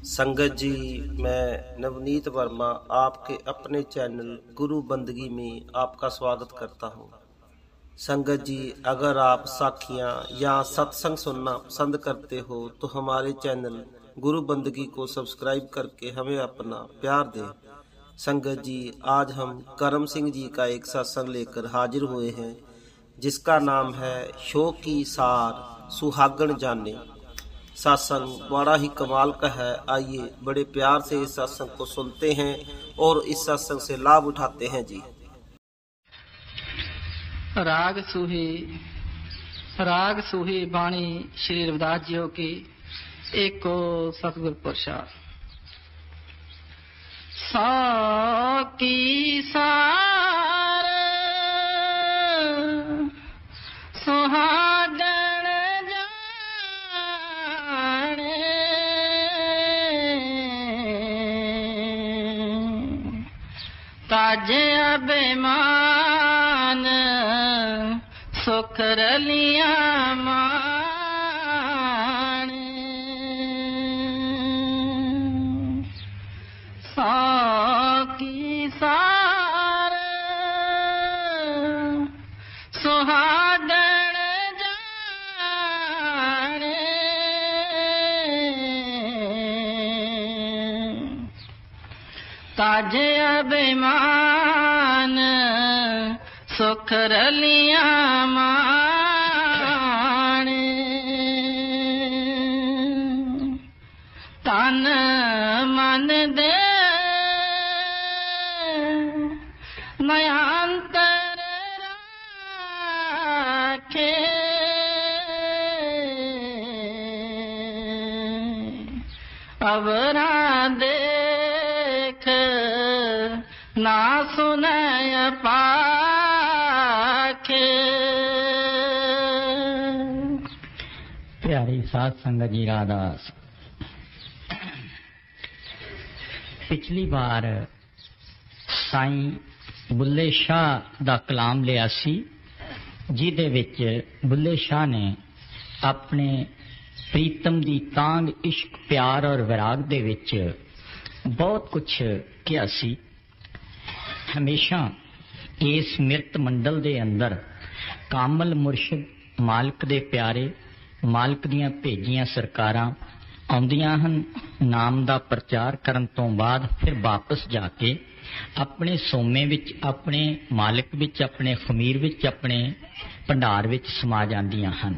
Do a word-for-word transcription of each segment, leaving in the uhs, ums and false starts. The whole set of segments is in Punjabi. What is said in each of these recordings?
संगत जी, मैं नवनीत वर्मा आपके अपने चैनल गुरु बंदगी में आपका स्वागत करता हूँ। संगत जी, अगर आप साखियाँ या सत्संग सुनना पसंद करते हो तो हमारे चैनल गुरु बंदगी को सब्सक्राइब करके हमें अपना प्यार दें। संगत जी, आज हम करम सिंह जी का एक सत्संग लेकर हाजिर हुए हैं जिसका नाम है शो की सार सुहागण जाने। सत्संग बड़ा ही कमाल का है। आइए बड़े प्यार से इस सत्संग को सुनते हैं और इस सत्संग से लाभ उठाते हैं जी। राग सूही राग सूही बाणी श्री रविदास जी की एको सतगुर प्रसाद। सौ की सार सुहागण ताजे अभिमान सुख रलिया मान। सौ की सार सुहागण जाने ताजे अभिमान सुख रलिया मान। तन मन दे नयांतर राखे अवरा देख ना सुनय पाखे। प्यारी साध संगत जी, राधास। पिछली बार साईं बुल्ले शाह दा कलाम लिया सी, जिहदे विच बुल्ले शाह ने अपने प्रीतम दी तांग इश्क प्यार और विराग दे विच बहुत कुछ किया सी। हमेशा इस मिरत मंडल दे अंदर कामल मुर्शिद मालिक दे प्यारे मालिक दियां भेजियां सरकारां आउंदियां हन। नाम दा प्रचार करन तो बाद फिर वापस जाके अपने सोमे विच, अपने मालिक विच, अपने खमीर विच, अपने भंडार विच समा जांदियां हन।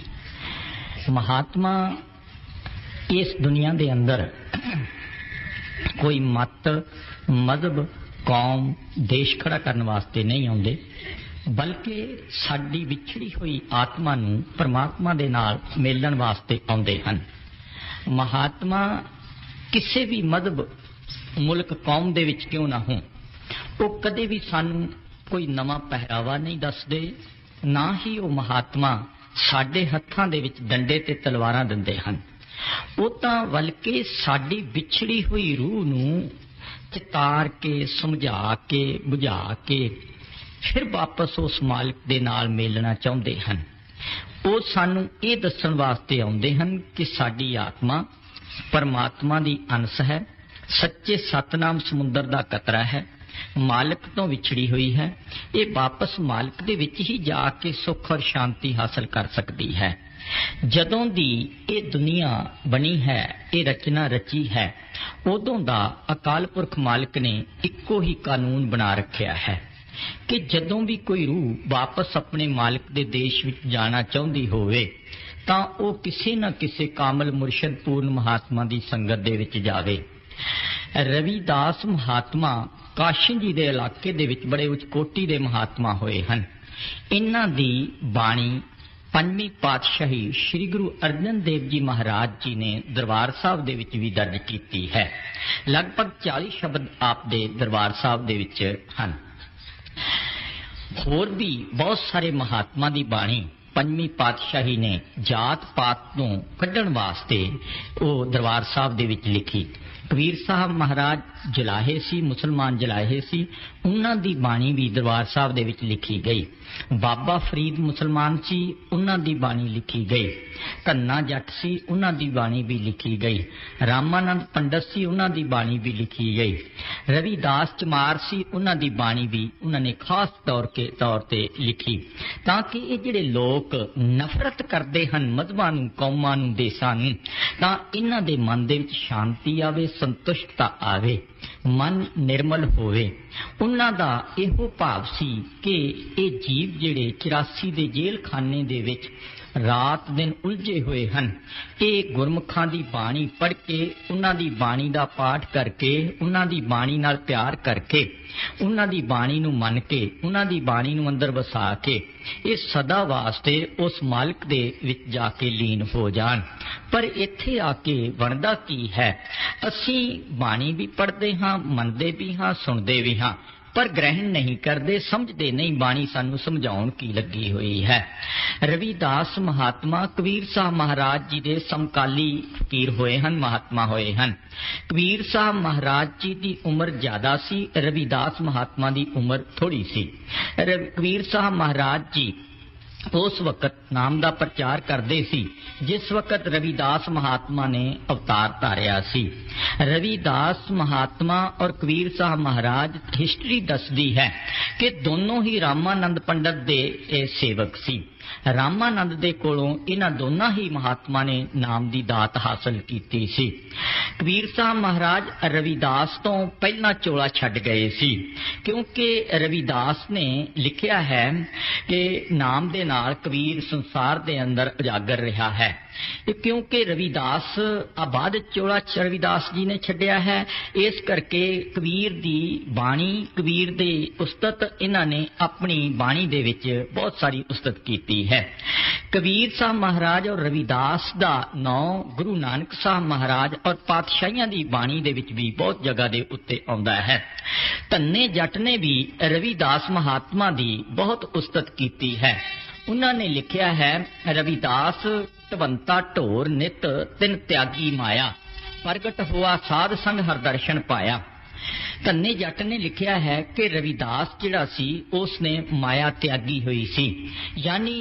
महात्मा इस दुनिया दे अंदर कोई मत, मजहब, कौम, देश खड़ा करने वास्ते नहीं आउंदे, बल्कि साडी विछड़ी हुई आत्मा नूं परमात्मा दे नाल मिलण वास्ते आउंदे हन। महात्मा किसी भी मजहब, मुल्क, कौम दे विच क्यों ना हो, वो कदे भी सानू कोई नवा पहरावा नहीं दसदे, ना ही वो महात्मा साडे हत्थां दे विच डंडे ते तलवारां दिंदे हन। वो तां बल्कि साडी विछड़ी हुई रूह नूं चितार के, समझा के, बुझा के फिर वापस उस मालिक दे नाल मिलना चाहुंदे हन। वो सानू ये दस्सण वास्ते आउंदे हन कि साडी आत्मा परमात्मा दी अंश है, सच्चे सतनाम समुंदर दा कतरा है, मालिक तो विछड़ी हुई है। ये वापस मालिक दे विच ही जाके सुख और शांति हासिल कर सकती है। जदों दी ये दुनिया बनी है, ये रचना रची है, उदों दा अकाल पुरख मालिक ने इक्को ही कानून बना रखिया है कि जदों भी कोई रूह वापस अपने मालिक दे देश विच जाना चाहुंदी होवे तां ओ किसी न किसी कामल मुर्शद पूर्ण महात्मा दी संगत दे विच जावे। रविदास महात्मा काशी जी दे इलाके दे विच बड़े उच्च कोटि दे महात्मा होए हन। इन्हां दी बाणी पंजवीं पातशाही श्री गुरु अर्जन देव जी महाराज जी ने दरबार साहब दे विच भी दर्ज कीती है। लगभग चालीस शब्द आप दे दरबार साहब दे विच हन। होर भी बहुत सारे महात्मा दी बाणी ਪੰਜਵੀਂ ਪਾਤਸ਼ਾਹੀ ਨੇ ਜਾਤ ਪਾਤ ਤੋਂ ਕੱਢਣ ਵਾਸਤੇ ਉਹ ਦਰਬਾਰ ਸਾਹਿਬ ਦੇ ਵਿੱਚ ਲਿਖੀ। ਕਬੀਰ ਸਾਹਿਬ ਮਹਾਰਾਜ ਜਲਾਹੇ ਸੀ, ਮੁਸਲਮਾਨ ਜਲਾਹੇ ਸੀ, ਉਹਨਾਂ ਦੀ ਬਾਣੀ ਵੀ ਦਰਬਾਰ ਸਾਹਿਬ ਦੇ ਵਿੱਚ ਲਿਖੀ ਗਈ। ਬਾਬਾ ਫਰੀਦ ਮੁਸਲਮਾਨ ਸੀ, ਉਹਨਾਂ ਦੀ ਬਾਣੀ ਲਿਖੀ ਗਈ। ਧੰਨਾ ਜੱਟ ਸੀ, ਉਹਨਾਂ ਦੀ ਬਾਣੀ ਵੀ ਲਿਖੀ ਗਈ। ਰਾਮਾਨੰਦ ਪੰਡਤ ਸੀ, ਉਹਨਾਂ ਦੀ ਬਾਣੀ ਵੀ ਲਿਖੀ ਗਈ। ਰਵੀਦਾਸ ਚਮਾਰ ਸੀ, ਉਹਨਾਂ ਦੀ ਬਾਣੀ ਵੀ ਉਹਨਾਂ ਨੇ ਖਾਸ ਤੌਰ ਕੇ ਤੌਰ ਤੇ ਲਿਖੀ, ਤਾਂ ਕਿ ਇਹ ਜਿਹੜੇ ਲੋਕ ਨਫ਼ਰਤ ਕਰਦੇ ਹਨ ਮਜ਼ਹਬਾਂ ਨੂੰ, ਕੌਮਾਂ ਨੂੰ, ਦੇਸ਼ਾਂ ਨੂੰ, ਤਾਂ ਇਹਨਾਂ ਦੇ ਮਨ ਦੇ ਵਿੱਚ ਸ਼ਾਂਤੀ ਆਵੇ, ਸੰਤੁਸ਼ਟਤਾ ਆਵੇ, ਮਨ ਨਿਰਮਲ ਹੋਵੇ। ਉਹਨਾਂ ਦਾ ਇਹੋ ਭਾਵ ਸੀ ਕਿ ਇਹ ਜੀਵ ਜਿਹੜੇ ਚੁਰਾਸੀ ਦੇ ਜੇਲ੍ਹ ਖਾਨੇ ਦੇ ਵਿੱਚ ਰਾਤ ਦਿਨ ਉਲਝੇ ਹੋਏ ਹਨ, ਇਹ ਗੁਰਮੁਖਾਂ ਦੀ ਬਾਣੀ ਪੜ੍ਹ ਕੇ, ਉਹਨਾਂ ਦੀ ਬਾਣੀ ਦਾ ਪਾਠ ਕਰਕੇ, ਉਹਨਾਂ ਦੀ ਬਾਣੀ ਨਾਲ ਪਿਆਰ ਕਰਕੇ, ਉਹਨਾਂ ਦੀ ਬਾਣੀ ਨੂੰ ਮੰਨ ਕੇ, ਉਹਨਾਂ ਦੀ ਬਾਣੀ ਨੂੰ ਅੰਦਰ ਵਸਾ ਕੇ ਇਹ ਸਦਾ ਵਾਸਤੇ ਉਸ ਮਾਲਕ ਦੇ ਵਿੱਚ ਜਾ ਕੇ ਲੀਨ ਹੋ ਜਾਣ। ਪਰ ਇੱਥੇ ਆ ਕੇ ਬਣਦਾ ਕੀ ਹੈ? ਅਸੀਂ ਬਾਣੀ ਵੀ ਪੜ੍ਹਦੇ ਹਾਂ, ਮੰਨਦੇ ਵੀ ਹਾਂ, ਸੁਣਦੇ ਵੀ ਹਾਂ, ਪਰ ਗ੍ਰਹਿਣ ਨਹੀਂ ਕਰਦੇ, ਸਮਝਦੇ ਨਹੀਂ ਬਾਣੀ ਸਾਨੂੰ ਸਮਝਾਉਣ ਕੀ ਲੱਗੀ ਹੋਈ ਹੈ। ਰਵੀਦਾਸ ਮਹਾਤਮਾ ਕਬੀਰ ਸਾਹਿਬ ਮਹਾਰਾਜ ਜੀ ਦੇ ਸਮਕਾਲੀ ਫਕੀਰ ਹੋਏ ਹਨ, ਮਹਾਤਮਾ ਹੋਏ ਹਨ। ਕਬੀਰ ਸਾਹਿਬ ਮਹਾਰਾਜ ਜੀ ਦੀ ਉਮਰ ਜ਼ਿਆਦਾ ਸੀ, ਰਵੀਦਾਸ ਮਹਾਤਮਾ ਦੀ ਉਮਰ ਥੋੜੀ ਸੀ। ਕਬੀਰ ਸਾਹਿਬ ਮਹਾਰਾਜ ਜੀ ਉਸ ਵਕਤ ਨਾਮ ਦਾ ਪ੍ਰਚਾਰ ਕਰਦੇ ਸੀ ਜਿਸ ਵਕਤ ਰਵੀਦਾਸ ਮਹਾਤਮਾ ਨੇ ਅਵਤਾਰ ਧਾਰਿਆ ਸੀ। ਰਵੀਦਾਸ ਮਹਾਤਮਾ ਔਰ ਕਬੀਰ ਸਾਹਿਬ ਮਹਾਰਾਜ ਹਿਸਟਰੀ ਦੱਸਦੀ ਹੈ ਕਿ ਦੋਨੋਂ ਹੀ ਰਾਮਾਨੰਦ ਪੰਡਤ ਦੇ ਇਹ ਸੇਵਕ ਸੀ। ਰਾਮਾਨੰਦ ਦੇ ਕੋਲੋਂ ਇਹਨਾਂ ਦੋਨਾਂ ਹੀ ਮਹਾਤਮਾ ਨੇ ਨਾਮ ਦੀ ਦਾਤ ਹਾਸਲ ਕੀਤੀ ਸੀ। ਕਬੀਰ ਸਾਹਿਬ ਮਹਾਰਾਜ ਰਵੀਦਾਸ ਤੋਂ ਪਹਿਲਾਂ ਚੋਲਾ ਛੱਡ ਗਏ ਸੀ, ਕਿਉਂਕਿ ਰਵੀਦਾਸ ਨੇ ਲਿਖਿਆ ਹੈ ਕਿ ਨਾਮ ਦੇ ਨਾਲ ਕਬੀਰ ਸੰਸਾਰ ਦੇ ਅੰਦਰ ਉਜਾਗਰ ਰਿਹਾ ਹੈ। ਕਿਉਂਕਿ ਰਵੀਦਾਸ ਆਬਾਦ ਚੋਲਾ ਰਵੀਦਾਸ ਜੀ ਨੇ ਛੱਡਿਆ ਹੈ, ਇਸ ਕਰਕੇ ਕਬੀਰ ਦੀ ਬਾਣੀ, ਕਬੀਰ ਦੇ ਉਸਤਤ ਇਹਨਾਂ ਨੇ ਆਪਣੀ ਬਾਣੀ ਦੇ ਵਿੱਚ ਬਹੁਤ ਸਾਰੀ ਉਸਤਤ ਕੀਤੀ ਹੈ। ਕਬੀਰ ਸਾਹਿਬ ਮਹਾਰਾਜ ਔਰ ਰਵੀਦਾਸ ਦਾ ਨਾਂ ਗੁਰੂ ਨਾਨਕ ਸਾਹਿਬ ਮਹਾਰਾਜ ਔਰ ਪਾਤਸ਼ਾਹੀਆਂ ਦੀ ਬਾਣੀ ਦੇ ਵਿੱਚ ਵੀ ਬਹੁਤ ਜਗ੍ਹਾ ਦੇ ਉੱਤੇ ਆਉਂਦਾ ਹੈ। ਧੰਨੇ ਜੱਟ ਨੇ ਵੀ ਰਵੀਦਾਸ ਮਹਾਤਮਾ ਦੀ ਬਹੁਤ ਉਸਤਤ ਕੀਤੀ ਹੈ। ਉਹਨਾਂ ਨੇ ਲਿਖਿਆ ਹੈ, ਰਵੀਦਾਸ ਢਵੰਤਾ ਢੋਰ ਨਿਤ ਤਿਨ ਤਿਆਗੀ ਮਾਇਆ, ਪ੍ਰਗਟ ਹੋਆ ਸਾਧ ਸੰਗ ਹਰ ਦਰਸ਼ਨ ਪਾਇਆ। ਧੰਨੇ ਜੱਟ ਨੇ ਲਿਖਿਆ ਹੈ ਕਿ ਰਵੀਦਾਸ ਜਿਹੜਾ ਸੀ ਉਸ ਨੇ ਮਾਇਆ ਤਿਆਗੀ ਹੋਈ ਸੀ, ਯਾਨੀ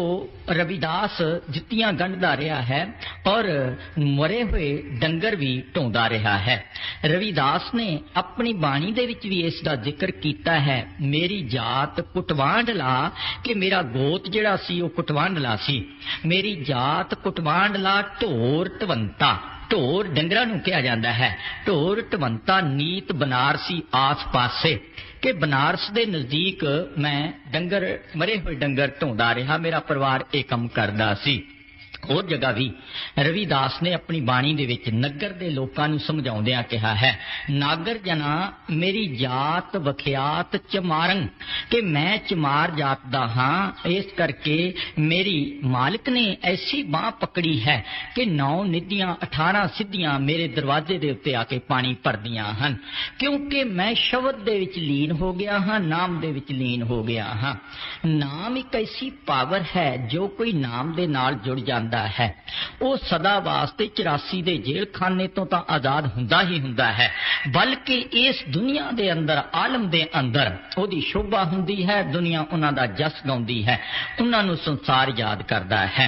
ਉਹ ਰਵੀਦਾਸ ਜੁੱਤੀਆਂ ਗੰਢਦਾ ਰਿਹਾ ਹੈ ਔਰ ਮਰੇ ਹੋਏ ਡੰਗਰ ਵੀ ਢੋਂਦਾ ਰਿਹਾ ਹੈ। ਰਵੀਦਾਸ ਨੇ ਆਪਣੀ ਬਾਣੀ ਦੇ ਵਿੱਚ ਵੀ ਇਸ ਦਾ ਜ਼ਿਕਰ ਕੀਤਾ ਹੈ, ਮੇਰੀ ਜਾਤ ਕੁਟਵਾਂਡਲਾ, ਕਿ ਮੇਰਾ ਗੋਤ ਜਿਹੜਾ ਸੀ ਉਹ ਕੁਟਵਾਂਡਲਾ ਸੀ। ਮੇਰੀ ਜਾਤ ਕੁਟਵਾਂਡਲਾ ਢੋਰ ਢਵੰਤਾ, ਢੋਰ ਡੰਗਰਾਂ ਨੂੰ ਕਿਹਾ ਜਾਂਦਾ ਹੈ, ਢੋਰ ਢਵੰਤਾ ਨੀਤ ਬਨਾਰਸੀ ਆਸ ਪਾਸੇ, ਕਿ ਬਨਾਰਸ ਦੇ ਨਜ਼ਦੀਕ ਮੈਂ ਡੰਗਰ, ਮਰੇ ਹੋਏ ਡੰਗਰ ਢੋਂਦਾ ਰਿਹਾ, ਮੇਰਾ ਪਰਿਵਾਰ ਇਹ ਕੰਮ ਕਰਦਾ ਸੀ। ਹੋਰ ਜਗ੍ਹਾ ਵੀ ਰਵੀਦਾਸ ਨੇ ਆਪਣੀ ਬਾਣੀ ਦੇ ਵਿੱਚ ਨਗਰ ਦੇ ਲੋਕਾਂ ਨੂੰ ਸਮਝਾਉਂਦਿਆਂ ਕਿਹਾ ਹੈ, ਨਾਗਰ ਜਨਾ ਮੇਰੀ ਜਾਤ ਵਖਿਆਤ ਚਮਾਰੰ, ਕਿ ਮੈਂ ਚਮਾਰ ਜਾਤ ਦਾ ਹਾਂ, ਇਸ ਕਰਕੇ ਮੇਰੀ ਮਾਲਕ ਨੇ ਐਸੀ ਬਾਂਹ ਪਕੜੀ ਹੈ ਕਿ ਨੌ ਨਿਧੀਆਂ ਅਠਾਰਾਂ ਸਿੱਧੀਆਂ ਮੇਰੇ ਦਰਵਾਜ਼ੇ ਦੇ ਉੱਤੇ ਆ ਕੇ ਪਾਣੀ ਭਰਦੀਆਂ ਹਨ, ਕਿਉਂਕਿ ਮੈਂ ਸ਼ਬਦ ਦੇ ਵਿੱਚ ਲੀਨ ਹੋ ਗਿਆ ਹਾਂ, ਨਾਮ ਦੇ ਵਿੱਚ ਲੀਨ ਹੋ ਗਿਆ ਹਾਂ। ਨਾਮ ਇੱਕ ਐਸੀ ਪਾਵਰ ਹੈ ਜੋ ਕੋਈ ਨਾਮ ਦੇ ਨਾਲ ਜੁੜ ਜਾਂਦਾ ਹੈ, ਉਹ ਸਦਾ ਵਾਸਤੇ ਚੁਰਾਸੀ ਦੇ ਜੇਲ੍ਹ ਖਾਨੇ ਤੋਂ ਤਾਂ ਆਜ਼ਾਦ ਹੁੰਦਾ ਹੀ ਹੁੰਦਾ ਹੈ, ਬਲਕਿ ਇਸ ਦੁਨੀਆ ਦੇ ਅੰਦਰ, ਆਲਮ ਦੇ ਅੰਦਰ ਉਹਦੀ ਸ਼ੋਭਾ ਹੁੰਦੀ ਹੈ, ਦੁਨੀਆ ਉਹਨਾਂ ਦਾ ਜਸ ਗਾਉਂਦੀ ਹੈ, ਉਹਨਾਂ ਨੂੰ ਸੰਸਾਰ ਯਾਦ ਕਰਦਾ ਹੈ।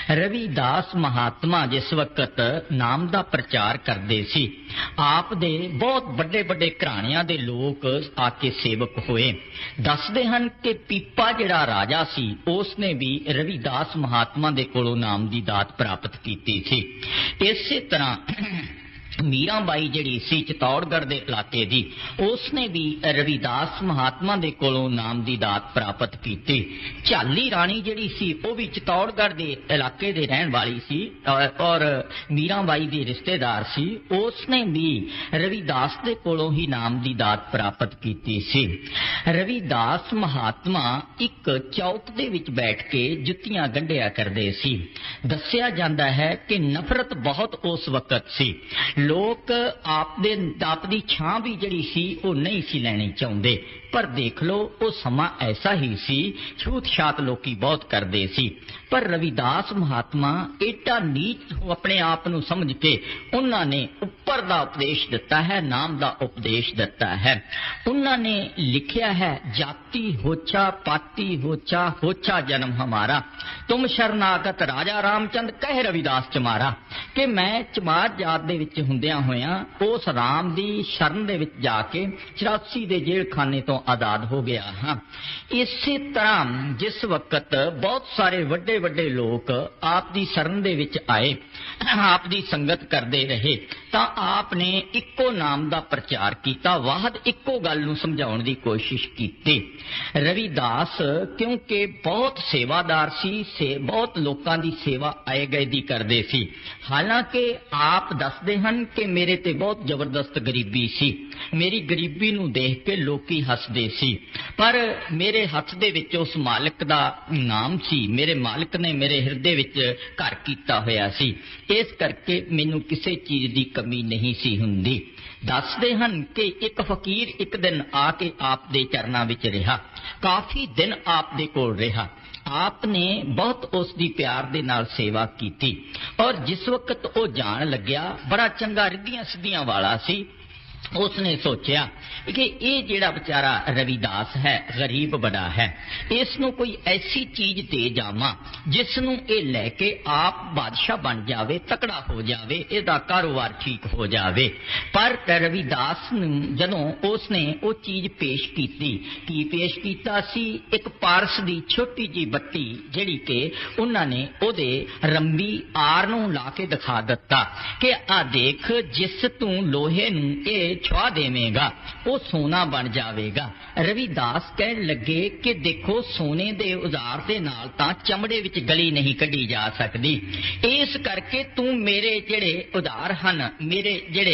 ਰਵੀਦਾਸ ਮਹਾਤਮਾ ਜਿਸ ਵਕਤ ਨਾਮ ਦਾ ਪ੍ਰਚਾਰ ਕਰਦੇ ਸੀ, ਆਪ ਦੇ ਬਹੁਤ ਵੱਡੇ ਵੱਡੇ ਘਰਾਣਿਆਂ ਦੇ ਲੋਕ ਆ ਕੇ ਸੇਵਕ ਹੋਏ। ਦੱਸਦੇ ਹਨ ਕਿ ਪੀਪਾ ਜਿਹੜਾ ਰਾਜਾ ਸੀ ਉਸ ਨੇ ਵੀ ਰਵੀਦਾਸ ਮਹਾਤਮਾ ਦੇ ਕੋਲੋਂ ਨਾਮ ਦੀ ਦਾਤ ਪ੍ਰਾਪਤ ਕੀਤੀ ਸੀ। ਇਸੇ ਤਰ੍ਹਾਂ ਮੀਰਾਬਾਈ ਜਿਹੜੀ ਸੀ ਚਿਤੌੜਗੜ੍ਹ ਦੇ ਇਲਾਕੇ ਦੀ, ਉਸ ਨੇ ਵੀ ਰਵੀਦਾਸ ਮਹਾਤਮਾ ਦੇ ਕੋਲੋਂ ਨਾਮ ਦੀ ਦਾਤ ਪ੍ਰਾਪਤ ਕੀਤੀ। ਝਾਲੀ ਰਾਣੀ ਜਿਹੜੀ ਸੀ ਉਹ ਵੀ ਚਿਤੌੜਗੜ੍ਹ ਦੇ ਇਲਾਕੇ ਦੇ ਰਹਿਣ ਵਾਲੀ ਸੀ ਔਰ ਮੀਰਾਬਾਈ ਦੀ ਰਿਸ਼ਤੇਦਾਰ ਸੀ, ਉਸ ਨੇ ਵੀ ਰਵੀਦਾਸ ਦੇ ਕੋਲੋਂ ਹੀ ਨਾਮ ਦੀ ਦਾਤ ਪ੍ਰਾਪਤ ਕੀਤੀ ਸੀ। ਰਵੀਦਾਸ ਮਹਾਤਮਾ ਇੱਕ ਚੌਕ ਦੇ ਵਿੱਚ ਬੈਠ ਕੇ ਜੁੱਤੀਆਂ ਗੰਢਿਆ ਕਰਦੇ ਸੀ। ਦੱਸਿਆ ਜਾਂਦਾ ਹੈ ਕਿ ਨਫ਼ਰਤ ਬਹੁਤ ਉਸ ਵਕਤ ਸੀ, ਲੋਕ ਆਪ ਦੇ ਆਪ ਦੀ ਛਾਂ ਵੀ ਜਿਹੜੀ ਸੀ ਉਹ ਨਹੀਂ ਸੀ ਲੈਣੀ ਚਾਹੁੰਦੇ, पर देख लो वो समा ऐसा ही सी, छूत छात लोकी बहुत करते सी, पर रविदास महात्मा एडा नीच अपने आप नूं समझ के उन्होंने उपर दा उपदेश दिता है, नाम दा उपदेश दिता है। उन्होंने लिखिया है, जाति होचा पाती होचा होचा जन्म हमारा, तुम शरणागत राजा रामचंद कह रविदास चमारा, कि मैं चमार जात दे विच हुंदियां होया उस राम दी शरण दे विच जाके चौरासी दे जेल खाने तो आजाद हो गया हाँ। इसी तरह जिस वक्त बहुत सारे वड्डे वड्डे लोग आप दी शरण दे विच आए, आप दी संगत करते रहे, तां आपने इक्को नाम दा प्रचार किया, वाहद इक्को गल नूं समझाउण दी कोशिश की। रविदास क्योंकि बहुत सेवादार सी, से बहुत लोकां दी सेवा आए गए दी करदे सी। हालांकि आप दसदे हन कि मेरे ते बहुत जबरदस्त गरीबी सी, मेरी गरीबी नूं देख के लोकी हसदे सी, पर मेरे हथ दे विच उस मालिक दा नाम सी, मेरे मालिक ने मेरे हिरदे विच घर कीता होया सी, इस करके मैनूं किसी चीज दी कमी नहीं सी हुंदी। दसदे हन कि एक फकीर एक दिन आके आप दे चरनां विच रहा, काफी दिन आप दे कोल रहा, आपने बहुत उसकी प्यार दे नाल सेवा की, और जिस वक्त वो जान लग्या बड़ा चंगा रिद्धियां सिद्धियां वाला सी, उसने सोचा कि ये जेड़ा बेचारा रविदास है गरीब बड़ा है, इसनों कोई ऐसी चीज दे जावां जिसनों ये लैके आप बादशाह बन जावे, तकड़ा हो जावे, इसदा कारोबार ठीक हो जावे। पर रविदास जदों उसने वो चीज पेश की, की पेश कीता सी एक पारस दी छोटी जी बत्ती जिहड़ी कि उन्होंने ओदे रंबी आर नूं ला के दिखा दिता कि आ देख, जिस तू लोहे नूं ए छुआ देवेगा वो सोना बन जाएगा। रविदास कहन लगे कि देखो सोने दे औजार दे नाल तां चमड़े विच गली नहीं कढ़ी जा सकती, इस करके तू मेरे जेड़े औजार हन, मेरे जेड़े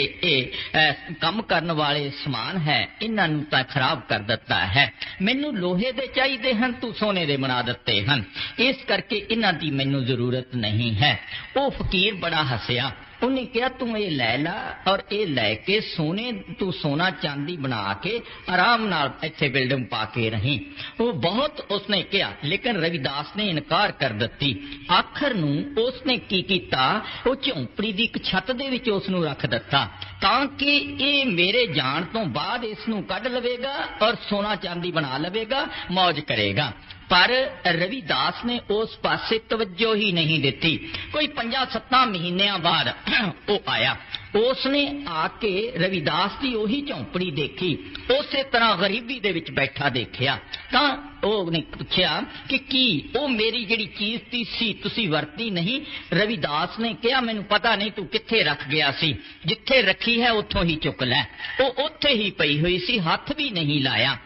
ए काम करन वाले समान है, इन्हां नूं तां खराब कर दिता है, मैनू लोहे दे चाहिए हन, तू सोने दे बना दिते हन, इस करके इन्हां दी मैनू जरूरत नहीं है। वो फकीर बड़ा हसिया, उन्हें कहा तू ये लै ला और ये लैके सोने तू सोना चांदी बना के आराम नाल इत्थे बिल्डिंग पा के रही। वो बहुत उसने कहा, लेकिन रविदास ने इनकार कर दी। आखिर नूं उसने की कीता, वो झोंपड़ी दी एक छत दे विच उसनूं रख दिता ताकि ये मेरे जान तो बाद इसनूं कढ लवेगा और सोना चांदी बना लवेगा, मौज करेगा। पर रविदास ने उस पासे तवज्जो ही नहीं दी। कोई पंजा सत्ता महीनों बाद वो आया, उसने आके रविदास की ओही झोंपड़ी देखी, उसे तरह गरीबी दे विच बैठा देखिया, तां उसने पूछा कि की वो मेरी जिहड़ी चीज ती सी तुसी वरती नहीं? रविदास ने कहा मैनू पता नहीं तू कित्थे रख गया सी, जिथे रखी है उथों ही चुक लै। वो उत्थे ही पई हुई सी, हाथ भी नहीं लाया।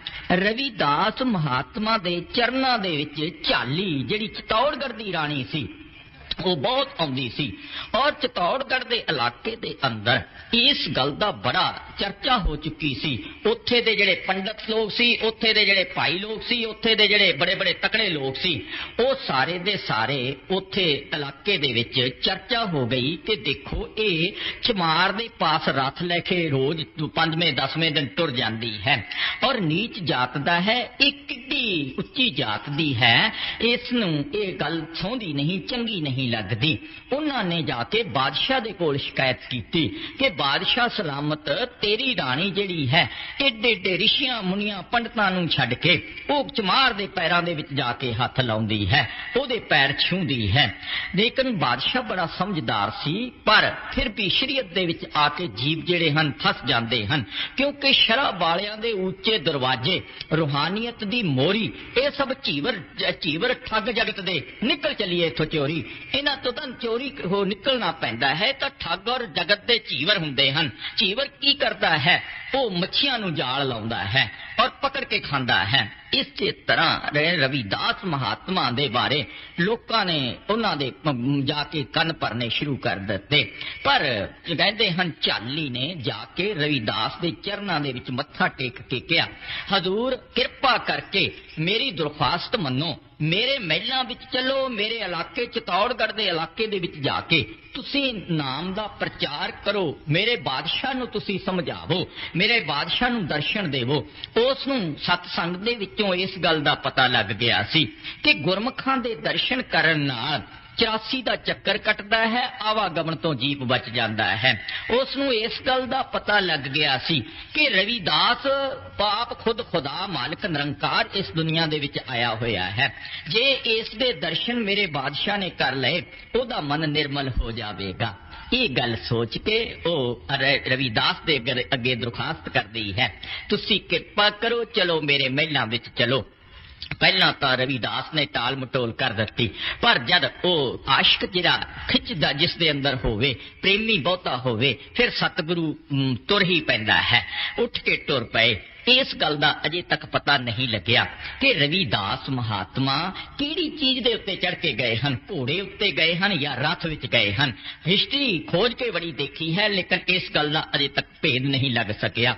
रविदास महात्मा दे चरना दे विच झाली जिहड़ी चित्तौड़गढ़ दी राणी सी वो बहुत आउंदी सी, और चित्तौड़गढ़ दे इलाके दे अंदर इस गल दा बड़ा चर्चा हो चुकी सी। उत्थे दे जेड़े पंडित लोग सी, उत्थे दे जेड़े भाई लोग सी, उत्थे दे जेड़े बड़े बड़े तकड़े लोग सी, वो सारे दे सारे उत्थे इलाके दे विच चर्चा हो गई कि देखो ये चमार दे पास रथ लेके रोज पंजवें दसवें दिन टुर जाती है, और नीच जात दा है, एक किड्डी उच्ची जात दी है, इसनूं ये गल सोंदी नहीं, चंगी नहीं लगदी। उन्होंने जाके बादशाह दे कोल शिकायत की कि बादशाह सलामत तेरी राणी जिहड़ी है एडे एडे ऋषियां मुनियां पंडितां नूं छड्ड के वो चमार दे पैरां दे विच जाके हथ लाउंदी है, ओहदे पैर छूंदी है। लेकिन बादशाह बड़ा समझदार सी, पर फिर भी शरीयत दे विच आके जीव जिहड़े हन फस जांदे हन, क्योंकि शराब वालियां दे ऊंचे दरवाजे, रूहानियत दी मोरी, ये सब चीवर चीवर ठग जगत दे निकल चलिए इथों चोरी, इन्हां तो तां चोरी हो निकलना पैंदा है। तो ठग और जगत दे चीवर हुंदे हन। चीवर की करता है, वो मच्छियां नूं जाल लाउंदा है और पकड़ के खांदा है। इस तरह रविदास महात्मा दे बारे लोकां ने उन्हां दे जाके कन भरने शुरू कर दिते। पर कहते हन झाली ने जाके रविदास दे चरनां दे विच मत्था टेक के कहा, हजूर किरपा करके मेरी दरखास्त मन्नो, मेरे महलां विच चलो, मेरे इलाके चित्तौड़गढ़ दे इलाके दे विच जाके ਤੁਸੀਂ ਨਾਮ ਦਾ ਪ੍ਰਚਾਰ ਕਰੋ, ਮੇਰੇ ਬਾਦਸ਼ਾਹ ਨੂੰ ਤੁਸੀਂ ਸਮਝਾਵੋ, ਮੇਰੇ ਬਾਦਸ਼ਾਹ ਨੂੰ ਦਰਸ਼ਨ ਦੇਵੋ। ਉਸ ਨੂੰ ਸਤਸੰਗ ਦੇ ਵਿੱਚੋਂ ਇਸ ਗੱਲ ਦਾ ਪਤਾ ਲੱਗ ਗਿਆ ਸੀ ਕਿ ਗੁਰਮੁਖਾਂ ਦੇ ਦਰਸ਼ਨ ਕਰਨ ਨਾਲ ਚੁਰਾਸੀ ਦਾ ਚੱਕਰ ਕੱਟਦਾ ਹੈ, ਆਵਾਗਮਨ ਤੋਂ ਜੀਵ ਬਚ ਜਾਂਦਾ ਹੈ। ਉਸ ਨੂੰ ਇਸ ਗੱਲ ਦਾ ਪਤਾ ਲੱਗ ਗਿਆ ਸੀ ਕਿ ਰਵਿਦਾਸ ਪਾਪ ਖੁਦ ਖੁਦਾ ਮਾਲਕ ਨਿਰੰਕਾਰ ਇਸ ਦੁਨੀਆ ਦੇ ਵਿੱਚ ਆਇਆ ਹੋਇਆ ਹੈ। ਜੇ ਇਸ ਦੇ ਦਰਸ਼ਨ ਮੇਰੇ ਬਾਦਸ਼ਾਹ ਨੇ ਕਰ ਲਏ, ਉਹਦਾ ਮਨ ਨਿਰਮਲ ਹੋ ਜਾਵੇਗਾ। ਇਹ ਗੱਲ ਸੋਚ ਕੇ ਉਹ ਰਵਿਦਾਸ ਦੇ ਅੱਗੇ ਦਰਖਾਸਤ ਕਰਦੀ ਹੈ, ਤੁਸੀਂ ਕਿਰਪਾ ਕਰੋ, ਚਲੋ ਮੇਰੇ ਮਹਿਲਾਂ ਵਿੱਚ ਚਲੋ। ਪਹਿਲਾਂ ਤਾਂ ਰਵਿਦਾਸ ਨੇ ਟਾਲ ਮਟੋਲ ਕਰ ਦਿੱਤੀ, ਪਰ ਜਦ ਉਹ ਆਸ਼ਕ ਜਿਹੜਾ ਖਿੱਚਦਾ ਜਿਸ ਦੇ ਅੰਦਰ ਹੋਵੇ, ਪ੍ਰੇਮੀ ਬਹੁਤਾ ਹੋਵੇ, ਫਿਰ ਸਤਿਗੁਰੂ ਤੁਰ ਹੀ ਪੈਂਦਾ ਹੈ। ਉੱਠ ਕੇ ਟੁਰ ਪਏ। ਇਸ ਗੱਲ ਦਾ ਅਜੇ ਤੱਕ ਪਤਾ ਨਹੀਂ ਲੱਗਿਆ ਕਿ ਰਵਿਦਾਸ ਮਹਾਤਮਾ ਕਿਹੜੀ ਚੀਜ਼ ਦੇ ਉੱਤੇ ਚੜ੍ਹ ਕੇ ਗਏ ਹਨ, ਘੋੜੇ ਉੱਤੇ ਗਏ ਹਨ ਜਾਂ ਰੱਥ ਵਿੱਚ ਗਏ ਹਨ। ਹਿਸਟਰੀ ਖੋਜ ਕੇ ਬੜੀ ਦੇਖੀ ਹੈ, ਲੇਕਿਨ ਇਸ ਗੱਲ ਦਾ ਅਜੇ ਤੱਕ ਭੇਦ ਨਹੀਂ ਲੱਗ ਸਕਿਆ।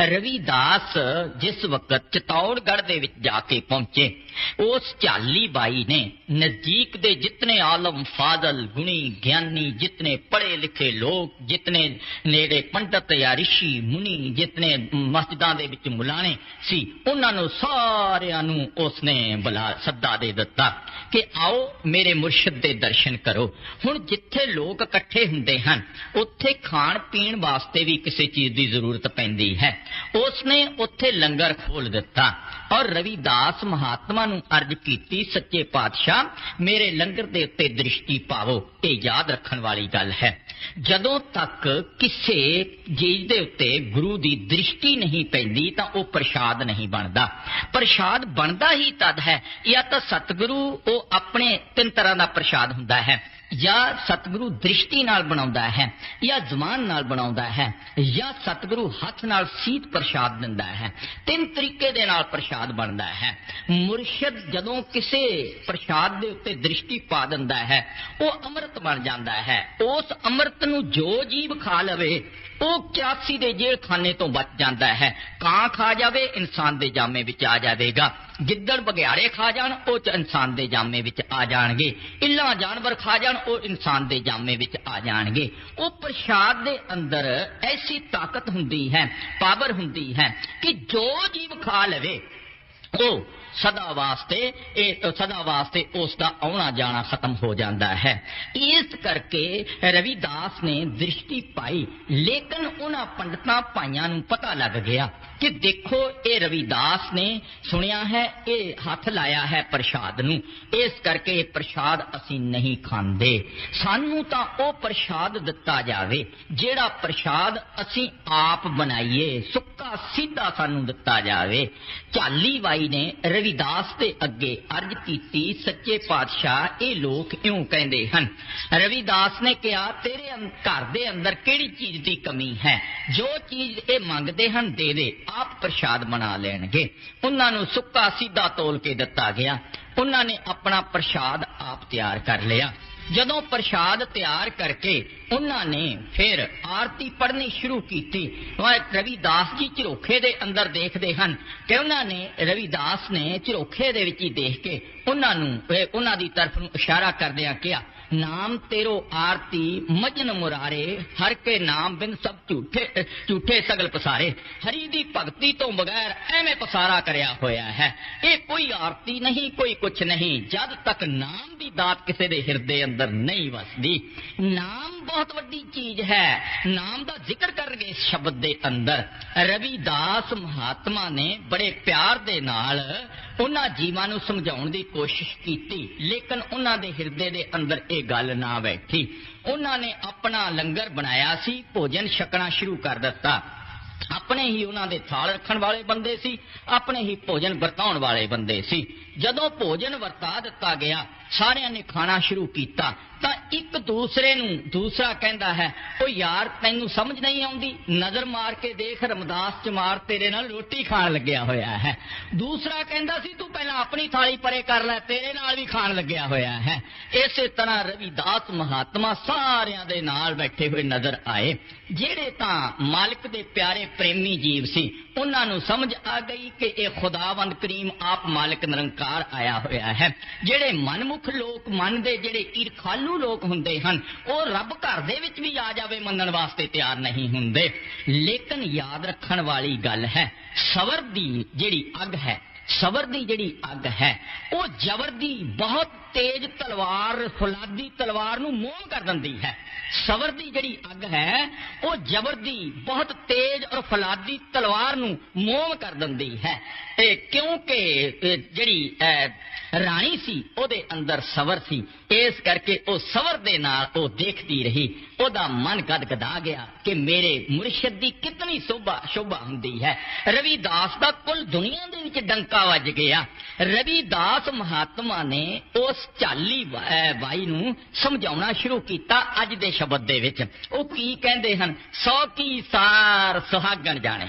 ਰਵਿਦਾਸ ਜਿਸ ਵਕਤ ਚਿਤੌੜਗੜ੍ਹ ਦੇ ਵਿੱਚ ਜਾ ਕੇ ਪਹੁੰਚੇ, ਉਸ ਝਾਲੀ ਬਾਈ ਨੇ ਨਜ਼ਦੀਕ ਦੇ ਜਿਤਨੇ ਆਲਮ ਫਾਜ਼ਲ ਗੁਣੀ ਗਿਆਨੀ, ਜਿਤਨੇ ਪੜ੍ਹੇ ਲਿਖੇ ਲੋਕ, ਜਿਤਨੇ ਨੇੜੇ ਪੰਡਤ ਜਾਂ ਰਿਸ਼ੀ ਮੁਨੀ, ਜਿਤਨੇ ਮਸਜਿਦਾਂ ਦੇ ਵਿੱਚ ਮੁਲਾਣੇ ਸੀ, ਉਹਨਾਂ ਨੂੰ ਸਾਰਿਆਂ ਨੂੰ ਉਸਨੇ ਬੁਲਾ ਸੱਦਾ ਦੇ ਦਿੱਤਾ ਕਿ ਆਓ ਮੇਰੇ ਮੁਰਸ਼ਿਦ ਦੇ ਦਰਸ਼ਨ ਕਰੋ। ਹੁਣ ਜਿੱਥੇ ਲੋਕ ਇਕੱਠੇ ਹੁੰਦੇ ਹਨ, ਉੱਥੇ ਖਾਣ ਪੀਣ ਵਾਸਤੇ ਵੀ ਕਿਸੇ ਚੀਜ਼ ਦੀ ਜ਼ਰੂਰਤ ਪੈਂਦੀ ਹੈ। ਉਸਨੇ ਉੱਥੇ ਲੰਗਰ ਖੋਲ ਦਿੱਤਾ ਔਰ ਰਵਿਦਾਸ ਮਹਾਤਮਾ ਨੂੰ ਅਰਜ਼ ਕੀਤੀ, ਸੱਚੇ ਪਾਤਸ਼ਾਹ ਮੇਰੇ ਲੰਗਰ ਦੇ ਉੱਤੇ ਦ੍ਰਿਸ਼ਟੀ ਪਾਵੋ। ਇਹ ਯਾਦ ਰੱਖਣ ਵਾਲੀ ਗੱਲ ਹੈ, ਜਦੋਂ ਤੱਕ ਕਿਸੇ ਚੀਜ਼ ਦੇ ਉੱਤੇ ਗੁਰੂ ਦੀ ਦ੍ਰਿਸ਼ਟੀ ਨਹੀਂ ਪੈਂਦੀ ਤਾਂ ਉਹ ਪ੍ਰਸ਼ਾਦ ਨਹੀਂ ਬਣਦਾ। ਪ੍ਰਸ਼ਾਦ ਬਣਦਾ ਹੀ ਤਦ ਹੈ, ਜਾਂ ਤਾਂ ਸਤਿਗੁਰੂ ਉਹ ਆਪਣੇ ਤਿੰਨ ਤਰ੍ਹਾਂ ਦਾ ਪ੍ਰਸ਼ਾਦ ਹੁੰਦਾ ਹੈ, ਜਾਂ ਸਤਿਗੁਰੂ ਦ੍ਰਿਸ਼ਟੀ ਨਾਲ ਬਣਾਉਂਦਾ ਹੈ, ਜਾਂ ਜ਼ੁਬਾਨ ਨਾਲ ਬਣਾਉਂਦਾ ਹੈ, ਜਾਂ ਸਤਿਗੁਰੂ ਹੱਥ ਨਾਲ ਸੀਤ ਪ੍ਰਸ਼ਾਦ ਦਿੰਦਾ ਹੈ। ਤਿੰਨ ਤਰੀਕੇ ਦੇ ਨਾਲ ਪ੍ਰਸ਼ਾਦ ਬਣਦਾ ਹੈ। ਮੁਰਸ਼ਿਦ ਜਦੋਂ ਕਿਸੇ ਪ੍ਰਸ਼ਾਦ ਦੇ ਉੱਤੇ ਦ੍ਰਿਸ਼ਟੀ ਪਾ ਦਿੰਦਾ ਹੈ, ਉਹ ਅੰਮ੍ਰਿਤ ਬਣ ਜਾਂਦਾ ਹੈ। ਉਸ ਅੰਮ੍ਰਿਤ ਨੂੰ ਜੋ ਜੀਵ ਖਾ ਲਵੇ, ਉਹ ਚੁਰਾਸੀ ਦੇ ਜੇਲ੍ਹ ਖਾਨੇ ਤੋਂ ਬਚ ਜਾਂਦਾ ਹੈ। ਕਾਂ ਖਾ ਜਾਵੇ, ਇਨਸਾਨ ਦੇ ਜਾਮੇ ਵਿੱਚ ਆ ਜਾਵੇਗਾ। ਗਿੱਦੜ ਬਘਿਆੜੇ ਖਾ ਜਾਣ, ਉਹ ਚ ਇਨਸਾਨ ਦੇ ਜਾਮੇ ਵਿੱਚ ਆ ਜਾਣਗੇ। ਇੱਲਾਂ ਜਾਨਵਰ ਖਾ ਜਾਣ, ਉਹ ਇਨਸਾਨ ਦੇ ਜਾਮੇ ਵਿੱਚ ਆ ਜਾਣਗੇ। ਉਹ ਪ੍ਰਸ਼ਾਦ ਦੇ ਅੰਦਰ ਐਸੀ ਤਾਕਤ ਹੁੰਦੀ ਹੈ, ਪਾਵਰ ਹੁੰਦੀ ਹੈ ਕਿ ਜੋ ਜੀਵ ਖਾ ਲਵੇ ਉਹ ਸਦਾ ਵਾਸਤੇ ਇਹ ਸਦਾ ਵਾਸਤੇ ਉਸ ਦਾ ਆਉਣਾ ਜਾਣਾ ਖਤਮ ਹੋ ਜਾਂਦਾ ਹੈ। ਇਸ ਕਰਕੇ ਰਵਿਦਾਸ ਨੇ ਦ੍ਰਿਸ਼ਟੀ ਪਾਈ, ਲੇਕਿਨ ਉਹਨਾਂ ਪੰਡਤਾਂ ਭਾਈਆਂ ਨੂੰ ਪਤਾ ਲੱਗ ਗਿਆ ਕਿ ਦੇਖੋ ਇਹ ਰਵਿਦਾਸ ਨੇ ਸੁਣਿਆ ਹੈ, ਇਹ ਹੱਥ ਲਾਇਆ ਹੈ ਪ੍ਰਸ਼ਾਦ ਨੂੰ, ਇਸ ਕਰਕੇ ਇਹ ਪ੍ਰਸ਼ਾਦ ਅਸੀਂ ਨਹੀਂ ਖਾਂਦੇ। ਸਾਨੂੰ ਤਾਂ ਉਹ ਪ੍ਰਸ਼ਾਦ ਦਿੱਤਾ ਜਾਵੇ ਜਿਹੜਾ ਪ੍ਰਸ਼ਾਦ ਅਸੀਂ ਆਪ ਬਣਾਈਏ, ਸੁੱਕਾ ਸਿੱਧਾ ਸਾਨੂੰ ਦਿੱਤਾ ਜਾਵੇ। ਝਾਲੀ ਬਾਈ ਨੇ ਰਵਿਦਾਸ ਦੇ ਅੱਗੇ ਅਰਜ਼ ਕੀਤੀ, ਸੱਚੇ ਪਾਤਸ਼ਾਹ ਇਹ ਲੋਕ ਇਉਂ ਕਹਿੰਦੇ ਹਨ। ਰਵਿਦਾਸ ਨੇ ਕਿਹਾ, ਤੇਰੇ ਘਰ ਦੇ ਅੰਦਰ ਕਿਹੜੀ ਚੀਜ਼ ਦੀ ਕਮੀ ਹੈ? ਜੋ ਚੀਜ਼ ਇਹ ਮੰਗਦੇ ਹਨ ਦੇ ਦੇ, ਆਪ ਪ੍ਰਸ਼ਾਦ ਬਣਾ ਲੈਣਗੇ। ਉਹਨਾਂ ਨੂੰ ਸੁੱਕਾ ਸਿੱਧਾ ਤੋਲ ਕੇ ਦਿੱਤਾ ਗਿਆ। ਉਹਨਾਂ ਨੇ ਆਪਣਾ ਪ੍ਰਸ਼ਾਦ ਆਪ ਤਿਆਰ ਕਰ ਲਿਆ। ਜਦੋਂ ਪ੍ਰਸ਼ਾਦ ਤਿਆਰ ਕਰਕੇ ਉਹਨਾਂ ਨੇ ਫਿਰ ਆਰਤੀ ਪੜ੍ਹਨੀ ਸ਼ੁਰੂ ਕੀਤੀ। ਰਵਿਦਾਸ ਜੀ ਝਰੋਖੇ ਦੇ ਅੰਦਰ ਦੇਖਦੇ ਹਨ ਕਿ ਉਹਨਾਂ ਨੇ ਰਵਿਦਾਸ ਨੇ ਝਰੋਖੇ ਦੇ ਵਿੱਚ ਹੀ ਦੇਖ ਕੇ ਉਹਨਾਂ ਨੂੰ ਉਹਨਾਂ ਦੀ ਤਰਫ ਨੂੰ ਇਸ਼ਾਰਾ ਕਰਦਿਆਂ ਕਿਹਾ, ਨਾਮ ਤੇਰੋ ਆਰਤੀ ਮਜਨ ਮੁਰਾਰੇ, ਹਰ ਕੇ ਨਾਮ ਬਿਨ ਸਭ ਝੂਠੇ ਝੂਠੇ ਸਗਲ ਪਸਾਰੇ। ਹਰੀ ਦੀ ਭਗਤੀ ਤੋਂ ਬਗੈਰ ਐਵੇਂ ਪਸਾਰਾ ਕਰਿਆ ਹੋਇਆ ਹੈ। ਇਹ ਕੋਈ ਆਰਤੀ ਨਹੀਂ, ਕੋਈ ਕੁਛ ਨਹੀਂ, ਜਦ ਤੱਕ ਨਾਮ ਦੀ ਦਾਤ ਕਿਸੇ ਦੇ ਹਿਰਦੇ ਅੰਦਰ ਨਹੀਂ ਵਸਦੀ। ਨਾਮ ਬਹੁਤ ਵੱਡੀ ਚੀਜ਼ ਹੈ, ਨਾਮ ਦਾ ਜ਼ਿਕਰ ਕਰਨਗੇ ਇਸ ਸ਼ਬਦ ਦੇ ਅੰਦਰ। ਰਵਿਦਾਸ ਮਹਾਤਮਾ ਨੇ ਬੜੇ ਪਿਆਰ ਦੇ ਨਾਲ ਉਹਨਾਂ ਜੀਵਾਂ ਨੂੰ ਸਮਝਾਉਣ ਦੀ ਕੋਸ਼ਿਸ਼ ਕੀਤੀ, ਲੇਕਿਨ ਉਹਨਾਂ ਦੇ ਹਿਰਦੇ ਦੇ ਅੰਦਰ ਇਹ ਗੱਲ ਨਾ ਬੈਠੀ। ਉਹਨਾਂ ਨੇ ਆਪਣਾ ਲੰਗਰ ਬਣਾਇਆ ਸੀ, ਭੋਜਨ ਛਕਣਾ ਸ਼ੁਰੂ ਕਰ ਦਿੱਤਾ। ਆਪਣੇ ਹੀ ਉਹਨਾਂ ਦੇ ਥਾਲ ਰੱਖਣ ਵਾਲੇ ਬੰਦੇ ਸੀ, ਆਪਣੇ ਹੀ ਭੋਜਨ ਵਰਤਾਉਣ ਵਾਲੇ ਬੰਦੇ ਸੀ। ਜਦੋਂ ਭੋਜਨ ਵਰਤਾ ਦਿੱਤਾ ਗਿਆ, ਸਾਰਿਆਂ ਨੇ ਖਾਣਾ ਸ਼ੁਰੂ ਕੀਤਾ ਤਾਂ ਇੱਕ ਦੂਸਰੇ ਨੂੰ ਦੂਸਰਾ ਕਹਿੰਦਾ ਹੈ, ਉਹ ਯਾਰ ਤੈਨੂੰ ਸਮਝ ਨਹੀਂ ਆਉਂਦੀ, ਨਜ਼ਰ ਮਾਰ ਕੇ ਦੇਖ, ਰਮਦਾਸ ਚਮਾਰ ਤੇਰੇ ਨਾਲ ਰੋਟੀ ਖਾਣ ਲੱਗਿਆ ਹੋਇਆ ਹੈ। ਦੂਸਰਾ ਕਹਿੰਦਾ ਸੀ, ਤੂੰ ਪਹਿਲਾਂ ਆਪਣੀ ਥਾਲੀ ਪਰੇ ਕਰ ਲੈ, ਤੇਰੇ ਨਾਲ ਵੀ ਖਾਣ ਲੱਗਿਆ ਹੋਇਆ ਹੈ। ਇਸੇ ਤਰ੍ਹਾਂ ਰਵਿਦਾਸ ਮਹਾਤਮਾ ਸਾਰਿਆਂ ਦੇ ਨਾਲ ਬੈਠੇ ਹੋਏ ਨਜ਼ਰ ਆਏ। ਜਿਹੜੇ ਤਾਂ ਮਾਲਕ ਦੇ ਪਿਆਰੇ ਪ੍ਰੇਮੀ ਜੀਵ ਸੀ, ਉਹਨਾਂ ਨੂੰ ਸਮਝ ਆ ਗਈ ਕਿ ਇਹ ਖੁਦਾਵੰਦ ਕਰੀਮ ਆਪ ਮਾਲਕ ਨਿਰੰਕਾਰ ਆਇਆ ਹੋਇਆ ਹੈ। ਜਿਹੜੇ ਮਨਮੁਖ ਗੁਰਮੁਖ ਲੋਕ ਮੰਨਦੇ, ਜਿਹੜੇ ਈਰਖਾਲੂ ਲੋਕ ਹੁੰਦੇ ਹਨ, ਉਹ ਰੱਬ ਘਰ ਦੇ ਵਿੱਚ ਵੀ ਆ ਜਾਵੇ ਮੰਨਣ ਵਾਸਤੇ ਤਿਆਰ ਨਹੀਂ ਹੁੰਦੇ। ਲੇਕਿਨ ਯਾਦ ਰੱਖਣ ਵਾਲੀ ਗੱਲ ਹੈ, ਸਬਰ ਦੀ ਜਿਹੜੀ ਅੱਗ ਹੈ, ਸਬਰ ਦੀ ਜਿਹੜੀ ਅੱਗ ਹੈ, ਉਹ ਜ਼ਬਰ ਦੀ ਬਹੁਤ ਤੇਜ਼ ਤਲਵਾਰ, ਫੌਲਾਦੀ ਤਲਵਾਰ ਨੂੰ ਮੋਹ ਕਰ ਦਿੰਦੀ ਹੈ। ਸਬਰ ਦੀ ਜਿਹੜੀ ਅੱਗ ਹੈ, ਉਹ ਜ਼ਬਰ ਦੀ ਬਹੁਤ ਤੇਜ਼ ਔਰ ਫੌਲਾਦੀ ਤਲਵਾਰ ਨੂੰ ਮੋਹ ਕਰ ਦਿੰਦੀ ਹੈ। ਤੇ ਕਿਉਂਕਿ ਜਿਹੜੀ ਰਾਣੀ ਸੀ ਉਹਦੇ ਅੰਦਰ ਸਬਰ ਸੀ, ਇਸ ਕਰਕੇ ਉਹ ਸਬਰ ਦੇ ਨਾਲ ਉਹ ਦੇਖਦੀ ਰਹੀ। ਉਹਦਾ ਮਨ ਗਦਗਦਾ ਗਿਆ ਕਿ ਮੇਰੇ ਮੁਰਸ਼ਿਦ ਦੀ ਕਿਤਨੀ ਸ਼ੋਭਾ ਸ਼ੋਭਾ ਹੁੰਦੀ ਹੈ। ਰਵੀਦਾਸ ਦਾ ਕੁੱਲ ਦੁਨੀਆ ਦੇ ਵਿੱਚ ਡੰਕਾ ਵੱਜ ਗਿਆ। ਰਵੀਦਾਸ ਮਹਾਤਮਾ ਨੇ ਉਸ ਝਾਲੀ ਬਾਈ ਨੂੰ ਸਮਝਾਉਣਾ ਸ਼ੁਰੂ ਕੀਤਾ ਅੱਜ ਦੇ ਸ਼ਬਦ ਦੇ ਵਿੱਚ। ਉਹ ਕੀ ਕਹਿੰਦੇ ਹਨ? ਸੌ ਕੀ ਸਾਰ ਸੁਹਾਗਣ ਜਾਣੇ।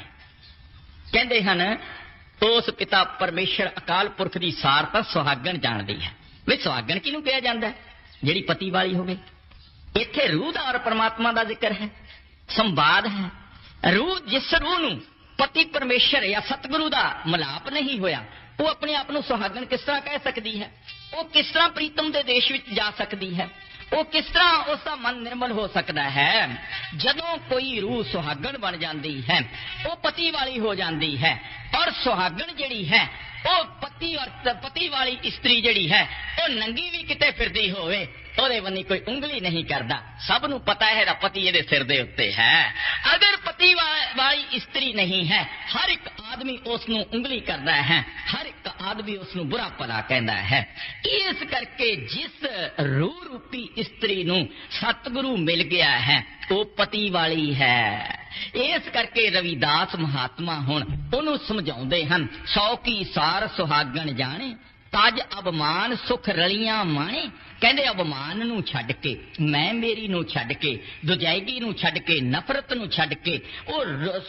ਕਹਿੰਦੇ ਹਨ ਉਸ ਪਿਤਾ ਪਰਮੇਸ਼ਰ ਅਕਾਲ ਪੁਰਖ ਦੀ ਸਾਰ ਤਾਂ ਸੁਹਾਗਣ ਜਾਣਦੀ ਹੈ। ਵੀ ਸੁਹਾਗਣ ਕਿਹਨੂੰ ਕਿਹਾ ਜਾਂਦਾ ਹੈ? ਜਿਹੜੀ ਪਤੀ ਵਾਲੀ ਹੋਵੇ। ਇੱਥੇ ਰੂਹ ਦਾ ਔਰ ਪਰਮਾਤਮਾ ਦਾ ਜ਼ਿਕਰ ਹੈ, ਸੰਵਾਦ ਹੈ। ਰੂਹ, ਜਿਸ ਰੂਹ ਨੂੰ ਪਤੀ ਪਰਮੇਸ਼ਰ ਜਾਂ ਸਤਿਗੁਰੂ ਦਾ ਮਿਲਾਪ ਨਹੀਂ ਹੋਇਆ, ਉਹ ਆਪਣੇ ਆਪ ਨੂੰ ਸੁਹਾਗਣ ਕਿਸ ਤਰ੍ਹਾਂ ਕਹਿ ਸਕਦੀ ਹੈ? ਉਹ ਕਿਸ ਤਰ੍ਹਾਂ ਪ੍ਰੀਤਮ ਦੇ ਦੇਸ਼ ਵਿੱਚ ਜਾ ਸਕਦੀ ਹੈ? ਉਹ ਕਿਸ ਤਰ੍ਹਾਂ ਉਸ ਦਾ ਮਨ ਨਿਰਮਲ ਹੋ ਸਕਦਾ ਹੈ? ਜਦੋਂ ਕੋਈ ਰੂਹ ਸੁਹਾਗਣ ਬਣ ਜਾਂਦੀ ਹੈ, ਉਹ ਪਤੀ ਵਾਲੀ ਹੋ ਜਾਂਦੀ ਹੈ। ਔਰ ਸੁਹਾਗਣ ਜਿਹੜੀ ਹੈ, ਉਹ ਪਤੀ ਔਰ ਪਤੀ ਵਾਲੀ ਇਸਤਰੀ ਜਿਹੜੀ ਹੈ, ਉਹ ਨੰਗੀ ਵੀ ਕਿਤੇ ਫਿਰਦੀ ਹੋਵੇ, ਉਹਦੇ ਬੰਨੀ ਕੋਈ ਉਂਗਲੀ ਨਹੀਂ ਕਰਦਾ। ਸਭ ਨੂੰ ਪਤਾ ਹੈ ਇਹਦਾ ਪਤੀ ਇਹਦੇ ਸਿਰ ਦੇ ਉੱਤੇ ਹੈ। ਅਗਰ ਪਤੀ ਵਾਲੀ ਇਸਤਰੀ ਨਹੀਂ ਹੈ, ਹਰ ਇੱਕ ਆਦਮੀ ਉਸ ਨੂੰ ਉਂਗਲੀ ਕਰਦਾ ਹੈ, ਹਰ ਇੱਕ ਆਦਮੀ ਉਸ ਨੂੰ ਬੁਰਾ ਭਲਾ ਕਹਿੰਦਾ ਹੈ। ਇਸ ਕਰਕੇ ਜਿਸ ਰੂਹ ਰੂਪੀ ਇਸਤਰੀ ਨੂੰ ਸਤਿਗੁਰੂ ਮਿਲ ਗਿਆ ਹੈ, ਉਹ ਪਤੀ ਵਾਲੀ ਹੈ। ਇਸ ਕਰਕੇ ਰਵੀਦਾਸ ਮਹਾਤਮਾ ਹੁਣ ਉਹਨੂੰ ਸਮਝਾਉਂਦੇ ਹਨ, ਸੌ ਕੀ ਸਾਰ ਸੁਹਾਗਣ ਜਾਣੇ, ਤਜ ਅਭਮਾਨ ਸੁਖ ਰਲੀਆਂ ਮਾਣੇ। ਕਹਿੰਦੇ ਅਭਮਾਨ ਨੂੰ ਛੱਡ ਕੇ, ਮੈਂ ਮੇਰੀ ਨੂੰ ਛੱਡ ਕੇ, ਦੁਜਾਇਗੀ ਨੂੰ ਛੱਡ ਕੇ, ਨਫ਼ਰਤ ਨੂੰ ਛੱਡ ਕੇ ਉਹ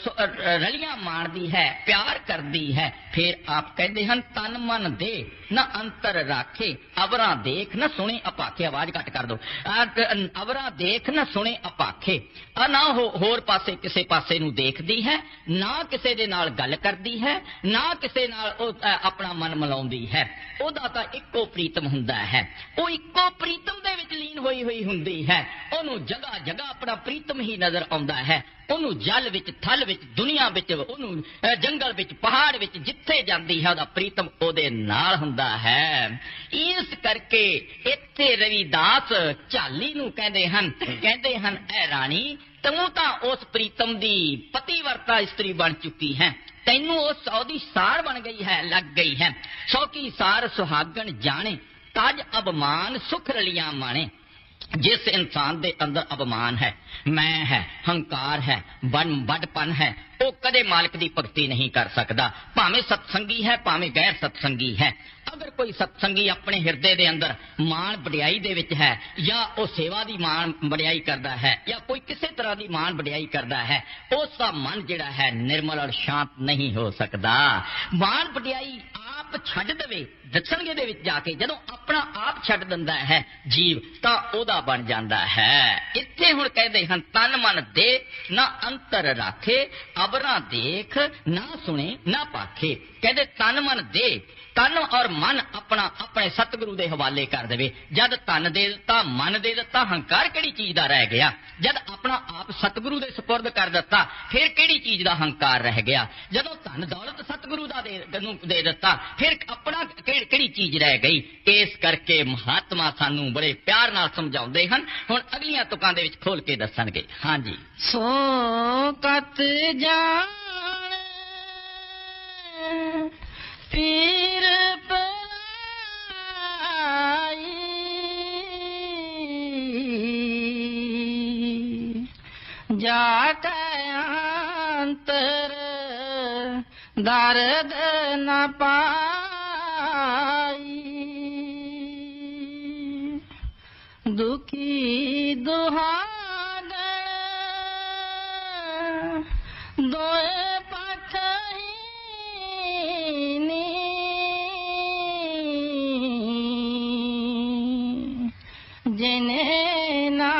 ਰਲੀਆਂ ਮਾਣਦੀ ਹੈ, ਪਿਆਰ ਕਰਦੀ ਹੈ। ਫਿਰ ਆਪ ਕਹਿੰਦੇ ਹਨ, ਤਨ ਮਨ ਦੇ ਨਾ ਅੰਤਰ ਰਾਖੇ, ਅਵਰਾਂ ਦੇਖ ਨਾ ਸੁਣੇ ਅਪਾਖੇ। ਆਵਾਜ਼ ਘੱਟ ਕਰ ਦੋ। ਅਵਰਾਂ ਦੇਖ ਨਾ ਸੁਣੇ ਅਪਾਖੇ। ਆ ਨਾ ਹੋਰ ਪਾਸੇ ਕਿਸੇ ਪਾਸੇ ਨੂੰ ਦੇਖਦੀ ਹੈ, ਨਾ ਕਿਸੇ ਦੇ ਨਾਲ ਗੱਲ ਕਰਦੀ ਹੈ, ਨਾ ਕਿਸੇ ਨਾਲ ਉਹ ਆਪਣਾ ਮਨ ਮਿਲਾਉਂਦੀ ਹੈ। ਉਹਦਾ ਤਾਂ ਇੱਕੋ ਪ੍ਰੀਤਮ ਹੁੰਦਾ ਹੈ, ਉਹ ਇੱਕੋ ਪ੍ਰੀਤਮ ਦੇ ਵਿੱਚ ਲੀਨ ਹੋਈ ਹੋਈ ਹੁੰਦੀ ਹੈ। ਉਹਨੂੰ ਜਗ੍ਹਾ ਜਗ੍ਹਾ ਆਪਣਾ ਪ੍ਰੀਤਮ ਹੀ ਨਜ਼ਰ ਆਉਂਦਾ ਹੈ। ਉਹਨੂੰ ਜਲ ਵਿੱਚ, ਥਲ ਵਿੱਚ, ਦੁਨੀਆ ਵਿੱਚ, ਉਹਨੂੰ ਜੰਗਲ ਵਿੱਚ, ਪਹਾੜ ਵਿੱਚ, ਜਿੱਥੇ ਜਾਂਦੀ ਹੈ ਉਹਦਾ ਪ੍ਰੀਤਮ ਉਹਦੇ ਨਾਲ ਹੁੰਦਾ ਹੈ। ਇਸ ਕਰਕੇ ਇੱਥੇ ਰਵੀਦਾਸ ਝਾਲੀ ਨੂੰ ਕਹਿੰਦੇ ਹਨ, ਕਹਿੰਦੇ ਹਨ ਐ ਰਾਣੀ, ਤੂੰ ਤਾਂ ਉਸ ਪ੍ਰੀਤਮ ਦੀ ਪਤੀਵਰਤਾ ਇਸਤਰੀ ਬਣ ਚੁੱਕੀ ਹੈ, ਤੈਨੂੰ ਉਹ ਸੌ ਦੀ ਸਾਰ ਬਣ ਗਈ ਹੈ, ਲੱਗ ਗਈ ਹੈ। ਸੌ ਕੀ ਸਾਰ ਸੁਹਾਗਣ ਜਾਣੇ, ਤਜ ਅਭਮਾਨ ਸੁਖ ਰਲੀਆਂ ਮਾਣੇ। ਜਿਸ ਇਨਸਾਨ ਦੇ ਅੰਦਰ ਅਭਮਾਨ ਹੈ, ਮੈਂ ਹੈ, ਹੰਕਾਰ ਹੈ, ਬਨ ਵੱਡਪਨ ਹੈ, ਉਹ ਕਦੇ ਮਾਲਕ ਦੀ ਭਗਤੀ ਨਹੀਂ ਕਰ ਸਕਦਾ, ਭਾਵੇਂ ਸਤਸੰਗੀ ਹੈ, ਭਾਵੇਂ ਗੈਰ ਸਤਸੰਗੀ ਹੈ। ਅਗਰ ਕੋਈ ਸਤਸੰਗੀ ਆਪਣੇ ਹਿਰਦੇ ਦੇ ਅੰਦਰ ਮਾਣ ਵਡਿਆਈ ਦੇ ਵਿੱਚ ਹੈ, ਜਾਂ ਉਹ ਸੇਵਾ ਦੀ ਮਾਣ ਵਡਿਆਈ ਕਰਦਾ ਹੈ, ਜਾਂ ਕੋਈ ਕਿਸੇ ਤਰ੍ਹਾਂ ਦੀ ਮਾਣ ਵਡਿਆਈ ਕਰਦਾ ਹੈ, ਉਸ ਦਾ ਮਨ ਜਿਹੜਾ ਹੈ ਨਿਰਮਲ ਔਰ ਸ਼ਾਂਤ ਨਹੀਂ ਹੋ ਸਕਦਾ। ਮਾਣ ਵਡਿਆਈ ਆਪ ਛੱਡ ਦੇਵੇ ਦੱਸਣਗੇ ਦੇ ਵਿੱਚ ਜਾ ਕੇ, ਜਦੋਂ ਆਪਣਾ ਆਪ ਛੱਡ ਦਿੰਦਾ ਹੈ ਜੀਵ, ਤਾਂ ਉਹਦਾ ਬਣ ਜਾਂਦਾ ਹੈ। ਇੱਥੇ ਹੁਣ ਕਹਿੰਦੇ ਹਨ, ਤਨ ਮਨ ਦੇ ਨਾ ਅੰਤਰ ਰਾਖੇ, ਅਵਰਾਂ ਦੇਖ ਨਾ ਸੁਣੇ ਨਾ ਪਾਖੇ। ਕਹਿੰਦੇ ਤਨ ਮਨ ਦੇ, ਤਨ ਔਰ ਮਨ ਆਪਣਾ ਆਪਣੇ ਸਤਿਗੁਰੂ ਦੇ ਹਵਾਲੇ ਕਰ ਦੇਵੇ। ਜਦ ਤਨ ਦੇ ਦਿੱਤਾ, ਮਨ ਦੇ ਦਿੱਤਾ, ਹੰਕਾਰ ਕਿਹੜੀ ਚੀਜ਼ ਦਾ ਰਹਿ ਗਿਆ? ਜਦ ਆਪਣਾ ਆਪ ਸਤਿਗੁਰੂ ਦੇ ਸਪੁਰਦ ਕਰ ਦਿੱਤਾ, ਫਿਰ ਕਿਹੜੀ ਚੀਜ਼ ਦਾ ਹੰਕਾਰ ਰਹਿ ਗਿਆ? ਜਦੋਂ ਧਨ ਦੌਲਤ ਸਤਿਗੁਰੂ ਦਾ ਦੇ ਦਿੱਤਾ, ਫਿਰ ਆਪਣਾ ਕਿਹੜੀ ਚੀਜ਼ ਰਹਿ ਗਈ? ਇਸ ਕਰਕੇ ਮਹਾਤਮਾ ਸਾਨੂੰ ਬੜੇ ਪਿਆਰ ਨਾਲ ਸਮਝਾਉਂਦੇ ਹਨ। ਹੁਣ ਅਗਲੀਆਂ ਤੁਕਾਂ ਦੇ ਵਿੱਚ ਖੋਲ ਕੇ ਦੱਸਣਗੇ। ਹਾਂਜੀ। ਸੋ ਕਤ ਜਾਣ ਪੀਰ ਪਰਾਈ, ਜਾ ਕੇ ਅੰਤਰ ਦਰਦ ਨ ਪਾਈ। ਦੁਖੀ ਦੁਹਾਗਣ ਦੋਏ ਪੱਖ ਹੀਨੀ, ਜਿਨੇ ਨਾ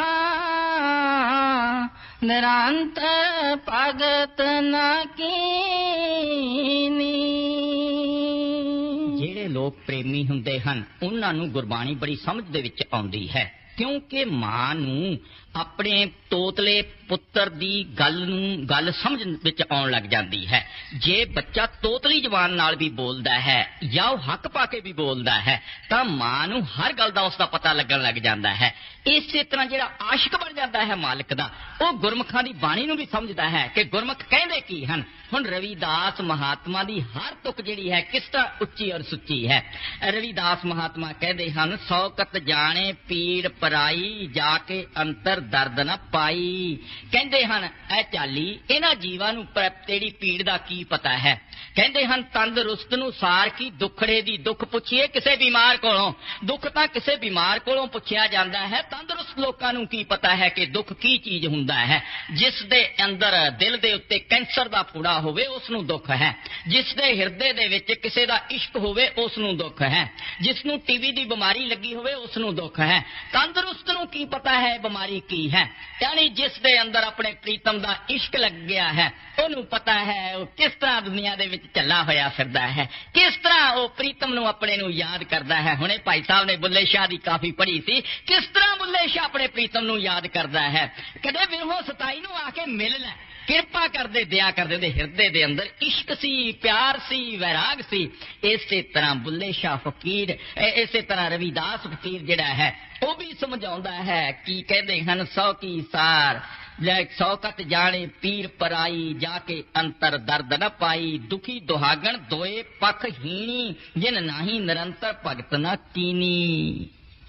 ਨਿਰੰਤਰ ਭਗਤ ਨ ਕੀਨੀ। ਜਿਹੜੇ ਲੋਕ ਪ੍ਰੇਮੀ ਹੁੰਦੇ ਹਨ ਉਹਨਾਂ ਨੂੰ ਗੁਰਬਾਣੀ ਬੜੀ ਸਮਝ ਦੇ ਵਿੱਚ ਆਉਂਦੀ ਹੈ, ਕਿਉਂਕਿ ਮਾਂ ਨੂੰ ਆਪਣੇ ਤੋਤਲੇ ਪੁੱਤਰ ਦੀ ਗੱਲ ਨੂੰ ਗੱਲ ਸਮਝ ਵਿੱਚ ਆਉਣ ਲੱਗ ਜਾਂਦੀ ਹੈ। ਜੇ ਬੱਚਾ ਤੋਤਲੀ ਜ਼ਬਾਨ ਨਾਲ ਵੀ ਬੋਲਦਾ ਹੈ ਜਾਂ ਉਹ ਹੱਕ ਪਾ ਕੇ ਵੀ ਬੋਲਦਾ ਹੈ ਤਾਂ ਮਾਂ ਨੂੰ ਹਰ ਗੱਲ ਦਾ ਉਸ ਦਾ ਪਤਾ ਲੱਗਣ ਲੱਗ ਜਾਂਦਾ ਹੈ। ਇਸੇ ਤਰ੍ਹਾਂ ਜਿਹੜਾ ਆਸ਼ਿਕ ਬਣ ਜਾਂਦਾ ਹੈ ਮਾਲਕ ਦਾ, ਉਹ ਗੁਰਮੁਖਾਂ ਦੀ ਬਾਣੀ ਨੂੰ ਵੀ ਸਮਝਦਾ ਹੈ ਕਿ ਗੁਰਮੁਖ ਕਹਿੰਦੇ ਕੀ ਹਨ। ਹੁਣ ਰਵਿਦਾਸ ਮਹਾਤਮਾ ਦੀ ਹਰ ਤੁਕ ਜਿਹੜੀ ਹੈ ਕਿਸ ਤਰ੍ਹਾਂ ਉੱਚੀ ਔਰ ਸੁੱਚੀ ਹੈ। ਰਵਿਦਾਸ ਮਹਾਤਮਾ ਕਹਿੰਦੇ ਹਨ, ਸੌ ਕਤ ਜਾਣੇ ਪੀੜ ਪਰਾਈ, ਜਾ ਕੇ ਅੰਤਰ ਦਰਦ ਨਾ ਪਾਈ। ਕਹਿੰਦੇ ਹਨ ਇਹ ਚਾਲੀ ਇਹਨਾਂ ਜੀਵਾਂ ਨੂੰ ਤੇਰੀ ਪੀੜ ਦਾ ਕੀ ਪਤਾ ਹੈ। ਕਹਿੰਦੇ ਹਨ ਤੰਦਰੁਸਤ ਨੂੰ ਸਾਰ ਕੀ ਦੁੱਖੜੇ ਦੀ ਦੁੱਖ ਪੁੱਛੀਏ ਕਿਸੇ ਬਿਮਾਰ ਕੋਲੋਂ। ਦੁੱਖ ਤਾਂ ਕਿਸੇ ਬਿਮਾਰ ਕੋਲੋਂ ਪੁੱਛਿਆ ਜਾਂਦਾ ਹੈ, ਤੰਦਰੁਸਤ ਲੋਕਾਂ ਨੂੰ ਕੀ ਪਤਾ ਹੈ ਕਿ ਦੁੱਖ ਕੀ ਚੀਜ਼ ਹੁੰਦਾ ਹੈ। ਜਿਸ ਦੇ ਅੰਦਰ ਦਿਲ ਦੇ ਉੱਤੇ ਕੈਂਸਰ ਦਾ ਫੋੜਾ ਹੋਵੇ ਉਸ ਨੂੰ ਦੁੱਖ ਹੈ, ਜਿਸ ਦੇ ਹਿਰਦੇ ਦੇ ਵਿੱਚ ਕਿਸੇ ਦਾ ਇਸ਼ਕ ਹੋਵੇ ਉਸ ਨੂੰ ਦੁੱਖ ਹੈ, ਜਿਸ ਨੂੰ ਟੀਵੀ ਦੀ ਬਿਮਾਰੀ ਲੱਗੀ ਹੋਵੇ ਉਸ ਨੂੰ ਦੁੱਖ ਹੈ। ਤੰਦਰੁਸਤ ਨੂੰ ਕੀ ਪਤਾ ਹੈ ਬਿਮਾਰੀ ਕੀ ਹੈ। ਯਾਨੀ ਜਿਸ ਦੇ ਅੰਦਰ ਆਪਣੇ ਪ੍ਰੀਤਮ ਦਾ ਇਸ਼ਕ ਲੱਗ ਗਿਆ ਹੈ ਉਹਨੂੰ ਪਤਾ ਹੈ ਉਹ ਕਿਸ ਤਰ੍ਹਾਂ ਦੁਨੀਆ ਦੇ ਵਿੱਚ ਚੱਲਾ ਹੋਇਆ ਫਿਰਦਾ ਹੈ, ਕਿਸ ਤਰ੍ਹਾਂ ਉਹ ਪ੍ਰੀਤਮ ਨੂੰ ਆਪਣੇ ਨੂੰ ਯਾਦ ਕਰਦਾ ਹੈ। ਹੁਣੇ ਭਾਈ ਸਾਹਿਬ ਨੇ ਬੁੱਲੇ ਸ਼ਾਹ ਦੀ ਕਾਫੀ ਪੜ੍ਹੀ ਸੀ, ਕਿਸ ਤਰ੍ਹਾਂ ਬੁੱਲੇ ਸ਼ਾਹ ਆਪਣੇ ਪ੍ਰੀਤਮ ਨੂੰ ਯਾਦ ਕਰਦਾ ਹੈ। ਕਦੇ ਵਿਰਹੋਂ ਸਤਾਈ ਨੂੰ ਆ ਕੇ ਮਿਲ ਲੈ, ਕਿਰਪਾ ਕਰਦੇ ਦਿਆ ਕਰਦੇ ਉਹਦੇ ਹਿਰਦੇ ਦੇ ਅੰਦਰ ਇਸ਼ਕ ਸੀ, ਪਿਆਰ ਸੀ, ਵੈਰਾਗ ਸੀ। ਇਸੇ ਤਰ੍ਹਾਂ ਬੁੱਲੇ ਸ਼ਾਹ ਫਕੀਰ, ਇਸੇ ਤਰ੍ਹਾਂ ਰਵਿਦਾਸ ਫਕੀਰ ਜਿਹੜਾ ਹੈ ਉਹ ਵੀ ਸਮਝਾਉਂਦਾ ਹੈ। ਕੀ ਕਹਿੰਦੇ ਹਨ, ਸੌ ਕੀ ਸਾਰ ਲੈ ਸੌ ਕਤ ਜਾਣੇ ਪੀਰ ਪਰਾਈ, ਜਾ ਕੇ ਅੰਤਰ ਦਰਦ ਨ ਪਾਈ। ਦੁਖੀ ਦੁਹਾਗਣ ਦੋਏ ਪੱਖ ਹੀਣੀ, ਜਿਨ ਨਾਹੀ ਨਿਰੰਤਰ ਭਗਤ ਨਾ ਕੀਨੀ।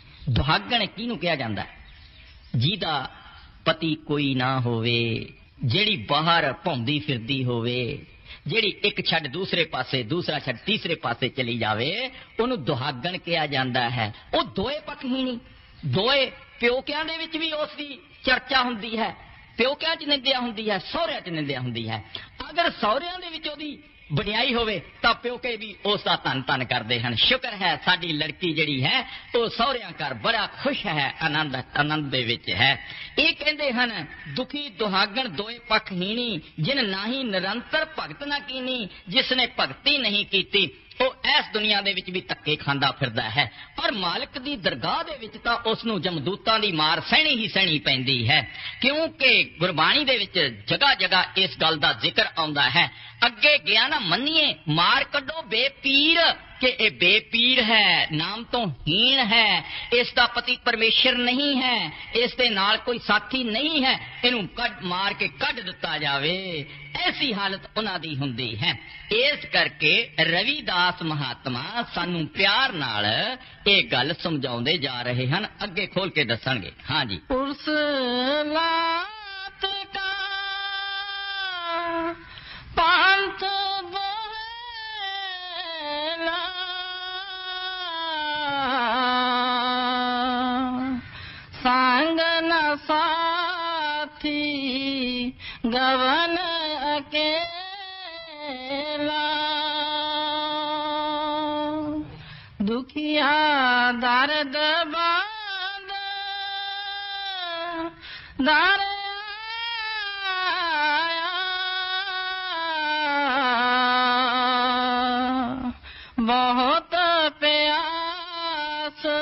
ਦੁਹਾਗਣ ਕਿਹਨੂੰ ਕਿਹਾ ਜਾਂਦਾ? ਜਿਹਦਾ ਪਤੀ ਕੋਈ ਨਾ ਹੋਵੇ, ਜਿਹੜੀ ਬਾਹਰ ਭੌਂਦੀ ਫਿਰਦੀ ਹੋਵੇ, ਜਿਹੜੀ ਇੱਕ ਛੱਡ ਦੂਸਰੇ ਪਾਸੇ, ਦੂਸਰਾ ਛੱਡ ਤੀਸਰੇ ਪਾਸੇ ਚਲੀ ਜਾਵੇ, ਉਹਨੂੰ ਦੁਹਾਗਣ ਕਿਹਾ ਜਾਂਦਾ ਹੈ। ਉਹ ਦੋਏ ਪੱਖ ਹੀ ਨਹੀਂ, ਦੋਏ ਪਿਓਕਿਆਂ ਦੇ ਵਿੱਚ ਵੀ ਉਸ ਦੀ ਚਰਚਾ ਹੁੰਦੀ ਹੈ, ਪਿਓਕਿਆਂ 'ਚ ਨਿੰਦਿਆ ਹੁੰਦੀ ਹੈ, ਸਹੁਰਿਆਂ 'ਚ ਨਿੰਦਿਆ ਹੁੰਦੀ ਹੈ। ਅਗਰ ਸਹੁਰਿਆਂ ਦੇ ਵਿੱਚ ਉਹਦੀ ਵਡਿਆਈ ਹੋਵੇ ਤਾਂ ਪਿਓਕੇ ਵੀ ਉਸ ਦਾ ਧੰਨ ਧੰਨ ਕਰਦੇ ਹਨ। ਸ਼ੁਕਰ ਹੈ ਸਾਡੀ ਲੜਕੀ ਜਿਹੜੀ ਹੈ ਉਹ ਸਹੁਰਿਆਂ ਘਰ ਬੜਾ ਖੁਸ਼ ਹੈ, ਆਨੰਦ ਆਨੰਦ ਦੇ ਵਿੱਚ ਹੈ। ਇਹ ਕਹਿੰਦੇ ਹਨ, ਦੁਖੀ ਦੁਹਾਗਣ ਦੋਏ ਪੱਖ ਹੀਣੀ, ਜਿਨ ਨਾਹੀ ਨਿਰੰਤਰ ਭਗਤ ਨਾ ਕੀਨੀ। ਜਿਸ ਨੇ ਭਗਤੀ ਨਹੀਂ ਕੀਤੀ ਉਹ ਇਸ ਦੁਨੀਆ ਦੇ ਵਿੱਚ ਵੀ ਧੱਕੇ ਖਾਂਦਾ ਫਿਰਦਾ ਹੈ, ਪਰ ਮਾਲਕ ਦੀ ਦਰਗਾਹ ਦੇ ਵਿੱਚ ਤਾਂ ਉਸ ਨੂੰ ਜਮਦੂਤਾਂ ਦੀ ਮਾਰ ਸਹਿਣੀ ਹੀ ਸਹਿਣੀ ਪੈਂਦੀ ਹੈ। ਕਿਉਂਕਿ ਗੁਰਬਾਣੀ ਦੇ ਵਿੱਚ ਜਗ੍ਹਾ ਜਗ੍ਹਾ ਇਸ ਗੱਲ ਦਾ ਜ਼ਿਕਰ ਆਉਂਦਾ ਹੈ। ਅੱਗੇ ਗਿਆ ਨਾ ਮੰਨੀਏ, ਮਾਰ ਕੱਢੋ ਬੇਪੀਰ, ਕਿ ਇਹ ਬੇਪੀਰ ਹੈ, ਨਾਮ ਤੋਂ ਹੀਣ ਹੈ, ਇਸ ਦਾ ਪਤੀ ਪਰਮੇਸ਼ਰ ਨਹੀਂ ਹੈ, ਇਸ ਦੇ ਨਾਲ ਕੋਈ ਸਾਥੀ ਨਹੀਂ ਹੈ, ਇਹਨੂੰ ਕੱਢ ਮਾਰ ਕੇ ਕੱਢ ਦਿੱਤਾ ਜਾਵੇ। ਐਸੀ ਹਾਲਤ ਉਹਨਾਂ ਦੀ ਹੁੰਦੀ ਹੈ। ਇਸ ਕਰਕੇ ਰਵਿਦਾਸ ਮਹਾਤਮਾ ਸਾਨੂੰ ਪਿਆਰ ਨਾਲ ਇਹ ਗੱਲ ਸਮਝਾਉਂਦੇ ਜਾ ਰਹੇ ਹਨ। ਅੱਗੇ ਖੋਲ ਕੇ ਦੱਸਣਗੇ। ਹਾਂਜੀ, ਪੁਰਸ ਲਾਤ ਕਾ ਪੰਥ ਸੰਗ ਨ ਸਾਥੀ ਗਵਨ ਅਕੇਲਾ, ਦੁਖੀਆ ਦਰਦ ਬਾਂਧ ਦਰ ਬਹੁਤ ਪਿਆਸ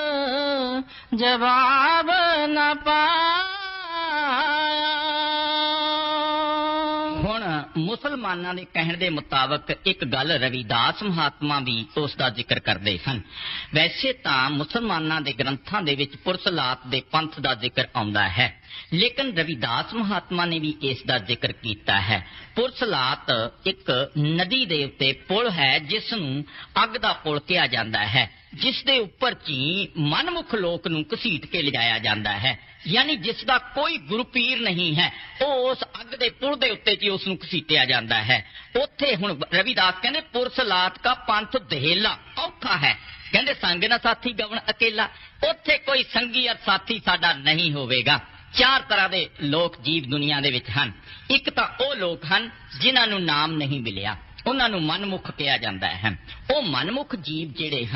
ਜਵਾਬ ਨ ਪਾਇਆ। ਹੁਣ ਮੁਸਲਮਾਨਾਂ ਦੇ ਕਹਿਣ ਦੇ ਮੁਤਾਬਕ ਇੱਕ ਗੱਲ ਰਵਿਦਾਸ ਮਹਾਤਮਾ ਵੀ ਉਸ ਦਾ ਜ਼ਿਕਰ ਕਰਦੇ ਹਨ। ਵੈਸੇ ਤਾਂ ਮੁਸਲਮਾਨਾਂ ਦੇ ਗ੍ਰੰਥਾਂ ਦੇ ਵਿੱਚ ਪੁਰਸਲਾਤ ਦੇ ਪੰਥ ਦਾ ਜ਼ਿਕਰ ਆਉਂਦਾ ਹੈ, ਲੇਕਿਨ ਰਵਿਦਾਸ ਮਹਾਤਮਾ ਨੇ ਵੀ ਇਸ ਦਾ ਜ਼ਿਕਰ ਕੀਤਾ ਹੈ। ਪੁਰਸਲਾਤ ਇੱਕ ਨਦੀ ਦੇ ਉੱਤੇ ਪੁਲ ਹੈ ਜਿਸ ਨੂੰ ਅੱਗ ਦਾ ਪੁਲ ਕਿਹਾ ਜਾਂਦਾ ਹੈ, ਜਿਸ ਦੇ ਉੱਪਰ ਚੀ ਮਨਮੁਖ ਲੋਕ ਨੂੰ ਘਸੀਟ ਕੇ ਲਿਜਾਇਆ ਜਾਂਦਾ ਹੈ। ਯਾਨੀ ਜਿਸ ਦਾ ਕੋਈ ਗੁਰੂ ਪੀਰ ਨਹੀਂ ਹੈ ਉਹ ਉਸ ਅੱਗ ਦੇ ਪੁਲ ਦੇ ਉੱਤੇ ਜੀ ਉਸ ਨੂੰ ਘਸੀਟਿਆ ਜਾਂਦਾ ਹੈ। ਉੱਥੇ ਹੁਣ ਰਵਿਦਾਸ ਕਹਿੰਦੇ ਪੁਰਸਲਾਤ ਕਾ ਪੰਥ ਦਹੇਲਾ, ਔਖਾ ਹੈ। ਕਹਿੰਦੇ ਸੰਗ ਨਾ ਸਾਥੀ ਗਵਨ ਅਕੇਲਾ, ਉੱਥੇ ਕੋਈ ਸੰਗੀ ਅਰ ਸਾਥੀ ਸਾਡਾ ਨਹੀਂ ਹੋਵੇਗਾ। ਚਾਰ ਤਰ੍ਹਾਂ ਦੇ ਲੋਕ ਜੀਵ ਦੁਨੀਆ ਦੇ ਵਿੱਚ ਹਨ। ਇੱਕ ਤਾਂ ਉਹ ਲੋਕ ਹਨ ਜਿਨ੍ਹਾਂ ਨੂੰ ਨਾਮ ਨਹੀਂ ਮਿਲਿਆ, ਉਹਨਾਂ ਨੂੰ ਮਨਮੁਖ ਕਿਹਾ ਜਾਂਦਾ ਹੈ। ਉਹ ਮਨਮੁਖ ਜੀਵ ਜਿਹੜੇ ਹਨ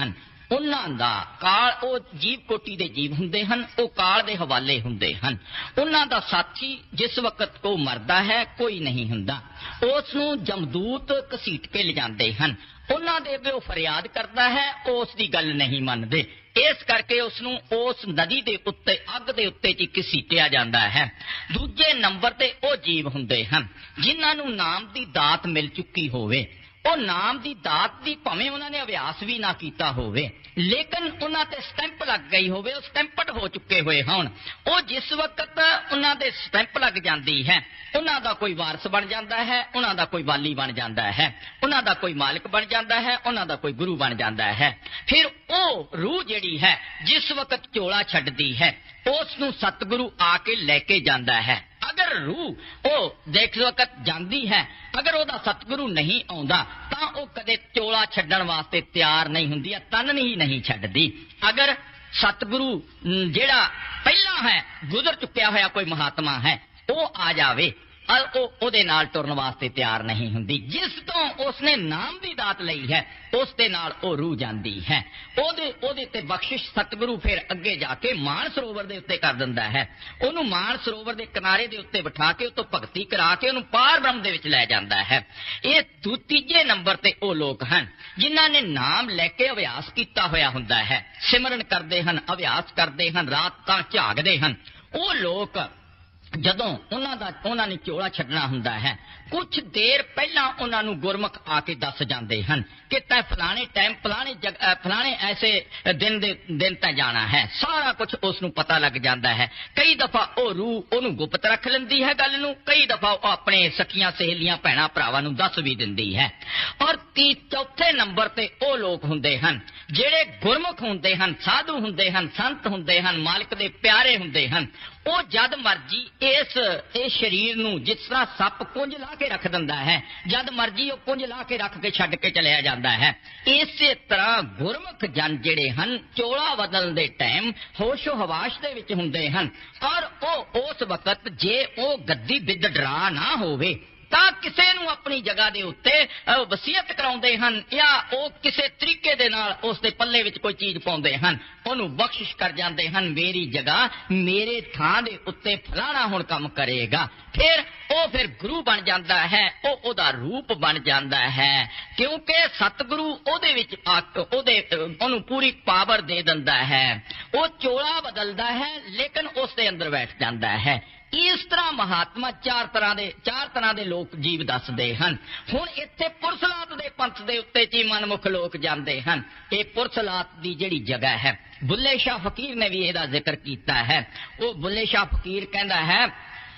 ਉਹਨਾਂ ਦਾ ਕਾਲ, ਉਹ ਜੀਵ ਕੋਟੀ ਦੇ ਜੀਵ ਹੁੰਦੇ ਹਨ, ਉਹ ਕਾਲ ਦੇ ਹਵਾਲੇ ਹੁੰਦੇ ਹਨ। ਉਹਨਾਂ ਦਾ ਸਾਥੀ ਜਿਸ ਵਕਤ ਉਹ ਮਰਦਾ ਹੈ ਕੋਈ ਨਹੀਂ ਹੁੰਦਾ, ਉਸ ਨੂੰ ਜਮਦੂਤ ਘਸੀਟ ਕੇ ਲਿਜਾਂਦੇ ਹਨ। ਉਹਨਾਂ ਦੇ ਅੱਗੇ ਉਹ ਫਰਿਆਦ ਕਰਦਾ ਹੈ, ਉਹ ਉਸ ਦੀ ਗੱਲ ਨਹੀਂ ਮੰਨਦੇ, ਇਸ ਕਰਕੇ ਉਸ ਨੂੰ ਉਸ ਨਦੀ ਦੇ ਉੱਤੇ, ਅੱਗ ਦੇ ਉੱਤੇ ਚ ਘਸੀਟਿਆ ਜਾਂਦਾ ਹੈ। ਦੂਜੇ ਨੰਬਰ ਤੇ ਉਹ ਜੀਵ ਹੁੰਦੇ ਹਨ ਜਿਨ੍ਹਾਂ ਨੂੰ ਨਾਮ ਦੀ ਦਾਤ ਮਿਲ ਚੁੱਕੀ ਹੋਵੇ। ਉਹ ਨਾਮ ਦੀ ਦਾਤ ਦੀ ਭਾਵੇਂ ਉਹਨਾਂ ਨੇ ਅਭਿਆਸ ਵੀ ਨਾ ਕੀਤਾ ਹੋਵੇ, ਲੇਕਿਨ ਉਹਨਾਂ ਤੇ ਸਟੈਂਪ ਲੱਗ ਗਈ ਹੋਵੇ, ਉਹ ਸਟੈਂਪਡ ਹੋ ਚੁੱਕੇ ਹੋਏ ਹੋਣ। ਉਹ ਜਿਸ ਵਕਤ ਉਹਨਾਂ ਦੇ ਸਟੈਂਪ ਲੱਗ ਜਾਂਦੀ ਹੈ, ਉਹਨਾਂ ਦਾ ਕੋਈ ਵਾਰਸ ਬਣ ਜਾਂਦਾ ਹੈ, ਉਹਨਾਂ ਦਾ ਕੋਈ ਵਾਲੀ ਬਣ ਜਾਂਦਾ ਹੈ, ਉਹਨਾਂ ਦਾ ਕੋਈ ਮਾਲਕ ਬਣ ਜਾਂਦਾ ਹੈ, ਉਹਨਾਂ ਦਾ ਕੋਈ ਗੁਰੂ ਬਣ ਜਾਂਦਾ ਹੈ। ਫਿਰ ਉਹ ਰੂਹ ਜਿਹੜੀ ਹੈ ਜਿਸ ਵਕਤ ਝੋਲਾ ਛੱਡਦੀ ਹੈ, ਉਸ ਨੂੰ ਸਤਿਗੁਰੂ ਆ ਕੇ ਲੈ ਕੇ ਜਾਂਦਾ ਹੈ। ਅਗਰ ਰੂਹ ਉਹ ਦੇਖ ਵਕਤ ਜਾਂਦੀ ਹੈ, ਅਗਰ ਉਹਦਾ ਸਤਿਗੁਰੂ ਨਹੀਂ ਆਉਂਦਾ ਤਾਂ ਉਹ ਕਦੇ ਝੋਲਾ ਛੱਡਣ ਵਾਸਤੇ ਤਿਆਰ ਨਹੀਂ ਹੁੰਦੀ, ਆ ਤਨ ਹੀ ਨਹੀਂ ਛੱਡਦੀ। ਅਗਰ ਸਤਿਗੁਰੂ ਜਿਹੜਾ ਪਹਿਲਾਂ ਹੈ, ਗੁਜ਼ਰ ਚੁੱਕਿਆ ਹੋਇਆ ਕੋਈ ਮਹਾਤਮਾ ਹੈ, ਉਹ ਆ ਜਾਵੇ, ਉਹ ਉਹਦੇ ਨਾਲ ਤੁਰਨ ਵਾਸਤੇ ਤਿਆਰ ਨਹੀਂ ਹੁੰਦੀ। ਜਿਸ ਤੋਂ ਉਸਨੇ ਨਾਮ ਦੀ ਦਾਤ ਲਈ ਹੈ, ਉਸ ਦੇ ਨਾਲ ਉਹ ਰੂਹ ਜਾਂਦੀ ਹੈ। ਉਹਦੇ ਉਹਦੇ ਤੇ ਬਖਸ਼ਿਸ਼ ਸਤਿਗੁਰੂ ਫਿਰ ਅੱਗੇ ਜਾ ਕੇ ਮਾਨ ਸਰੋਵਰ ਦੇ ਉੱਤੇ ਕਰ ਦਿੰਦਾ ਹੈ। ਉਹਨੂੰ ਮਾਨ ਸਰੋਵਰ ਦੇ ਕਿਨਾਰੇ ਦੇ ਉੱਤੇ ਬਿਠਾ ਕੇ ਉਹ ਤੋਂ ਭਗਤੀ ਕਰਾ ਕੇ ਉਹਨੂੰ ਪਾਰ ਬ੍ਰਹਮ ਦੇ ਵਿੱਚ ਲੈ ਜਾਂਦਾ ਹੈ। ਇਹ ਤੀਜੇ ਨੰਬਰ ਤੇ ਉਹ ਲੋਕ ਹਨ ਜਿਨ੍ਹਾਂ ਨੇ ਨਾਮ ਲੈ ਕੇ ਅਭਿਆਸ ਕੀਤਾ ਹੋਇਆ ਹੁੰਦਾ ਹੈ, ਸਿਮਰਨ ਕਰਦੇ ਹਨ, ਅਭਿਆਸ ਕਰਦੇ ਹਨ, ਰਾਤਾਂ ਝਾਗਦੇ ਹਨ। ਉਹ ਲੋਕ ਜਦੋਂ ਉਹਨਾਂ ਦਾ ਉਹਨਾਂ ਨੇ ਝੋਲਾ ਛੱਡਣਾ ਹੁੰਦਾ ਹੈ, ਕੁਛ ਦੇਰ ਪਹਿਲਾਂ ਉਹਨਾਂ ਨੂੰ ਗੁਰਮੁਖ ਆ ਕੇ ਦੱਸ ਜਾਂਦੇ ਹਨ ਕਿ ਤੈਂ ਫਲਾਣੇ ਟਾਈਮ ਫਲਾਣੇ ਜਗ੍ਹਾ ਫਲਾਣੇ ਐਸੇ ਦਿਨ ਦੇ ਦਿਨ ਤੈਂ ਜਾਣਾ ਹੈ। ਸਾਰਾ ਕੁਛ ਉਸ ਨੂੰ ਪਤਾ ਲੱਗ ਜਾਂਦਾ ਹੈ। ਕਈ ਦਫਾ ਉਹ ਰੂਹ ਉਹਨੂੰ ਗੁਪਤ ਰੱਖ ਲੈਂਦੀ ਹੈ ਗੱਲ ਨੂੰ, ਕਈ ਦਫਾ ਉਹ ਆਪਣੇ ਸਖੀਆਂ ਸਹੇਲੀਆਂ ਭੈਣਾਂ ਭਰਾਵਾਂ ਨੂੰ ਦੱਸ ਵੀ ਦਿੰਦੀ ਹੈ। ਔਰ ਤੀ ਚੌਥੇ ਨੰਬਰ ਤੇ ਉਹ ਲੋਕ ਹੁੰਦੇ ਹਨ ਜਿਹੜੇ ਗੁਰਮੁਖ ਹੁੰਦੇ ਹਨ, ਸਾਧੂ ਹੁੰਦੇ ਹਨ, ਸੰਤ ਹੁੰਦੇ ਹਨ, ਮਾਲਕ ਦੇ ਪਿਆਰੇ ਹੁੰਦੇ ਹਨ। ਉਹ ਜਦ ਮਰਜੀ ਇਸ ਇਹ ਸਰੀਰ ਨੂੰ ਜਿਸ ਤਰ੍ਹਾਂ ਸੱਪ ਕੁੰਝ ਲਾ ਕੇ ਰੱਖ ਦਿੰਦਾ ਹੈ, ਜਦ ਮਰਜੀ ਉਹ ਕੁੰਝ ਲਾ ਕੇ ਰੱਖ ਕੇ ਛੱਡ ਕੇ ਚਲਿਆ ਜਾਂਦਾ ਹੈ। ਇਸੇ ਤਰ੍ਹਾਂ ਗੁਰਮੁਖ ਜਨ ਜਿਹੜੇ ਹਨ ਚੋਲਾ ਬਦਲਣ ਦੇ ਟਾਈਮ ਹੋਸ਼ੋ ਹਵਾਸ਼ ਦੇ ਵਿੱਚ ਹੁੰਦੇ ਹਨ। ਔਰ ਉਹ ਉਸ ਵਕਤ ਜੇ ਉਹ ਗੱਦੀ ਬਿੱਦ ਡਰਾ ਨਾ ਹੋਵੇ ਤਾਂ ਕਿਸੇ ਨੂੰ ਆਪਣੀ ਜਗ੍ਹਾ ਦੇ ਉੱਤੇ ਵਸੀਅਤ ਕਰਾਉਂਦੇ ਹਨ, ਜਾਂ ਉਹ ਕਿਸੇ ਤਰੀਕੇ ਦੇ ਨਾਲ ਉਸ ਦੇ ਪੱਲੇ ਵਿੱਚ ਕੋਈ ਚੀਜ਼ ਪਾਉਂਦੇ ਹਨ, ਉਹਨੂੰ ਬਖਸ਼ਿਸ਼ ਕਰ ਜਾਂਦੇ ਹਨ, ਮੇਰੀ ਜਗ੍ਹਾ ਮੇਰੇ ਥਾਂ ਦੇ ਉੱਤੇ ਫਲਾਣਾ ਹੁਣ ਕੰਮ ਕਰੇਗਾ। ਫਿਰ ਉਹ ਫਿਰ ਗੁਰੂ ਬਣ ਜਾਂਦਾ ਹੈ, ਉਹ ਉਹਦਾ ਰੂਪ ਬਣ ਜਾਂਦਾ ਹੈ, ਕਿਉਂਕਿ ਸਤਿਗੁਰੂ ਉਹਦੇ ਵਿੱਚ ਉਹਦੇ ਉਹਨੂੰ ਪੂਰੀ ਪਾਵਰ ਦੇ ਦਿੰਦਾ ਹੈ। ਉਹ ਚੋਲਾ ਬਦਲਦਾ ਹੈ ਲੇਕਿਨ ਉਸ ਦੇ ਅੰਦਰ ਬੈਠ ਜਾਂਦਾ ਹੈ। ਇਸ ਤਰ੍ਹਾਂ ਮਹਾਤਮਾ ਚਾਰ ਤਰ੍ਹਾਂ ਦੇ ਚਾਰ ਤਰ੍ਹਾਂ ਦੇ ਲੋਕ ਜੀਵ ਦੱਸਦੇ ਹਨ। ਹੁਣ ਇੱਥੇ ਪੁਰਸਲਾਤ ਦੇ ਪੰਥ ਦੇ ਉੱਤੇ ਜੀ ਮਨਮੁਖ ਲੋਕ ਜਾਂਦੇ ਹਨ। ਇਹ ਪੁਰਸਲਾਤ ਦੀ ਜਿਹੜੀ ਜਗ੍ਹਾ ਹੈ, ਬੁੱਲੇ ਸ਼ਾਹ ਫਕੀਰ ਨੇ ਵੀ ਇਹਦਾ ਜ਼ਿਕਰ ਕੀਤਾ ਹੈ। ਉਹ ਬੁੱਲੇ ਸ਼ਾਹ ਫਕੀਰ ਕਹਿੰਦਾ ਹੈ,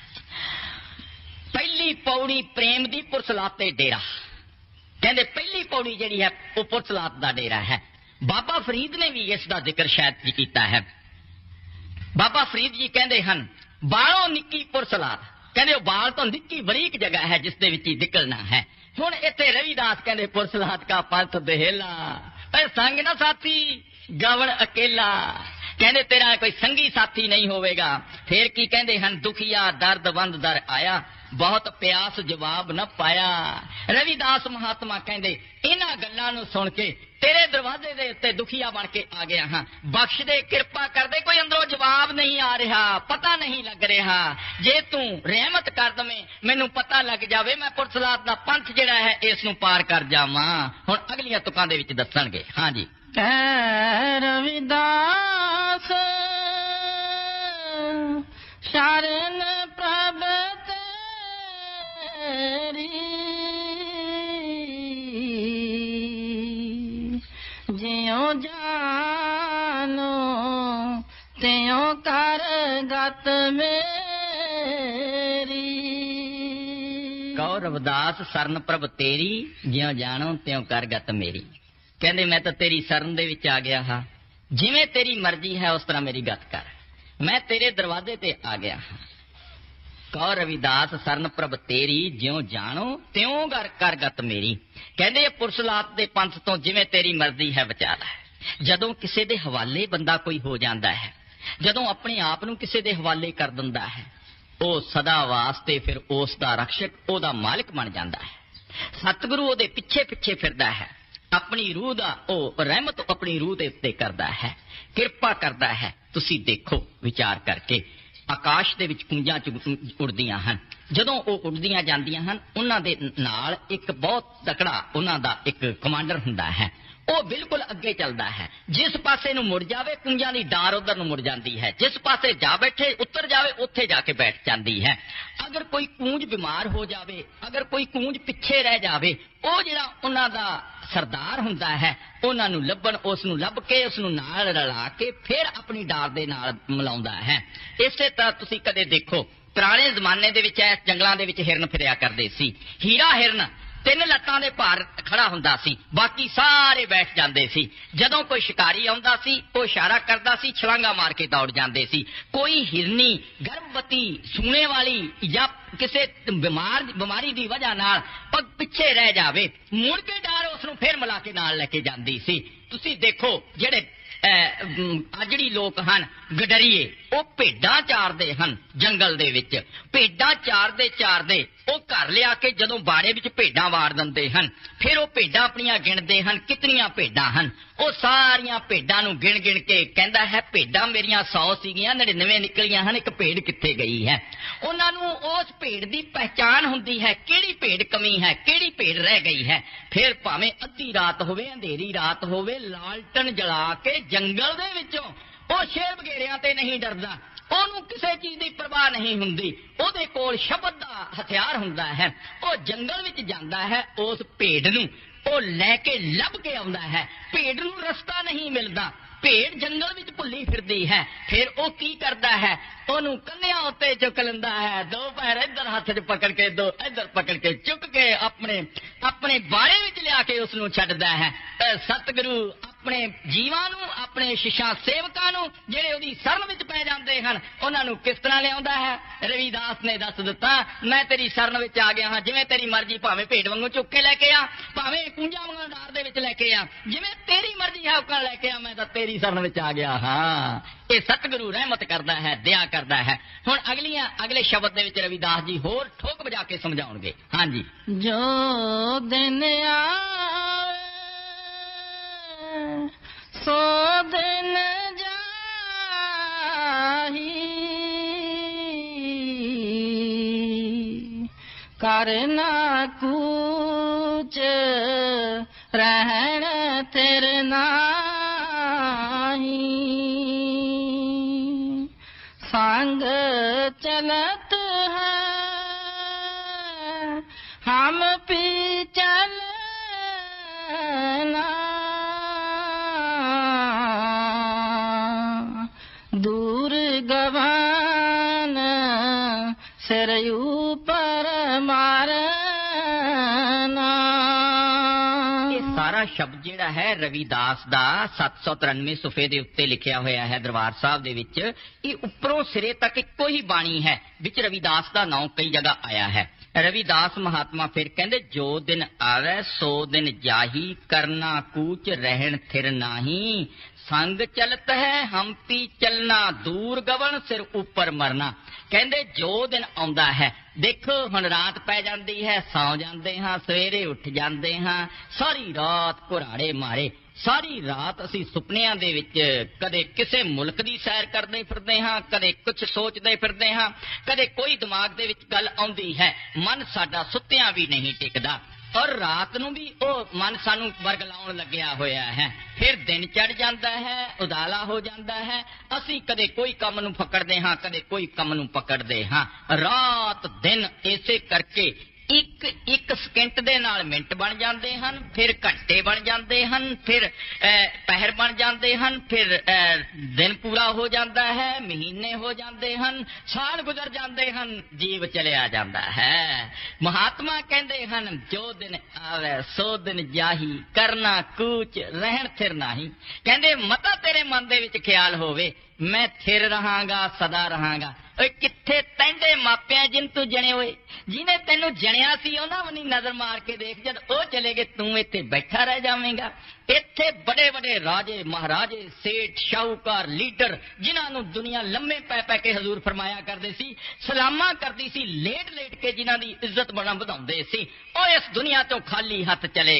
ਪਹਿਲੀ ਪੌੜੀ ਪ੍ਰੇਮ ਦੀ ਪੁਰਸਲਾਤ ਤੇ ਡੇਰਾ। ਕਹਿੰਦੇ ਪਹਿਲੀ ਪੌੜੀ ਜਿਹੜੀ ਹੈ ਉਹ ਪੁਰਸਲਾਤ ਦਾ ਡੇਰਾ ਹੈ। ਬਾਬਾ ਫਰੀਦ ਨੇ ਵੀ ਇਸ ਦਾ ਜ਼ਿਕਰ ਸ਼ਾਇਦ ਕੀਤਾ ਹੈ। ਬਾਬਾ ਫਰੀਦ ਜੀ ਕਹਿੰਦੇ ਹਨ, ਬਾਲੋਂ ਨਿੱਕੀ ਪੁਰਸਲਾਤ, ਕਹਿੰਦੇ ਉਹ ਬਾਲ ਤੋਂ ਨਿੱਕੀ ਬਰੀਕ ਜਗ੍ਹਾ ਹੈ ਜਿਸ ਦੇ ਵਿੱਚ ਹੀ ਨਿਕਲਣਾ ਹੈ। ਹੁਣ ਇੱਥੇ ਰਵਿਦਾਸ ਕਹਿੰਦੇ ਪੁਰਸਲਾਤ ਕਾ ਪੰਥ ਦੇਹਲਾ, ਪਰ ਸੰਗ ਨਾ ਸਾਥੀ ਗਵਣ ਅਕੇਲਾ। ਕਹਿੰਦੇ ਤੇਰਾ ਕੋਈ ਸੰਗੀ ਸਾਥੀ ਨਹੀਂ ਹੋਵੇਗਾ। ਫੇਰ ਕੀ ਕਹਿੰਦੇ ਹਨ, ਦੁਖੀਆ ਦਰਦ ਬੰਦ ਦਰ ਆਇਆ, ਬਹੁਤ ਪਿਆਸ ਜਵਾਬ ਨਾ ਪਾਇਆ। ਰਵਿਦਾਸ ਮਹਾਤਮਾ ਕਹਿੰਦੇ ਇਹਨਾਂ ਗੱਲਾਂ ਨੂੰ ਸੁਣ ਕੇ ਤੇਰੇ ਦਰਵਾਜ਼ੇ ਦੇ ਉੱਤੇ ਦੁਖੀਆ ਬਣ ਕੇ ਆ ਗਿਆ ਹਾਂ, ਬਖਸ਼ ਦੇ, ਕਿਰਪਾ ਕਰਦੇ, ਕੋਈ ਅੰਦਰੋਂ ਜਵਾਬ ਨਹੀਂ ਆ ਰਿਹਾ, ਪਤਾ ਨਹੀਂ ਲੱਗ ਰਿਹਾ। ਜੇ ਤੂੰ ਰਹਿਮਤ ਕਰ ਦਵੇਂ, ਮੈਨੂੰ ਪਤਾ ਲੱਗ ਜਾਵੇ, ਮੈਂ ਪੁਰਸਲਾਤ ਦਾ ਪੰਥ ਜਿਹੜਾ ਹੈ ਇਸ ਨੂੰ ਪਾਰ ਕਰ ਜਾਵਾਂ। ਹੁਣ ਅਗਲੀਆਂ ਤੁਕਾਂ ਦੇ ਵਿੱਚ ਦੱਸਣਗੇ। ਹਾਂਜੀ, ਕਹਿ ਰਵਿਦਾਸ ਸ਼ਰਨ ਪ੍ਰਭ ਤੇਰੀ, ਜਿਉ ਜਾਨੋ ਤਿਉ ਕਰ ਗਤ ਮੇਰੀ। ਕਹੋ ਰਵਿਦਾਸ ਸਰਨ ਪ੍ਰਭ ਤੇਰੀ, ਜਿਉ ਜਾਣੋ ਤਿਉ ਕਰ ਗਤ ਮੇਰੀ। ਕਹਿੰਦੇ ਮੈਂ ਤਾਂ ਤੇਰੀ ਸ਼ਰਨ ਦੇ ਵਿੱਚ ਆ ਗਿਆ ਹਾਂ, ਜਿਵੇਂ ਤੇਰੀ ਮਰਜ਼ੀ ਹੈ ਉਸ ਤਰ੍ਹਾਂ ਮੇਰੀ ਗਤ ਕਰ, ਮੈਂ ਤੇਰੇ ਦਰਵਾਜ਼ੇ ਤੇ ਆ ਗਿਆ ਹਾਂ। ਕਹੋ ਰਵਿਦਾਸ ਸਰਨ ਪ੍ਰਭ ਤੇਰੀ, ਜਿਉ ਜਾਣੋ ਤਿਉ ਕਰ ਗਤ ਮੇਰੀ। ਕਹਿੰਦੇ ਇਹ ਪੁਰਸਲਾਤ ਦੇ ਪੰਥ ਤੋਂ ਜਿਵੇਂ ਤੇਰੀ ਮਰਜ਼ੀ ਹੈ ਵਿਚਾਰ ਹੈ। ਜਦੋਂ ਕਿਸੇ ਦੇ ਹਵਾਲੇ ਬੰਦਾ ਕੋਈ ਹੋ ਜਾਂਦਾ ਹੈ, ਜਦੋਂ ਆਪਣੇ ਆਪ ਨੂੰ ਕਿਸੇ ਦੇ ਹਵਾਲੇ ਕਰ ਦਿੰਦਾ ਹੈ, ਉਹ ਸਦਾ ਵਾਸਤੇ ਫਿਰ ਉਸ ਦਾ ਰਕਸ਼ਕ, ਉਹਦਾ ਮਾਲਕ ਬਣ ਜਾਂਦਾ ਹੈ। ਸਤਿਗੁਰੂ ਉਹਦੇ ਪਿੱਛੇ ਪਿੱਛੇ ਫਿਰਦਾ ਹੈ, ਆਪਣੀ ਰੂਹ ਦਾ ਉਹ ਰਹਿਮਤ ਆਪਣੀ ਰੂਹ ਦੇ ਉੱਤੇ ਕਰਦਾ ਹੈ, ਕਿਰਪਾ ਕਰਦਾ ਹੈ। ਤੁਸੀਂ ਦੇਖੋ ਵਿਚਾਰ ਕਰਕੇ, ਆਕਾਸ਼ ਦੇ ਵਿੱਚ ਕੂੰਜਾਂ ਚ ਉੜਦੀਆਂ ਹਨ। ਜਦੋਂ ਉਹ ਉੱਡਦੀਆਂ ਜਾਂਦੀਆਂ ਹਨ, ਉਹਨਾਂ ਦੇ ਨਾਲ ਇੱਕ ਬਹੁਤ ਤਕੜਾ ਉਹਨਾਂ ਦਾ ਇੱਕ ਕਮਾਂਡਰ ਹੁੰਦਾ ਹੈ। ਉਹ ਬਿਲਕੁਲ ਅੱਗੇ ਚੱਲਦਾ ਹੈ। ਜਿਸ ਪਾਸੇ ਨੂੰ ਮੁੜ ਜਾਵੇ ਕੂੰਜਾਂ ਦੀ ਡਾਰ ਉਧਰ ਨੂੰ ਮੁੜ ਜਾਂਦੀ ਹੈ। ਜਿਸ ਪਾਸੇ ਜਾ ਬੈਠੇ ਉੱਤਰ ਜਾਵੇ ਉੱਥੇ ਜਾ ਕੇ ਬੈਠ ਜਾਂਦੀ ਹੈ। ਅਗਰ ਕੋਈ ਕੂੰਜ ਬਿਮਾਰ ਹੋ ਜਾਵੇ, ਅਗਰ ਕੋਈ ਕੂੰਜ ਪਿੱਛੇ ਰਹਿ ਜਾਵੇ, ਉਹ ਜਿਹੜਾ ਉਹਨਾਂ ਦਾ ਸਰਦਾਰ ਹੁੰਦਾ ਹੈ, ਉਹਨਾਂ ਨੂੰ ਲੱਭਣ, ਉਸ ਨੂੰ ਲੱਭ ਕੇ ਉਸ ਨੂੰ ਨਾਲ ਰਲਾ ਕੇ ਫਿਰ ਆਪਣੀ ਡਾਰ ਦੇ ਨਾਲ ਮਿਲਾਉਂਦਾ ਹੈ। ਇਸੇ ਤਰ੍ਹਾਂ ਤੁਸੀਂ ਕਦੇ ਦੇਖੋ, ਪੁਰਾਣੇ ਜ਼ਮਾਨੇ ਦੇ ਵਿੱਚ ਇਸ ਜੰਗਲਾਂ ਦੇ ਵਿੱਚ ਹਿਰਨ ਫਿਰਿਆ ਕਰਦੇ ਸੀ। ਹੀਰਾ ਹਿਰਨ ਤਿੰਨ ਲੱਤਾਂ ਦੇ ਭਾਰ ਖੜਾ ਹੁੰਦਾ ਸੀ, ਬਾਕੀ ਸਾਰੇ ਬੈਠ ਜਾਂਦੇ ਸੀ। ਜਦੋਂ ਕੋਈ ਸ਼ਿਕਾਰੀ ਆਉਂਦਾ ਸੀ ਉਹ ਇਸ਼ਾਰਾ ਕਰਦਾ ਸੀ, ਛਲਾਂਗਾ ਮਾਰ ਕੇ ਦੌੜ ਜਾਂਦੇ ਸੀ। ਕੋਈ ਹਿਰਨੀ ਗਰਭਵਤੀ ਸੂਣੇ ਵਾਲੀ ਜਾਂ ਕਿਸੇ ਬਿਮਾਰ ਬਿਮਾਰੀ ਦੀ ਵਜ੍ਹਾ ਨਾਲ ਪੱਗ ਪਿੱਛੇ ਰਹਿ ਜਾਵੇ, ਮੁੜ ਕੇ ਡਾਰ ਉਸ ਨੂੰ ਫਿਰ ਮਿਲਾ ਕੇ ਨਾਲ ਲੈ ਕੇ ਜਾਂਦੀ ਸੀ। ਤੁਸੀਂ ਦੇਖੋ ਜਿਹੜੇ ਆਜੜੀ ਲੋਕ ਹਨ, ਗਡਰੀਏ, ਉਹ ਭੇਡਾਂ ਚਾਰਦੇ ਹਨ ਜੰਗਲ ਦੇ ਵਿੱਚ। ਭੇਡਾਂ ਚਾਰਦੇ ਚਾਰਦੇ ਉਹ ਘਰ ਲਿਆ ਕੇ ਜਦੋਂ ਬਾੜੇ ਵਿੱਚ ਭੇਡਾਂ ਵਾੜ ਦਿੰਦੇ ਹਨ, ਫਿਰ ਉਹ ਭੇਡਾਂ ਆਪਣੀਆਂ ਗਿਣਦੇ ਹਨ, ਕਿਤਨੀਆਂ ਭੇਡਾਂ ਹਨ। ਉਹ ਸਾਰੀਆਂ ਭੇਡਾਂ ਨੂੰ ਗਿਣ ਗਿਣ ਕੇ ਕਹਿੰਦਾ ਹੈ, ਭੇਡਾਂ ਮੇਰੀਆਂ ਸੌ ਸੀਗੀਆਂ, ਨੜਿਨਵੇਂ ਨਿਕਲੀਆਂ ਹਨ, ਇੱਕ ਭੇਡ ਕਿੱਥੇ ਗਈ ਹੈ। ਉਹਨਾਂ ਨੂੰ ਉਸ ਭੇਡ ਦੀ ਪਹਿਚਾਣ ਹੁੰਦੀ ਹੈ, ਕਿਹੜੀ ਭੇਡ ਕਮੀ ਹੈ, ਕਿਹੜੀ ਭੇਡ ਰਹਿ ਗਈ ਹੈ। ਫਿਰ ਭਾਵੇਂ ਅੱਧੀ ਰਾਤ ਹੋਵੇ, ਅੰਧੇਰੀ ਰਾਤ ਹੋਵੇ, ਲਾਲਟਨ ਜਲਾ ਕੇ ਜੰਗਲ ਦੇ ਵਿੱਚੋਂ ਉਹ ਸ਼ੇਰ ਬਗੇਰਿਆਂ ਤੇ ਨਹੀਂ ਡਰਦਾ, ਉਹਨੂੰ ਕਿਸੇ ਚੀਜ਼ ਦੀ ਪਰਵਾਹ ਨਹੀਂ ਹੁੰਦੀ। ਉਹਦੇ ਕੋਲ ਸ਼ਬਦ ਦਾ ਹਥਿਆਰ ਹੁੰਦਾ ਹੈ। ਉਹ ਜੰਗਲ ਵਿੱਚ ਜਾਂਦਾ ਹੈ, ਉਸ ਭੇਡ ਨੂੰ ਉਹ ਲੈ ਕੇ ਲੱਭ ਕੇ ਆਉਂਦਾ ਹੈ। ਭੇਡ ਨੂੰ ਰਸਤਾ ਨਹੀਂ ਮਿਲਦਾ, ਭੇਡ ਜੰਗਲ ਵਿੱਚ ਭੁੱਲੀ ਫਿਰਦੀ ਹੈ। ਫਿਰ ਉਹ ਕੀ ਕਰਦਾ ਹੈ, ਉਹਨੂੰ ਕੰਨਿਆਂ ਉੱਤੇ ਚੁੱਕ ਲੈਂਦਾ ਹੈ, ਦੋ ਪੈਰ ਇੱਧਰ ਹੱਥ 'ਚ ਪਕੜ ਕੇ, ਦੋ ਇੱਧਰ ਪਕੜ ਕੇ, ਚੁੱਕ ਕੇ ਆਪਣੇ ਆਪਣੇ ਬਾੜੇ ਵਿੱਚ ਲਿਆ ਕੇ ਉਸ ਨੂੰ ਛੱਡਦਾ ਹੈ। ਸਤਿਗੁਰੂ ਆਪਣੇ ਜੀਵਾਂ ਨੂੰ, ਆਪਣੇ ਸ਼ਿਸ਼ਾ ਸੇਵਕਾਂ ਨੂੰ ਜਿਹੜੇ ਉਹਦੀ ਸ਼ਰਨ ਵਿੱਚ ਪੈ ਜਾਂਦੇ ਹਨ, ਉਹਨਾਂ ਨੂੰ ਕਿਸ ਤਰ੍ਹਾਂ ਲਿਆਉਂਦਾ ਹੈ। ਰਵਿਦਾਸ ਨੇ ਦੱਸ ਦਿੱਤਾ, ਮੈਂ ਤੇਰੀ ਸ਼ਰਨ ਵਿੱਚ ਆ ਗਿਆ ਹਾਂ, ਜਿਵੇਂ ਤੇਰੀ ਮਰਜ਼ੀ, ਭਾਵੇਂ ਭੇਡ ਵਾਂਗੂ ਚੁੱਕ ਕੇ ਲੈ ਕੇ ਆ, ਭਾਵੇਂ ਕੂੰਜਾਂ ਵਾਂਗੂ ਡਾਰ ਦੇ ਵਿੱਚ ਲੈ ਕੇ ਆ, ਜਿਵੇਂ ਤੇਰੀ ਮਰਜ਼ੀ ਹੈ ਉਕਾਂ ਲੈ ਕੇ ਆ, ਮੈਂ ਤਾਂ ਤੇਰੀ ਸ਼ਰਨ ਵਿੱਚ ਆ ਗਿਆ ਹਾਂ। ਇਹ ਸਤਿਗੁਰੂ ਰਹਿਮਤ ਕਰਦਾ ਹੈ, ਦਇਆ ਕਰਦਾ ਹੈ। ਹੁਣ ਅਗਲੀਆਂ ਅਗਲੇ ਸ਼ਬਦ ਦੇ ਵਿੱਚ ਰਵਿਦਾਸ ਜੀ ਹੋਰ ਠੋਕ ਵਜਾ ਕੇ ਸਮਝਾਉਣਗੇ। ਹਾਂਜੀ, ਜੋ ਦਿਨ ਆਵੇ ਸੋ ਦਿਨ ਜਾਹੀ, ਕਰਨਾ ਕੂਚ ਰਹਿਣ ਥਿਰ ਨਾਹੀ, संग चलत है हम पी चलना, दूर गवान सिर ऊपर मारना। ਸਾਰਾ ਸ਼ਬਦ ਜਿਹੜਾ ਹੈ ਰਵਿਦਾਸ ਦਾ ਸੱਤ ਸੌ ਤਰਾਨਵੇਂ ਸੁਫੇ ਦੇ ਉੱਤੇ ਲਿਖਿਆ ਹੋਇਆ ਹੈ ਦਰਬਾਰ ਸਾਹਿਬ ਦੇ ਵਿੱਚ। ਇਹ ਉੱਪਰੋਂ ਸਿਰੇ ਤੱਕ ਇੱਕੋ ਹੀ ਬਾਣੀ ਹੈ, ਵਿੱਚ ਰਵਿਦਾਸ ਦਾ ਨਾਮ ਕਈ ਜਗ੍ਹਾ ਆਇਆ ਹੈ। ਰਵਿਦਾਸ ਮਹਾਤਮਾ ਫਿਰ ਕਹਿੰਦੇ, ਜੋ ਦਿਨ ਆਵੇ ਸੋ ਦਿਨ ਜਾਹੀ, ਕਰਨਾ ਕੂਚ ਰਹਿਣ ਥਿਰ ਨਾਹੀ, ਸੰਗ ਚਲਤ ਹੈ ਹੰਪੀ ਚਲਣਾ, ਦੂਰ ਗਵਨ ਸਿਰ ਉੱਪਰ ਮਰਨਾ। ਕਹਿੰਦੇ ਜੋ ਦਿਨ ਆਉਂਦਾ ਹੈ, ਦੇਖੋ ਹੁਣ ਰਾਤ ਪੈ ਜਾਂਦੀ ਹੈ, ਸੌ ਜਾਂਦੇ ਹਾਂ, ਸਵੇਰੇ ਉੱਠ ਜਾਂਦੇ ਹਾਂ, ਸਾਰੀ ਰਾਤ ਘੁਰਾੜੇ ਮਾਰੇ, ਸਾਰੀ ਰਾਤ ਅਸੀਂ ਸੁਪਨਿਆਂ ਦੇ ਵਿੱਚ ਕਦੇ ਕਿਸੇ ਮੁਲਕ ਦੀ ਸੈਰ ਕਰਦੇ ਫਿਰਦੇ ਹਾਂ, ਕਦੇ ਕੁਝ ਸੋਚਦੇ ਫਿਰਦੇ ਹਾਂ, ਕਦੇ ਕੋਈ ਦਿਮਾਗ ਦੇ ਵਿੱਚ ਗੱਲ ਆਉਂਦੀ ਹੈ, ਮਨ ਸਾਡਾ ਸੁੱਤਿਆਂ ਵੀ ਨਹੀਂ ਟਿਕਦਾ, ਔਰ ਰਾਤ ਨੂੰ ਵੀ ਉਹ ਮਨ ਸਾਨੂੰ ਵਰਗਲਾਉਣ ਲੱਗਿਆ ਹੋਇਆ ਹੈ। ਫਿਰ ਦਿਨ ਚੜ ਜਾਂਦਾ ਹੈ, ਉਦਾਲਾ ਹੋ ਜਾਂਦਾ ਹੈ, ਅਸੀਂ ਕਦੇ ਕੋਈ ਕੰਮ ਨੂੰ ਪਕੜਦੇ ਹਾਂ, ਕਦੇ ਕੋਈ ਕੰਮ ਨੂੰ ਪਕੜਦੇ ਹਾਂ। ਰਾਤ ਦਿਨ ਇਸੇ ਕਰਕੇ ਇੱਕ ਇੱਕ ਸਕਿੰਟ ਦੇ ਨਾਲ ਮਿੰਟ ਬਣ ਜਾਂਦੇ ਹਨ, ਫਿਰ ਘੰਟੇ ਬਣ ਜਾਂਦੇ ਹਨ, ਫਿਰ ਪਹਿਰ ਬਣ ਜਾਂਦੇ ਹਨ, ਫਿਰ ਦਿਨ ਪੂਰਾ ਹੋ ਜਾਂਦਾ ਹੈ, ਮਹੀਨੇ ਹੋ ਜਾਂਦੇ ਹਨ, ਸਾਲ ਗੁਜ਼ਰ ਜਾਂਦੇ ਹਨ, ਜੀਵ ਚਲਿਆ ਜਾਂਦਾ ਹੈ। ਮਹਾਤਮਾ ਕਹਿੰਦੇ ਹਨ, ਜੋ ਦਿਨ ਆਵੇ ਸੋ ਦਿਨ ਜਾਹੀ, ਕਰਨਾ ਕੂਚ ਰਹਿਣ ਥਿਰ ਨਾਹੀ। ਕਹਿੰਦੇ ਮਤਾ ਤੇਰੇ ਮਨ ਦੇ ਵਿੱਚ ਖਿਆਲ ਹੋਵੇ, ਮੈਂ ਥਿਰ ਰਹਾਂਗਾ, ਸਦਾ ਰਹਾਂਗਾ। ਓਏ ਕਿੱਥੇ ਤੈਂਦੇ ਮਾਪਿਆਂ ਜਿਨ ਤੂੰ ਜਣੇ ਹੋਏ, ਜਿਹਨੇ ਤੈਨੂੰ ਜਣਿਆ ਸੀ ਉਹਨਾਂ ਵੀ ਨਜ਼ਰ ਮਾਰ ਕੇ ਦੇਖ, ਜਦ ਉਹ ਚਲੇ ਗਏ ਤੂੰ ਇੱਥੇ ਬੈਠਾ ਰਹਿ ਜਾਵੇਂਗਾ। ਇੱਥੇ ਬੜੇ ਬੜੇ ਰਾਜੇ ਮਹਾਰਾਜੇ, ਸੇਠ ਸ਼ਾਹੂਕਾਰ, ਲੀਡਰ, ਜਿਨ੍ਹਾਂ ਨੂੰ ਦੁਨੀਆ ਲੰਮੇ ਪੈ ਪੈ ਕੇ ਹਜ਼ੂਰ ਫਰਮਾਇਆ ਕਰਦੇ ਸੀ, ਸਲਾਮਾਂ ਕਰਦੀ ਸੀ, ਲੇਟ ਲੇਟ ਕੇ ਜਿਨ੍ਹਾਂ ਦੀ ਇੱਜ਼ਤ ਬਣਾ ਵਧਾਉਂਦੇ ਸੀ, ਉਹ ਇਸ ਦੁਨੀਆ ਤੋਂ ਖਾਲੀ ਹੱਥ ਚਲੇ ਗਏ।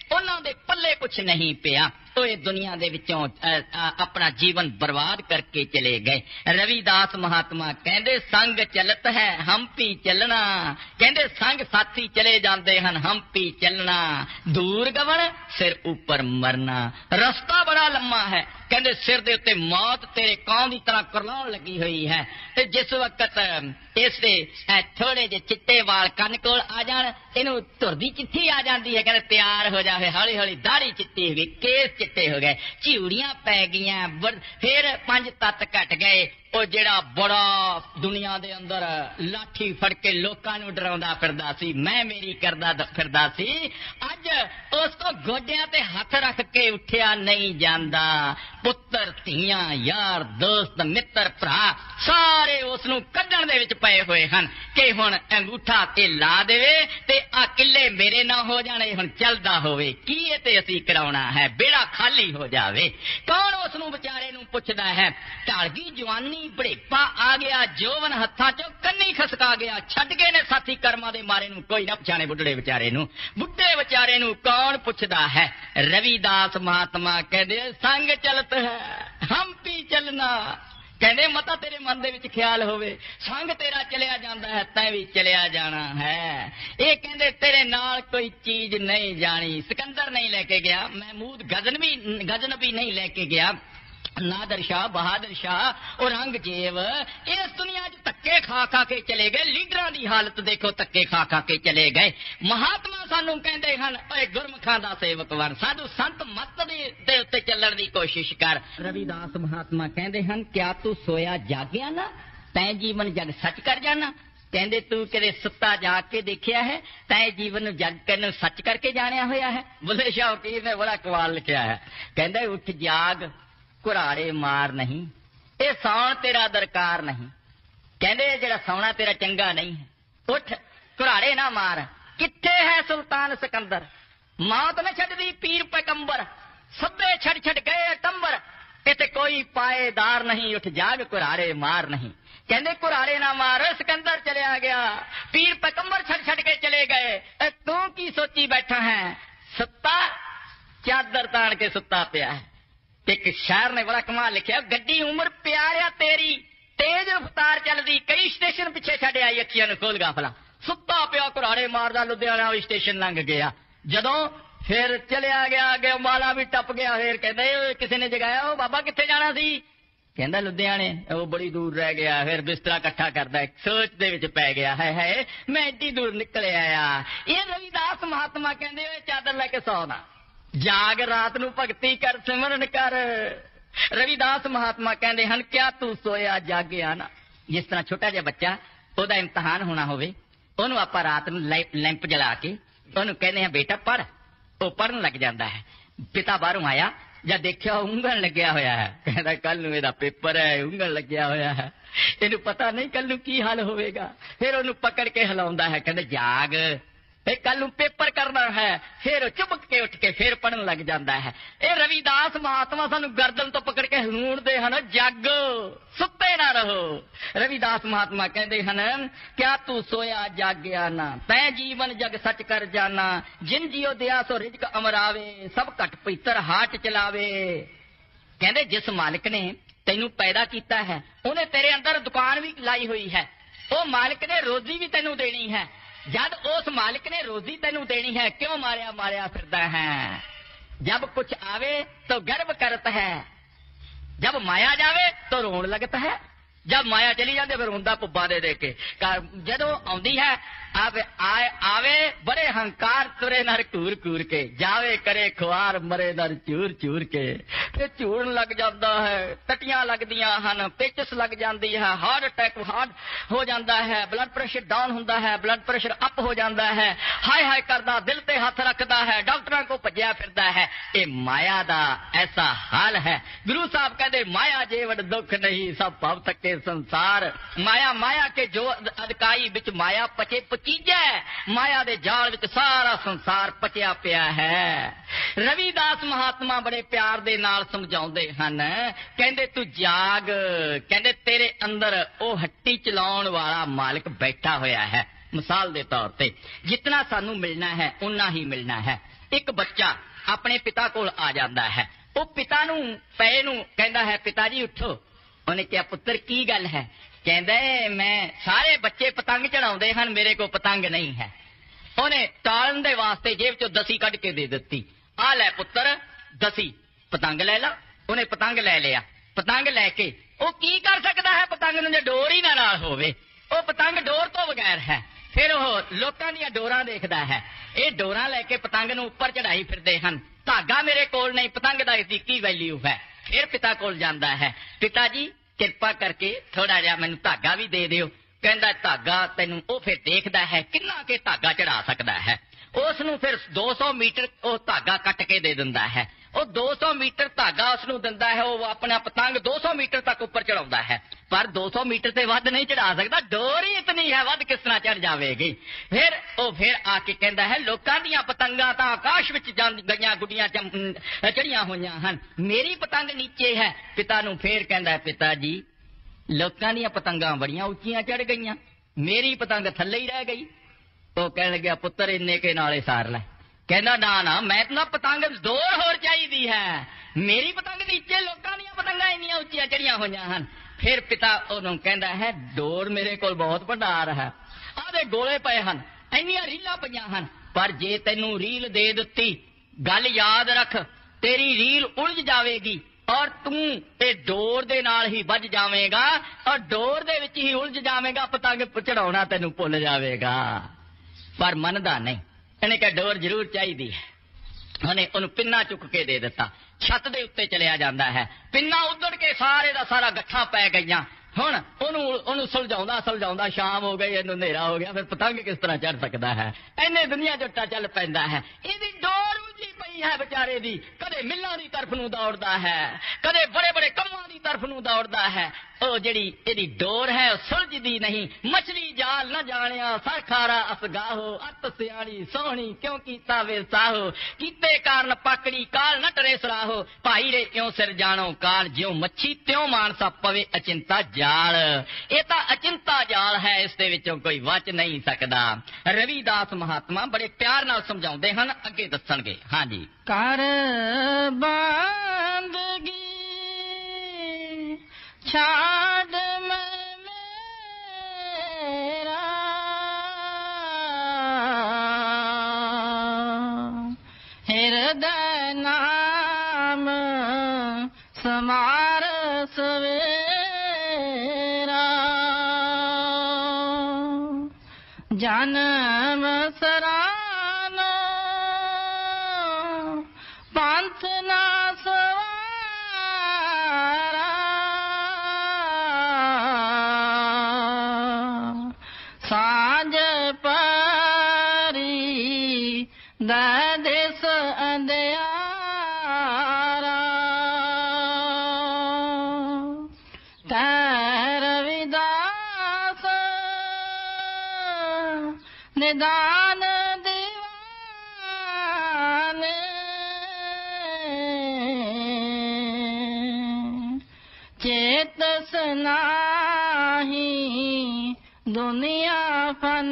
ਉਹਨਾਂ ਦੇ ਪੱਲੇ ਕੁਛ ਨਹੀਂ ਪਿਆ। ਉਹ ਇਹ ਦੁਨੀਆ ਦੇ ਵਿੱਚੋਂ ਆਪਣਾ ਜੀਵਨ ਬਰਬਾਦ ਕਰਕੇ ਚਲੇ ਗਏ। ਰਵੀਦਾਸ ਮਹਾਤਮਾ ਕਹਿੰਦੇ ਸੰਗ ਚਲਤ ਹੈ ਹੰਪੀ ਚੱਲਣਾ, ਕਹਿੰਦੇ ਸੰਗ ਸਾਥੀ ਚਲੇ ਜਾਂਦੇ ਹਨ ਹੰਪੀ ਚੱਲਣਾ, ਦੂਰ ਗਵਣ ਸਿਰ ਉੱਪਰ ਮਰਨਾ, ਰਸਤਾ ਬੜਾ ਲੰਮਾ ਹੈ। ਕਹਿੰਦੇ ਸਿਰ ਦੇ ਉੱਤੇ ਮੌਤ ਤੇਰੇ ਕਾਂ ਦੀ ਤਰ੍ਹਾਂ ਕਰਲਾਉਣ ਲੱਗੀ ਹੋਈ ਹੈ। ਤੇ ਜਿਸ ਵਕਤ ਇਸ ਦੇ ਥੋੜੇ ਜਿਹੇ ਚਿੱਟੇ ਵਾਲ ਕੰਨ ਕੋਲ ਆ ਜਾਣ, ਇਹਨੂੰ ਧੁਰਦੀ ਚਿੱਠੀ ਆ ਜਾਂਦੀ ਹੈ। ਕਹਿੰਦੇ ਤਿਆਰ ਹੋ ਜਾਵੇ, ਹੌਲੀ ਹੌਲੀ ਦਾੜੀ ਚਿੱਟੀ ਹੋ ਗਈ, ਕੇਸ ਚਿੱਟੇ ਹੋ ਗਏ, ਝਿਉੜੀਆਂ ਪੈ ਗਈਆਂ, ਫਿਰ ਪੰਜ ਤੱਤ ਘਟ ਗਏ। ਉਹ ਜਿਹੜਾ ਬੜਾ ਦੁਨੀਆ ਦੇ ਅੰਦਰ ਲਾਠੀ ਫੜ ਕੇ ਲੋਕਾਂ ਨੂੰ ਡਰਾਉਂਦਾ ਫਿਰਦਾ ਸੀ, ਮੈਂ ਮੇਰੀ ਕਰਦਾ ਫਿਰਦਾ ਸੀ, ਅੱਜ ਉਸ ਤੋਂ ਗੋਡਿਆਂ ਤੇ ਹੱਥ ਰੱਖ ਕੇ ਉੱਠਿਆ ਨਹੀਂ ਜਾਂਦਾ। ਪੁੱਤਰ ਧੀਆਂ ਯਾਰ ਦੋਸਤ ਮਿੱਤਰ ਭਰਾ ਸਾਰੇ ਉਸ ਨੂੰ ਕੱਢਣ ਦੇ ਵਿੱਚ ਪਏ ਹੋਏ ਹਨ ਕਿ ਹੁਣ ਅੰਗੂਠਾ ਤੇ ਲਾ ਦੇਵੇ ਤੇ ਆ ਕਿੱਲੇ ਮੇਰੇ ਨਾ ਹੋ ਜਾਣੇ, ਹੁਣ ਚੱਲਦਾ ਹੋਵੇ ਕੀ ਇਹ ਤੇ ਅਸੀਂ ਕਰਾਉਣਾ ਹੈ, ਬੇੜਾ ਖਾਲੀ ਹੋ ਜਾਵੇ। ਕੌਣ ਉਸ ਨੂੰ ਵਿਚਾਰੇ ਨੂੰ ਪੁੱਛਦਾ ਹੈ? ਢਲ ਗਈ ਜਵਾਨੀ, ਬੜੇਪਾ ਆ ਗਿਆ, ਜੋਵਨ ਹੱਥਾਂ ਚੋਂ ਕੰਨੀ ਖਸਕਾ ਗਿਆ, ਛੱਡ ਗਏ ਨੇ ਸਾਥੀ ਕਰਮਾਂ ਦੇ ਮਾਰੇ ਨੂੰ, ਕੋਈ ਨਾ ਪਛਾਣੇ ਬੁੱਢੜੇ ਵਿਚਾਰੇ ਨੂੰ, ਬੁੱਢੇ ਵਿਚਾਰੇ ਨੂੰ ਕੌਣ ਪੁੱਛਦਾ ਹੈ? ਰਵੀਦਾਸ ਮਹਾਤਮਾ ਕਹਿੰਦੇ ਸੰਗ ਚਲਤ ਹੈ ਹੰਪੀ ਚੱਲਣਾ। ਕਹਿੰਦੇ ਮਤਾ ਤੇਰੇ ਮਨ ਦੇ ਵਿੱਚ ਖਿਆਲ ਹੋਵੇ, ਸੰਗ ਤੇਰਾ ਚਲਿਆ ਜਾਂਦਾ ਹੈ ਤੈਂ ਵੀ ਚਲਿਆ ਜਾਣਾ ਹੈ। ਇਹ ਕਹਿੰਦੇ ਤੇਰੇ ਨਾਲ ਕੋਈ ਚੀਜ਼ ਨਹੀਂ ਜਾਣੀ, ਸਿਕੰਦਰ ਨਹੀਂ ਲੈ ਕੇ ਗਿਆ, ਮਹਿਮੂਦ ਗਜ਼ਨਵੀ ਗਜ਼ਨਵੀ ਨਹੀਂ ਲੈ ਕੇ ਗਿਆ, ਨਾਦਰ ਸ਼ਾਹ ਬਹਾਦਰ ਸ਼ਾਹ ਔਰੰਗਜ਼ੇਬ ਇਸ ਦੁਨੀਆ 'ਚ ਧੱਕੇ ਖਾ ਖਾ ਕੇ ਚਲੇ ਗਏ। ਲੀਡਰਾਂ ਦੀ ਹਾਲਤ ਦੇਖੋ, ਧੱਕੇ ਖਾ ਖਾ ਕੇ ਚਲੇ ਗਏ। ਮਹਾਤਮਾ ਸਾਨੂੰ ਕਹਿੰਦੇ ਹਨ ਓਏ ਗੁਰਮੁਖਾਂ ਦਾ ਸੇਵਕ ਬਣ, ਸਾਧੂ ਸੰਤ ਮੱਤ ਦੇ ਉੱਤੇ ਚੱਲਣ ਦੀ ਕੋਸ਼ਿਸ਼ ਕਰ। ਰਵੀਦਾਸ ਮਹਾਤਮਾ ਕਹਿੰਦੇ ਹਨ ਕਿਆ ਤੂੰ ਸੋਇਆ ਜਾਗਿਆ ਨਾ, ਤੈਂ ਜੀਵਨ ਜਗ ਸੱਚ ਕਰ ਜਾਣਾ। ਕਹਿੰਦੇ ਤੂੰ ਕਦੇ ਸੁੱਤਾ ਜਾਗ ਕੇ ਦੇਖਿਆ ਹੈ, ਤੈਂ ਜੀਵਨ ਨੂੰ ਜਗ ਕੇ ਨੂੰ ਸੱਚ ਕਰਕੇ ਜਾਣਿਆ ਹੋਇਆ ਹੈ। ਬੁੱਲੇ ਸ਼ਾਹ ਫਕੀਰ ਨੇ ਬੜਾ ਕਮਾਲ ਲਿਖਿਆ ਹੈ, ਕਹਿੰਦਾ ਉੱਠ ਜਾਗ ਘੁਰਾੜੇ ਮਾਰ ਨਹੀਂ, ਇਹ ਸੌਣ ਤੇਰਾ ਦਰਕਾਰ ਨਹੀਂ। ਕਹਿੰਦੇ ਜਿਹੜਾ ਸੌਣਾ ਤੇਰਾ ਚੰਗਾ ਨਹੀਂ ਹੈ, ਉੱਠ ਘੁਰਾੜੇ ਨਾ ਮਾਰ। ਕਿੱਥੇ ਹੈ ਸੁਲਤਾਨ ਸਿਕੰਦਰ, ਮੌਤ ਨਾ ਛੱਡਦੀ ਪੀਰ ਪੈਗੰਬਰ, ਸਭੇ ਛੱਡ ਛੱਡ ਗਏ ਟੰਬਰ, ਇੱਥੇ ਕੋਈ ਪਾਏਦਾਰ ਨਹੀਂ, ਉੱਠ ਜਾਗ ਘੁਰਾੜੇ ਮਾਰ ਨਹੀਂ। ਕਹਿੰਦੇ ਘੁਰਾੜੇ ਨਾ ਮਾਰ, ਸਿਕੰਦਰ ਚਲਿਆ ਗਿਆ, ਪੀਰ ਪੈਗੰਬਰ ਛੱਡ ਛੱਡ ਕੇ ਚਲੇ ਗਏ, ਤੂੰ ਕੀ ਸੋਚੀ ਬੈਠਾ ਹੈ? ਸੁੱਤਾ ਚਾਦਰ ਤਾਣ ਕੇ ਸੁੱਤਾ ਪਿਆ ਹੈ। ਇੱਕ ਸ਼ਾਇਰ ਨੇ ਬੜਾ ਕਮਾਲ ਲਿਖਿਆ, ਗੱਡੀ ਉਮਰ ਪਿਆਰਿਆ ਤੇਰੀ ਤੇਜ਼ ਰਫ਼ਤਾਰ ਚੱਲਦੀ, ਕਈ ਸਟੇਸ਼ਨ ਪਿੱਛੇ ਛੱਡ ਆਈ, ਅੱਖੀਆਂ ਨੂੰ ਖੋਲ ਗਾਫਲਾ, ਸੁੱਤਾ ਪਿਆ ਘੁਰਾੜੇ ਮਾਰਦਾ, ਲੁਧਿਆਣਾ ਵੀ ਸਟੇਸ਼ਨ ਲੰਘ ਗਿਆ। ਜਦੋਂ ਫਿਰ ਚਲਿਆ ਗਿਆ ਅੱਗੇ ਅੰਬਾਲਾ ਵੀ ਟੱਪ ਗਿਆ, ਫਿਰ ਕਹਿੰਦੇ ਕਿਸੇ ਨੇ ਜਗਾਇਆ, ਉਹ ਬਾਬਾ ਕਿੱਥੇ ਜਾਣਾ ਸੀ? ਕਹਿੰਦਾ ਲੁਧਿਆਣੇ। ਉਹ ਬੜੀ ਦੂਰ ਰਹਿ ਗਿਆ, ਫਿਰ ਬਿਸਤਰਾ ਇਕੱਠਾ ਕਰਦਾ, ਸੋਚ ਦੇ ਵਿੱਚ ਪੈ ਗਿਆ, ਹੈ ਹੈ ਮੈਂ ਏਡੀ ਦੂਰ ਨਿਕਲ ਆਇਆ। ਇਹ ਰਵੀਦਾਸ ਮਹਾਤਮਾ ਕਹਿੰਦੇ ਓਏ ਚਾਦਰ ਲੈ ਕੇ ਸੌ ਨਾ, ਜਾਗ ਰਾਤ ਨੂੰ ਭਗਤੀ ਕਰ ਸਿਮਰਨ ਕਰ। ਰਵੀਦਾਸ ਮਹਾਤਮਾ ਕਹਿੰਦੇ ਹਨ ਕਿਆ ਤੂੰ ਸੋਇਆ ਜਾਗਿਆ ਨਾ। ਜਿਸ ਤਰ੍ਹਾਂ ਛੋਟਾ ਜਿਹਾ ਬੱਚਾ, ਉਹਦਾ ਇਮਤਿਹਾਨ ਹੋਣਾ ਹੋਵੇ, ਉਹਨੂੰ ਆਪਾਂ ਰਾਤ ਨੂੰ ਲੈਂਪ ਜਲਾ ਕੇ ਉਹਨੂੰ ਕਹਿੰਦੇ ਹਾਂ ਬੇਟਾ ਪੜ੍ਹ, ਉਹ ਪੜ੍ਹਨ ਲੱਗ ਜਾਂਦਾ ਹੈ। ਪਿਤਾ ਬਾਹਰੋਂ ਆਇਆ ਜਾਂ ਦੇਖਿਆ ਉਂਗਲ ਲੱਗਿਆ ਹੋਇਆ ਹੈ, ਕਹਿੰਦਾ ਕੱਲ ਨੂੰ ਇਹਦਾ ਪੇਪਰ ਹੈ, ਉਂਗਲ ਲੱਗਿਆ ਹੋਇਆ ਹੈ, ਇਹਨੂੰ ਪਤਾ ਨਹੀਂ ਕੱਲ ਨੂੰ ਕੀ ਹਾਲ ਹੋਵੇਗਾ। ਫਿਰ ਉਹਨੂੰ ਪਕੜ ਕੇ ਹਿਲਾਉਂਦਾ ਹੈ, ਕਹਿੰਦਾ ਜਾਗ, ਕੱਲ ਨੂੰ ਪੇਪਰ ਕਰਨਾ ਹੈ। ਫਿਰ ਉਹ ਚੁਬਕ ਕੇ ਉੱਠ ਕੇ ਫਿਰ ਪੜਨ ਲੱਗ ਜਾਂਦਾ ਹੈ। ਇਹ ਰਵੀਦਾਸ ਮਹਾਤਮਾ ਸਾਨੂੰ ਗਰਦਨ ਤੋਂ ਪਕੜ ਕੇ ਹਿਲਾਉਂਦੇ ਹਨ, ਜਾਗੋ, ਸੁੱਤੇ ਨਾ ਰਹੋ। ਰਵੀਦਾਸ ਮਹਾਤਮਾ ਕਹਿੰਦੇ ਹਨ ਕਿਆ ਤੂੰ ਸੋਇਆ ਜਾਗਿਆ ਨਾ, ਤੈਂ ਜੀਵਨ ਜਗ ਸੱਚ ਕਰ ਜਾਣਾ, ਜਿਨ ਜੀਓ ਦਿਆ ਸੋ ਰਿਜਕ ਅਮਰਾਵੇ, ਸਭ ਘਟ ਪੀਤਰ ਹਾਟ ਚਲਾਵੇ। ਕਹਿੰਦੇ ਜਿਸ ਮਾਲਕ ਨੇ ਤੈਨੂੰ ਪੈਦਾ ਕੀਤਾ ਹੈ, ਉਹਨੇ ਤੇਰੇ ਅੰਦਰ ਦੁਕਾਨ ਵੀ ਲਾਈ ਹੋਈ ਹੈ, ਉਹ ਮਾਲਕ ਨੇ ਰੋਜ਼ੀ ਵੀ ਤੈਨੂੰ ਦੇਣੀ ਹੈ। ਜਦ ਉਸ ਮਾलिक ने रोजी तेनू देनी है, क्यों मारिया मारिया फिरता है? जब कुछ आवे तो गर्व करता है, जब माया जावे तो रोन लगता है, जब माया चली जाती फिर रोंदा पुब्बा दे दे के। जदों आउंदी है आवे आए आवे बड़े हंकार तुरे नर कूर कूर के, जावे करे खुआर मरे नर चूर चूर के। फिर झूरन लग जाता है, टटियां लगदियां हन, पेचस लग जाती है, हार्ट अटैक हार्ट हो जाता है, ब्लड प्रेशर डाउन होता है, ब्लड प्रेशर अप हो जाता है, हाय हाय करदा दिल ते हथ रखता है, डॉक्टरों को भज्या फिरदा है। ये माया दा ऐसा हाल है। गुरु साहब कहते माया जेवड़ दुख नहीं, सब भव थके संसार। माया माया के जो अदकाई बिच माया पचे पुछ ਚੀਜ਼ ਹੈ। ਮਾਇਆ ਦੇ ਜਾਲ ਵਿੱਚ ਸਾਰਾ ਸੰਸਾਰ ਪਚਿਆ ਪਿਆ ਹੈ। ਰਵੀਦਾਸ ਮਹਾਤਮਾ ਬੜੇ ਪਿਆਰ ਦੇ ਨਾਲ ਸਮਝਾਉਂਦੇ ਹਨ, ਕਹਿੰਦੇ ਤੂੰ ਜਾਗ, ਕਹਿੰਦੇ ਤੇਰੇ ਅੰਦਰ ਉਹ ਹੱਟੀ ਚਲਾਉਣ ਵਾਲਾ ਮਾਲਕ ਬੈਠਾ ਹੋਇਆ ਹੈ। ਮਿਸਾਲ ਦੇ ਤੌਰ ਤੇ ਜਿਤਨਾ ਸਾਨੂੰ ਮਿਲਣਾ ਹੈ ਉਨਾ ਹੀ ਮਿਲਣਾ ਹੈ। ਇੱਕ ਬੱਚਾ ਆਪਣੇ ਪਿਤਾ ਕੋਲ ਆ ਜਾਂਦਾ ਹੈ, ਉਹ ਪਿਤਾ ਨੂੰ ਪਏ ਨੂੰ ਕਹਿੰਦਾ ਹੈ, ਪਿਤਾ ਜੀ ਉੱਠੋ। ਉਹਨੇ ਕਿਹਾ, ਪੁੱਤਰ ਕੀ ਗੱਲ ਹੈ? ਕਹਿੰਦਾ ਮੈਂ, ਸਾਰੇ ਬੱਚੇ ਪਤੰਗ ਚੜਾਉਂਦੇ ਹਨ, ਮੇਰੇ ਕੋਲ ਪਤੰਗ ਨਹੀਂ ਹੈ। ਉਹਨੇ ਟਾਲਣ ਦੇ ਵਾਸਤੇ ਜੇਬ ਚੋਂ ਦਸੀ ਕੱਢ ਕੇ ਦੇ ਦਿੱਤੀ, ਆ ਲੈ ਪੁੱਤਰ ਦਸੀ, ਪਤੰਗ ਲੈ ਲਾ। ਉਹਨੇ ਪਤੰਗ ਲੈ ਲਿਆ। ਪਤੰਗ ਲੈ ਕੇ ਉਹ ਕੀ ਕਰ ਸਕਦਾ ਹੈ ਪਤੰਗ ਨੂੰ ਜੇ ਡੋਰ ਹੀ ਨਾ ਨਾਲ ਹੋਵੇ? ਉਹ ਪਤੰਗ ਡੋਰ ਤੋਂ ਬਗੈਰ ਹੈ। ਫਿਰ ਉਹ ਲੋਕਾਂ ਦੀਆਂ ਡੋਰਾਂ ਦੇਖਦਾ ਹੈ, ਇਹ ਡੋਰਾਂ ਲੈ ਕੇ ਪਤੰਗ ਨੂੰ ਉੱਪਰ ਚੜਾਈ ਫਿਰਦੇ ਹਨ। ਧਾਗਾ ਮੇਰੇ ਕੋਲ ਨਹੀਂ, ਪਤੰਗ ਦਾ ਇਸਦੀ ਕੀ ਵੈਲਿਊ ਹੈ? ਫਿਰ ਪਿਤਾ ਕੋਲ ਜਾਂਦਾ ਹੈ, ਪਿਤਾ ਜੀ ਕਿਰਪਾ ਕਰਕੇ ਥੋੜਾ ਜਿਹਾ ਮੈਨੂੰ ਧਾਗਾ ਵੀ ਦੇ ਦਿਓ। ਕਹਿੰਦਾ ਧਾਗਾ ਤੈਨੂੰ, ਉਹ ਫਿਰ ਦੇਖਦਾ ਹੈ ਕਿੰਨਾ ਕੇ ਧਾਗਾ ਚੜਾ ਸਕਦਾ ਹੈ। ਉਸ ਨੂੰ ਫਿਰ ਦੋ ਸੌ ਮੀਟਰ ਉਹ ਧਾਗਾ ਕੱਟ ਕੇ ਦੇ ਦਿੰਦਾ ਹੈ। ਉਹ ਦੋ ਸੌ ਮੀਟਰ ਧਾਗਾ ਉਸ ਨੂੰ ਦਿੰਦਾ ਹੈ। ਉਹ ਆਪਣਾ ਪਤੰਗ ਦੋ ਸੌ ਮੀਟਰ ਤੱਕ ਉੱਪਰ ਚੜਾਉਂਦਾ ਹੈ, ਪਰ ਦੋ ਸੌ ਮੀਟਰ ਤੇ ਵੱਧ ਨਹੀਂ ਚੜਾ ਸਕਦਾ, ਡੋਰ ਹੀ ਇਤਨੀ ਹੈ, ਵੱਧ ਕਿਸ ਤਰ੍ਹਾਂ ਚੜ ਜਾਵੇਗੀ? ਫਿਰ ਉਹ ਫਿਰ ਆ ਕੇ ਕਹਿੰਦਾ ਹੈ, ਲੋਕਾਂ ਦੀਆਂ ਪਤੰਗਾਂ ਤਾਂ ਆਕਾਸ਼ ਵਿੱਚ ਗਈਆਂ ਗੁੱਡੀਆਂ ਚੜੀਆਂ ਹੋਈਆਂ ਹਨ, ਮੇਰੀ ਪਤੰਗ ਨੀਚੇ ਹੈ। ਪਿਤਾ ਨੂੰ ਫੇਰ ਕਹਿੰਦਾ ਹੈ, ਪਿਤਾ ਜੀ ਲੋਕਾਂ ਦੀਆਂ ਪਤੰਗਾਂ ਬੜੀਆਂ ਉੱਚੀਆਂ ਚੜ ਗਈਆਂ, ਮੇਰੀ ਪਤੰਗ ਥੱਲੇ ਹੀ ਰਹਿ ਗਈ। ਉਹ ਕਹਿਣ ਲੱਗਿਆ, ਪੁੱਤਰ ਇੰਨੇ ਕੇ ਨਾਲੇ ਸਾਰ ਲੈ। ਕਹਿੰਦਾ ਨਾ ਨਾ, ਮੈਂ ਤਾਂ ਪਤੰਗ ਦੌੜ ਹੋਰ ਚਾਹੀਦੀ ਹੈ, ਮੇਰੀ ਪਤੰਗ ਨੀਚੇ, ਲੋਕਾਂ ਦੀਆਂ ਪਤੰਗਾਂ ਇੰਨੀਆਂ ਉੱਚੀਆਂ ਚੜੀਆਂ ਹੋਈਆਂ ਹਨ। ਫਿਰ ਪਿਤਾ ਉਹਨੂੰ ਕਹਿੰਦਾ ਹੈ, ਡੋਰ ਮੇਰੇ ਕੋਲ ਬਹੁਤ ਭੰਡਾਰ ਹੈ, ਆਹਦੇ ਗੋਲੇ ਪਏ ਹਨ, ਇੰਨੀਆਂ ਰੀਲਾਂ ਪਈਆਂ ਹਨ, ਪਰ ਜੇ ਤੈਨੂੰ ਰੀਲ ਦੇ ਦਿੱਤੀ, ਗੱਲ ਯਾਦ ਰੱਖ, ਤੇਰੀ ਰੀਲ ਉਲਝ ਜਾਵੇਗੀ ਔਰ ਤੂੰ ਤੇ ਡੋਰ ਦੇ ਨਾਲ ਹੀ ਵੱਜ ਜਾਵੇਂਗਾ ਔਰ ਡੋਰ ਦੇ ਵਿੱਚ ਹੀ ਉਲਝ ਜਾਵੇਂਗਾ, ਪਤੰਗ ਚੜਾਉਣਾ ਤੈਨੂੰ ਭੁੱਲ ਜਾਵੇਗਾ। ਪਰ ਮੰਨਦਾ ਨਹੀਂ, ਇਹਨੇ ਕਿਹਾ ਡੋਰ ਜ਼ਰੂਰ ਚਾਹੀਦੀ ਹੈ। ਉਹਨੇ ਉਹਨੂੰ ਪਿੰਨਾ ਚੁੱਕ ਕੇ ਦੇ ਦਿੱਤਾ, ਛੱਤ ਦੇ ਉੱਤੇ ਚਲਿਆ ਜਾਂਦਾ ਹੈ, ਪਿੰਨਾ ਉੱਧੜ ਕੇ ਸਾਰੇ ਦਾ ਸਾਰਾ ਗੱਠਾਂ ਪੈ ਗਈਆਂ। ਹੁਣ ਉਹਨੂੰ ਉਹਨੂੰ ਸੁਲਝਾਉਂਦਾ ਸੁਲਝਾਉਂਦਾ ਸ਼ਾਮ ਹੋ ਗਈ, ਇਹਨੂੰ ਹਨੇਰਾ ਹੋ ਗਿਆ, ਫਿਰ ਪਤੰਗ ਕਿਸ ਤਰ੍ਹਾਂ ਚੜ ਸਕਦਾ ਹੈ? ਇੰਨੇ ਦੁਨੀਆ ਜੁੱਟਾ ਚੱਲ ਪੈਂਦਾ ਹੈ, ਇਹਦੀ ਡੋਰ ਉੱਚੀ ਪਈ ਹੈ ਵਿਚਾਰੇ ਦੀ, ਕਦੇ ਮਿੱਲਾਂ ਦੀ ਤਰਫ ਨੂੰ ਦੌੜਦਾ ਹੈ, ਕਦੇ ਬੜੇ ਬੜੇ ਕੰਮਾਂ ਦੀ ਤਰਫ ਨੂੰ ਦੌੜਦਾ ਹੈ। ਉਹ ਜਿਹੜੀ ਇਹਦੀ ਡੋਰ ਹੈ ਉਹ ਸੁਲਝਦੀ ਨਹੀਂ। ਮਛਲੀ ਜਾਲ ਨਾ ਜਾਣਿਆ ਸਰਖਾਰਾ ਅਸਗਾਹੋ, ਅੱਤ ਸਿਆਣੀ ਸੋਹਣੀ ਕਿਉਂ ਕੀਤਾ ਵੇ ਸਾਹੋ, ਕੀਤੇ ਕਾਰਨ ਪਾਕੜੀ ਕਾਲ ਨਾ ਟਰੇ ਸਰਾਹੋ, ਭਾਈ ਰੇ ਕਿਉਂ ਸਿਰ ਜਾਣੋ ਕਾਲ, ਜਿਉਂ ਮੱਛੀ ਤਿਉਂ ਮਾਨਸਾ ਪਵੇ ਅਚਿੰਤਾ ਜਾਲ। ਇਹ ਤਾਂ ਅਚਿੰਤਾ ਜਾਲ ਹੈ, ਇਸ ਦੇ ਵਿੱਚੋਂ ਕੋਈ ਬਚ ਨਹੀਂ ਸਕਦਾ। ਰਵੀਦਾਸ ਮਹਾਤਮਾ ਬੜੇ ਪਿਆਰ ਨਾਲ ਸਮਝਾਉਂਦੇ ਹਨ, ਅੱਗੇ ਦੱਸਣਗੇ। ਹਾਂਜੀ, ਕਰ ਬੰਦਗੀ ਛਾੜ ਮੈਂ ਮੇਰਾ, ਹਿਰਦੈ ਨਾਮ ਸਮਾਰ ਸਵੇਰਾ, ਜਨਮ ਸਰਾਨੋ ਪੰਥ ਨਾ ਸਾਂਝ ਪਰੀ ਦਾ ਦੇਸ ਅੰਧਿਆਰਾ, ਤੈ ਰਵਿਦਾਸ ਨਿਦਾਨ ਦੀਵਾਨੇ, ਚੇਤਸ ਨਾਹੀ ਦੁਨੀਆ ਫਨ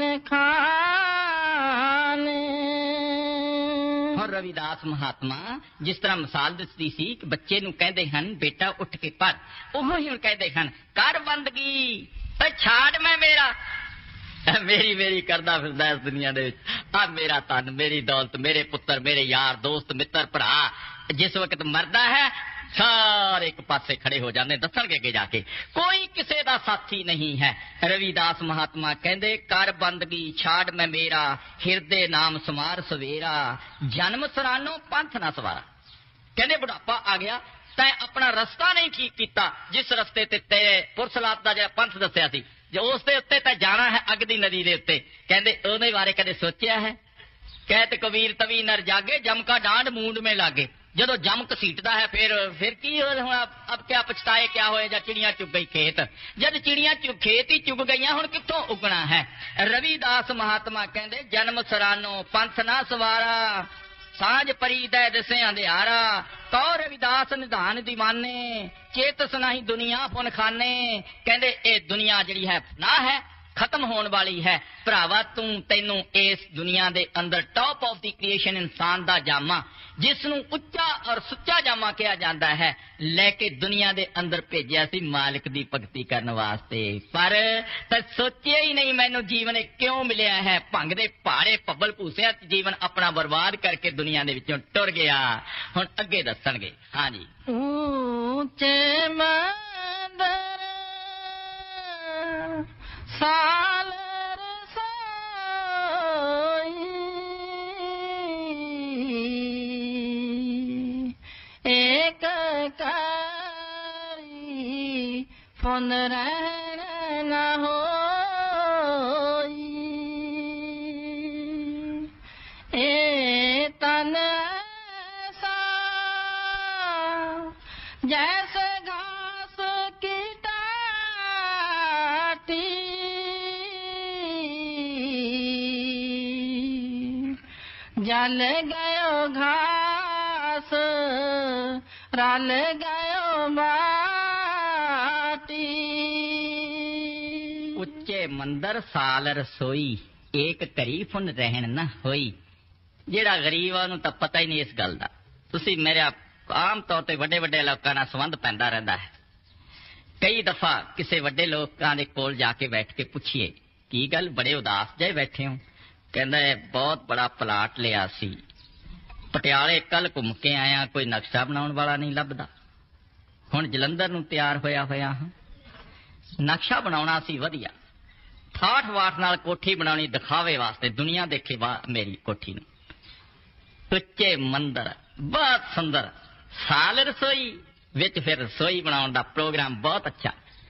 ਖਾਨੇ। ਹੁਣ ਰਵਿਦਾਸ ਮਹਾਤਮਾ ਜਿਸ ਤਰ੍ਹਾਂ ਮਿਸਾਲ ਦਿੱਤੀ ਸੀ ਕਿ ਬੱਚੇ ਨੂੰ ਕਹਿੰਦੇ ਹਨ ਬੇਟਾ ਉੱਠ ਕੇ ਪੜ੍ਹ, ਉਹ ਹੀ ਹੁਣ ਕਹਿੰਦੇ ਹਨ ਕਰ ਬੰਦਗੀ, ਛਾੜ ਮੈਂ ਮੇਰਾ, ਮੇਰੀ ਮੇਰੀ ਕਰਦਾ ਫਿਰਦਾ ਇਸ ਦੁਨੀਆ ਦੇ ਵਿੱਚ, ਆ ਮੇਰਾ ਧਨ, ਮੇਰੀ ਦੌਲਤ, ਮੇਰੇ ਪੁੱਤਰ, ਮੇਰੇ ਯਾਰ ਦੋਸਤ ਮਿੱਤਰ ਭਰਾ, ਜਿਸ ਵਕਤ ਮਰਦਾ ਹੈ ਸਾਰੇ ਇੱਕ ਪਾਸੇ ਖੜੇ ਹੋ ਜਾਂਦੇ। ਦੱਸਣਗੇ ਅੱਗੇ ਜਾ ਕੇ, ਕੋਈ ਕਿਸੇ ਦਾ ਸਾਥੀ ਨਹੀਂ ਹੈ। ਰਵੀਦਾਸ ਮਹਾਤਮਾ ਕਹਿੰਦੇ ਕਰ ਬੰਦਗੀ ਛਾੜ ਮੈਂ ਮੇਰਾ, ਹਿਰਦੇ ਨਾਮ ਸਮਾਰ ਸਵੇਰਾ, ਜਨਮ ਸਰਾਨੋ ਪੰਥ ਨਾ ਸਵਾਰਾ। ਕਹਿੰਦੇ ਬੁਢਾਪਾ ਆ ਗਿਆ, ਤੈਂ ਆਪਣਾ ਰਸਤਾ ਨਹੀਂ ਠੀਕ ਕੀਤਾ, ਜਿਸ ਰਸਤੇ ਤੇ ਤੇਰੇ ਪੁਰਸਲਾਤ ਦਾ ਜਿਹੜਾ ਪੰਥ ਦੱਸਿਆ ਸੀ, ਜੇ ਉਸ ਦੇ ਉੱਤੇ ਤਾਂ ਜਾਣਾ ਹੈ ਅੱਗ ਦੀ ਨਦੀ ਦੇ ਉੱਤੇ। ਕਹਿੰਦੇ ਉਹਦੇ ਬਾਰੇ ਕਦੇ ਸੋਚਿਆ ਹੈ? ਕਹਿਤ ਕਬੀਰ ਤਵੀ ਨਰ ਜਾਗੇ, ਜਮ ਕਾ ਡਾਂਡ ਮੂੰਡ ਮੇ ਲਾਗੇ। ਜਦੋਂ ਜੰਮ ਘਸੀਟਦਾ ਹੈ ਫਿਰ ਫਿਰ ਕੀ ਹੁਣ ਅਬ ਕਿਆ ਪਛਤਾਏ ਕਿਆ ਹੋਏ ਜਾਂ ਚਿੜੀਆਂ ਚੁੱਗ ਗਈ ਖੇਤ। ਜਦ ਚਿੜੀਆਂ ਚੁੱਗ ਖੇਤ ਹੀ ਚੁੱਗ ਗਈਆਂ ਹੁਣ ਕਿੱਥੋਂ ਉੱਗਣਾ ਹੈ। ਰਵੀਦਾਸ ਮਹਾਤਮਾ ਕਹਿੰਦੇ ਜਨਮ ਸਰਾਨੋ ਪੰਥ ਨਾ ਸਵਾਰਾ, ਸਾਂਝ ਪਰੀ ਤੈ ਦਿਸੇ ਅੰਧਿਆਰਾ। ਕਉ ਰਵਿਦਾਸ ਨਿਧਾਨ ਦੀਵਾਨੇ, ਚੇਤਸ ਨਹੀਂ ਦੁਨੀਆ ਪੁਨ ਖਾਨੇ। ਕਹਿੰਦੇ ਇਹ ਦੁਨੀਆ ਜਿਹੜੀ ਹੈ ਨਾ ਹੈ, ਖਤਮ ਹੋਣ ਵਾਲੀ ਹੈ। ਭਰਾਵਾ ਤੂੰ ਤੈਨੂੰ ਇਸ ਦੁਨੀਆ ਦੇ ਅੰਦਰ ਟੌਪ ਆਫ ਦੀ ਕ੍ਰੀਏਸ਼ਨ ਇਨਸਾਨ ਦਾ ਜਾਮਾ, ਜਿਸ ਨੂੰ ਉੱਚਾ ਔਰ ਸੁੱਚਾ ਜਾਮਾ ਕਿਹਾ ਜਾਂਦਾ ਹੈ, ਲੈ ਕੇ ਦੁਨੀਆ ਦੇ ਅੰਦਰ ਭੇਜਿਆ ਸੀ ਮਾਲਿਕ ਦੀ ਭਗਤੀ ਕਰਨ ਵਾਸਤੇ। ਪਰ ਤਾਂ ਸੋਚਿਆ ਹੀ ਨਹੀਂ ਮੈਨੂੰ ਜੀਵਨ ਕਿਉਂ ਮਿਲਿਆ ਹੈ। ਭੰਗ ਦੇ ਭਾਰੇ ਭੱਬਲ ਭੂਸਿਆਂ ਚ ਜੀਵਨ ਆਪਣਾ ਬਰਬਾਦ ਕਰਕੇ ਦੁਨੀਆ ਦੇ ਵਿੱਚੋਂ ਟੁਰ ਗਿਆ। ਹੁਣ ਅੱਗੇ ਦੱਸਣਗੇ। ਹਾਂਜੀ। ਉੱਚੇ ਮੰਦਰ ਸਾਲਰ ਸੋਈ, ਏਕ ਕਰੀ ਫੁਨ ਰਹਿਣ ਨਾ ਹੋਈ। ਏ ਤਨ ਐਸਾ ਜੈਸੇ ਘਾਸ ਕੀ ਟਾਟੀ, जल गयो घास रल गयो माटी। ਉੱਚੇ ਮੰਦਰ ਸਾਲ ਰਸੋਈ, ਏਕ ਘਰੀ ਫੁਨ ਰਹਿਣ ਨਾ ਹੋਈ। ਜਿਹੜਾ ਗਰੀਬ ਆ ਉਹਨੂੰ ਤਾਂ ਪਤਾ ਹੀ ਨਹੀਂ ਇਸ ਗੱਲ ਦਾ। ਤੁਸੀਂ ਮੇਰਾ ਆਮ ਤੌਰ ਤੇ ਵੱਡੇ ਵੱਡੇ ਲੋਕਾਂ ਨਾਲ ਸੰਬੰਧ ਪੈਂਦਾ ਰਹਿੰਦਾ ਹੈ। ਕਈ ਦਫਾ ਕਿਸੇ ਵੱਡੇ ਲੋਕਾਂ ਦੇ ਕੋਲ ਜਾ ਕੇ ਬੈਠ ਕੇ ਪੁੱਛੀਏ ਕੀ ਗੱਲ ਬੜੇ ਉਦਾਸ ਜਿਹੇ ਬੈਠੇ ਹੋ। ਕਹਿੰਦਾ ਬਹੁਤ ਬੜਾ ਪਲਾਟ ਲਿਆ ਸੀ, ਪਟਿਆਲੇ ਕੱਲ ਘੁੰਮ ਕੇ ਆਇਆ, ਕੋਈ ਨਕਸ਼ਾ ਬਣਾਉਣ ਵਾਲਾ ਨਹੀਂ ਲੱਭਦਾ। ਹੁਣ ਜਲੰਧਰ ਨੂੰ ਤਿਆਰ ਹੋਇਆ ਹੋਇਆ ਹਾਂ, ਨਕਸ਼ਾ ਬਣਾਉਣਾ ਸੀ ਵਧੀਆ, ਠਾਠ ਵਾਠ ਨਾਲ ਕੋਠੀ ਬਣਾਉਣੀ ਦਿਖਾਵੇ ਵਾਸਤੇ, ਦੁਨੀਆ ਦੇਖੇ ਮੇਰੀ ਕੋਠੀ ਨੂੰ। ਉੱਚੇ ਮੰਦਰ ਬਹੁਤ ਸੁੰਦਰ, ਸਾਲ ਰਸੋਈ ਵਿੱਚ ਫਿਰ ਰਸੋਈ ਬਣਾਉਣ ਦਾ ਪ੍ਰੋਗਰਾਮ ਬਹੁਤ ਅੱਛਾ।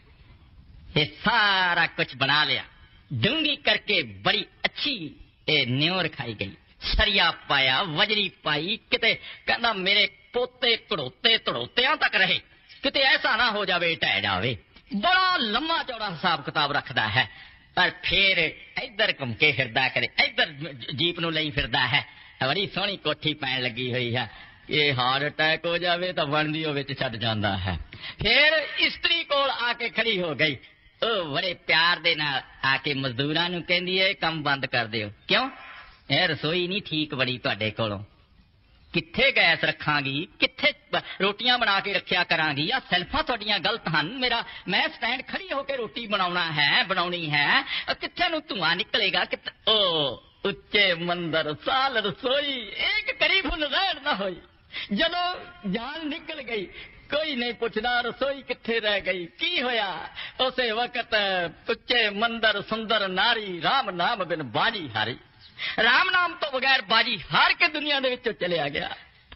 ਇਹ ਸਾਰਾ ਕੁਝ ਬਣਾ ਲਿਆ, ਡੂੰਗੀ ਕਰਕੇ ਬੜੀ ਅੱਛੀ ਇਹ ਨਿਉ ਰਖਾਈ ਗਈ, ਸਰੀਆ ਪਾਇਆ, ਵਜਰੀ ਪਾਈ। ਕਿਤੇ ਕਹਿੰਦਾ ਮੇਰੇ ਪੋਤੇ ਘੜੋਤੇ ਧੜੋਤਿਆਂ ਤੱਕ ਰਹੇ, ਕਿਤੇ ਐਸਾ ਨਾ ਹੋ ਜਾਵੇ ਢਹਿ ਜਾਵੇ। ਬੜਾ ਲੰਮਾ ਚੌੜਾ ਹਿਸਾਬ ਕਿਤਾਬ ਰੱਖਦਾ ਹੈ। ਪਰ ਫਿਰ ਇੱਧਰ ਘੁੰਮ ਕੇ ਫਿਰਦਾ, ਕਦੇ ਇੱਧਰ ਜੀਪ ਨੂੰ ਲਈ ਫਿਰਦਾ ਹੈ। ਬੜੀ ਸੋਹਣੀ ਕੋਠੀ ਪੈਣ ਲੱਗੀ ਹੋਈ ਹੈ। ਇਹ ਹਾਰਟ ਅਟੈਕ ਹੋ ਜਾਵੇ ਤਾਂ ਬਣਦੀ ਉਹ ਵਿੱਚ ਛੱਡ ਜਾਂਦਾ ਹੈ। ਫਿਰ ਇਸਤਰੀ ਕੋਲ ਆ ਕੇ ਖੜੀ ਹੋ ਗਈ। ਉਹ ਬੜੇ ਪਿਆਰ ਦੇ ਨਾਲ ਆ ਕੇ ਮਜ਼ਦੂਰਾਂ ਨੂੰ ਕਹਿੰਦੀ ਹੈ ਕੰਮ ਬੰਦ ਕਰ ਦਿਓ। ਕਿਉਂ? ਇਹ ਰਸੋਈ ਨਹੀਂ ਠੀਕ ਬਣੀ ਤੁਹਾਡੇ ਕੋਲੋਂ। ਕਿੱਥੇ ਗੈਸ ਰੱਖਾਂਗੀ, ਕਿੱਥੇ ਰੋਟੀਆਂ ਬਣਾ ਕੇ ਰੱਖਿਆ ਕਰਾਂਗੀ। ਆ ਸੈਲਫਾਂ ਤੁਹਾਡੀਆਂ ਗਲਤ ਹਨ। ਮੇਰਾ ਮੈਂ ਸਟੈਂਡ ਖੜੀ ਹੋ ਕੇ ਰੋਟੀ ਬਣਾਉਣਾ ਹੈ ਬਣਾਉਣੀ ਹੈ, ਕਿੱਥੇ ਨੂੰ ਧੂੰਆਂ ਨਿਕਲੇਗਾ। ਕਿੱਥੇ ਉਹ ਉੱਚੇ ਮੰਦਰ ਸਾਲ ਰਸੋਈ, ਇੱਕ ਕਰੀਬ ਹੁਣ ਰਹਿਣ ਨਾ ਹੋਈ। ਜਦੋਂ ਜਾਨ ਨਿਕਲ ਗਈ ਕੋਈ ਨਹੀਂ ਪੁੱਛਦਾ ਰਸੋਈ ਕਿੱਥੇ ਰਹਿ ਗਈ, ਕੀ ਹੋਇਆ। ਉਸੇ ਵਕਤ ਉੱਚੇ ਮੰਦਰ ਸੁੰਦਰ ਨਾਰੀ, ਰਾਮ ਨਾਮ ਬਿਨ ਬਾਜੀ ਹਾਰੀ। ਰਾਮ ਨਾਮ ਤੋਂ ਬਗੈਰ ਬਾਜੀ ਹਾਰ ਕੇ ਦੁਨੀਆ ਦੇ ਵਿੱਚੋਂ ਚਲਿਆ ਗਿਆ।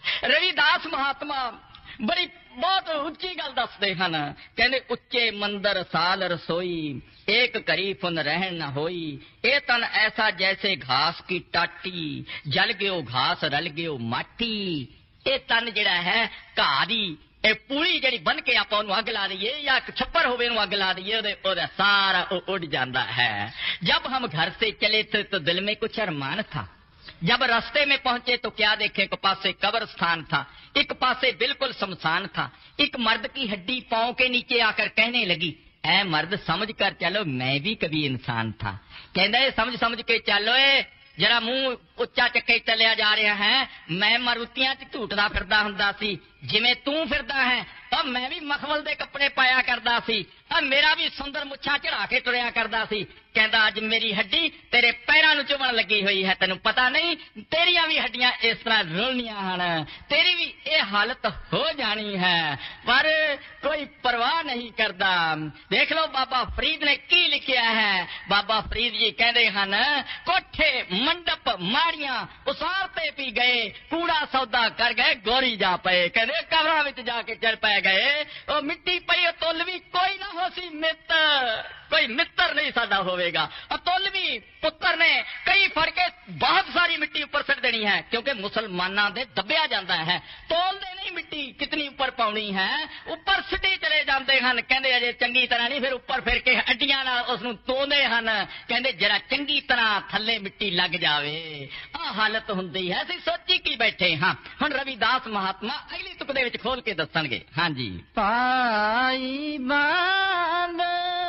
ਰਵੀਦਾਸ ਮਹਾਤਮਾ ਬੜੀ ਬਹੁਤ ਉੱਚੀ ਗੱਲ ਦੱਸਦੇ ਹਨ। ਕਹਿੰਦੇ ਉੱਚੇ ਮੰਦਰ ਸਾਲ ਰਸੋਈ, ਏਕ ਘਰੀ ਫੁਨ ਰਹਿਣ ਨਾ ਹੋਈ। ਇਹ ਤਨ ਐਸਾ ਜੈਸੇ ਘਾਸ ਕੀ ਟਾਟੀ, ਜਲ ਗਿਓ ਘਾਸ ਰਲ ਗਿਓ ਮਾਟੀ। ਇਹ ਤਨ ਜਿਹੜਾ ਹੈ ਘਾਹ ਦੀ ਇਹ ਪੂਰੀ ਜਿਹੜੀ ਬਨ ਕੇ ਆਪਾਂ ਉਹਨੂੰ ਅੱਗ ਲਾ ਦਈਏ ਜਾਂ ਛੱਪਰ ਹੋਵੇ ਉਹਨੂੰ ਅੱਗ ਲਾ ਦਈਏ, ਉਹਦੇ ਉਹਦਾ ਸਾਰਾ ਉਹ ਉੱਡ ਜਾਂਦਾ ਹੈ। जब हम घर से चले थे तो दिल में कुछ अरमान था, जब रास्ते में पहुंचे तो क्या देखे, एक पासे कब्रिस्तान था, एक पासे बिल्कुल शमशान था। एक मर्द की हड्डी पांव के नीचे आकर कहने लगी, ऐ मर्द समझ कर चलो मैं भी कभी इंसान था। कहता है समझ समझ के चलो, जरा मुंह ਉੱਚਾ ਚੱਕੇ ਚੱਲਿਆ ਜਾ ਰਿਹਾ ਹੈ। ਮੈਂ ਮਾਰੂਤੀਆਂ 'ਚ ਝੂਟਦਾ ਫਿਰਦਾ ਹੁੰਦਾ ਸੀ ਜਿਵੇਂ ਤੂੰ ਫਿਰਦਾ ਹੈ। ਤਾਂ ਮੈਂ ਵੀ ਮਖਮਲ ਦੇ ਕੱਪੜੇ ਪਾਇਆ ਕਰਦਾ ਸੀ, ਤਾਂ ਮੇਰਾ ਵੀ ਸੁੰਦਰ ਮੁੱਛਾਂ ਚੜਾ ਕੇ ਤੁਰਿਆ ਕਰਦਾ ਸੀ। ਕਹਿੰਦਾ ਅੱਜ ਮੇਰੀ ਹੱਡੀ ਤੇਰੇ ਪੈਰਾਂ ਨੂੰ ਚੁਭਣ ਲੱਗੀ ਹੋਈ ਹੈ, ਤੈਨੂੰ ਪਤਾ ਨਹੀਂ ਤੇਰੀਆਂ ਵੀ ਹੱਡੀਆਂ ਇਸ ਤਰ੍ਹਾਂ ਰੁਲਣੀਆਂ ਹਨ, ਤੇਰੀ ਵੀ ਇਹ ਹਾਲਤ ਹੋ ਜਾਣੀ ਹੈ। ਪਰ ਕੋਈ ਪਰਵਾਹ ਨਹੀਂ ਕਰਦਾ। ਦੇਖ ਲਓ ਬਾਬਾ ਫਰੀਦ ਨੇ ਕੀ ਲਿਖਿਆ ਹੈ। ਬਾਬਾ ਫਰੀਦ ਜੀ ਕਹਿੰਦੇ ਹਨ, ਕੋਠੇ ਮੰਡਪ ਮਾੜੀਆਂ ਉਸਾਰ ਤੇ ਪੀ ਗਏ, ਕੂੜਾ ਸੌਦਾ ਕਰ ਗਏ, ਗੋਰੀ ਜਾ ਪਏ। ਕਹਿੰਦੇ ਕਬਰਾਂ ਵਿੱਚ ਜਾ ਕੇ ਚਲ ਪੈ ਗਏ। ਉਹ ਮਿੱਟੀ ਪਈ ਤੁੱਲ ਵੀ ਕੋਈ ਨਾ ਹੋ ਸੀ ਮਿੱਤਰ, ਕੋਈ ਮਿੱਤਰ ਨਹੀਂ ਸਾਡਾ ਹੋਵੇਗਾ। ਤੁੱਲ ਵੀ नहीं, पुत्र ने कई फड़ के बहुत सारी मिट्टी ऊपर सिट देनी है, क्योंकि मुसलमाना दे दबिया जाता है, तोलते नहीं मिट्टी कितनी ऊपर पाउनी है, ऊपर सिटी चले जाते हैं। कहते अजे चंगी तरह नहीं, फिर ऊपर फिर के हड्डियां नाल उसनूं तोंदे हन, कहते जरा चंगी तरह थल्ले मिट्टी लग जावे। आ हालत हुंदी है, असीं सोची की बैठे हाँ। हुण रविदास महात्मा अगली तुक दे विच खोल के दसणगे। हाँ जी। पाई बांध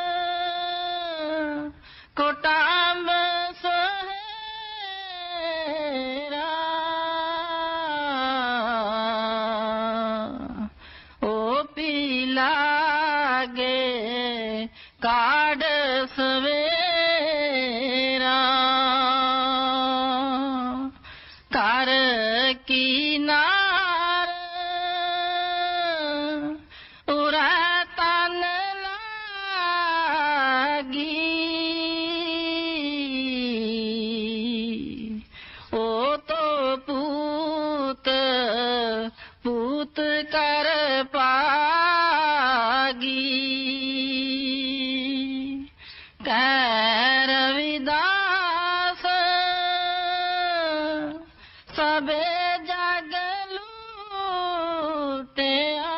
कोटाम सोहेरा ओ पीला गे काड सवेरा कर की नार उरा तन लागी ओ तो पूत पूत कर पागी कह रविदास सबे जग लूटिया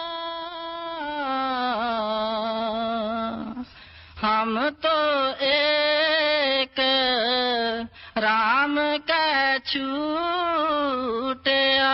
हम तो एक राम का छूटिया।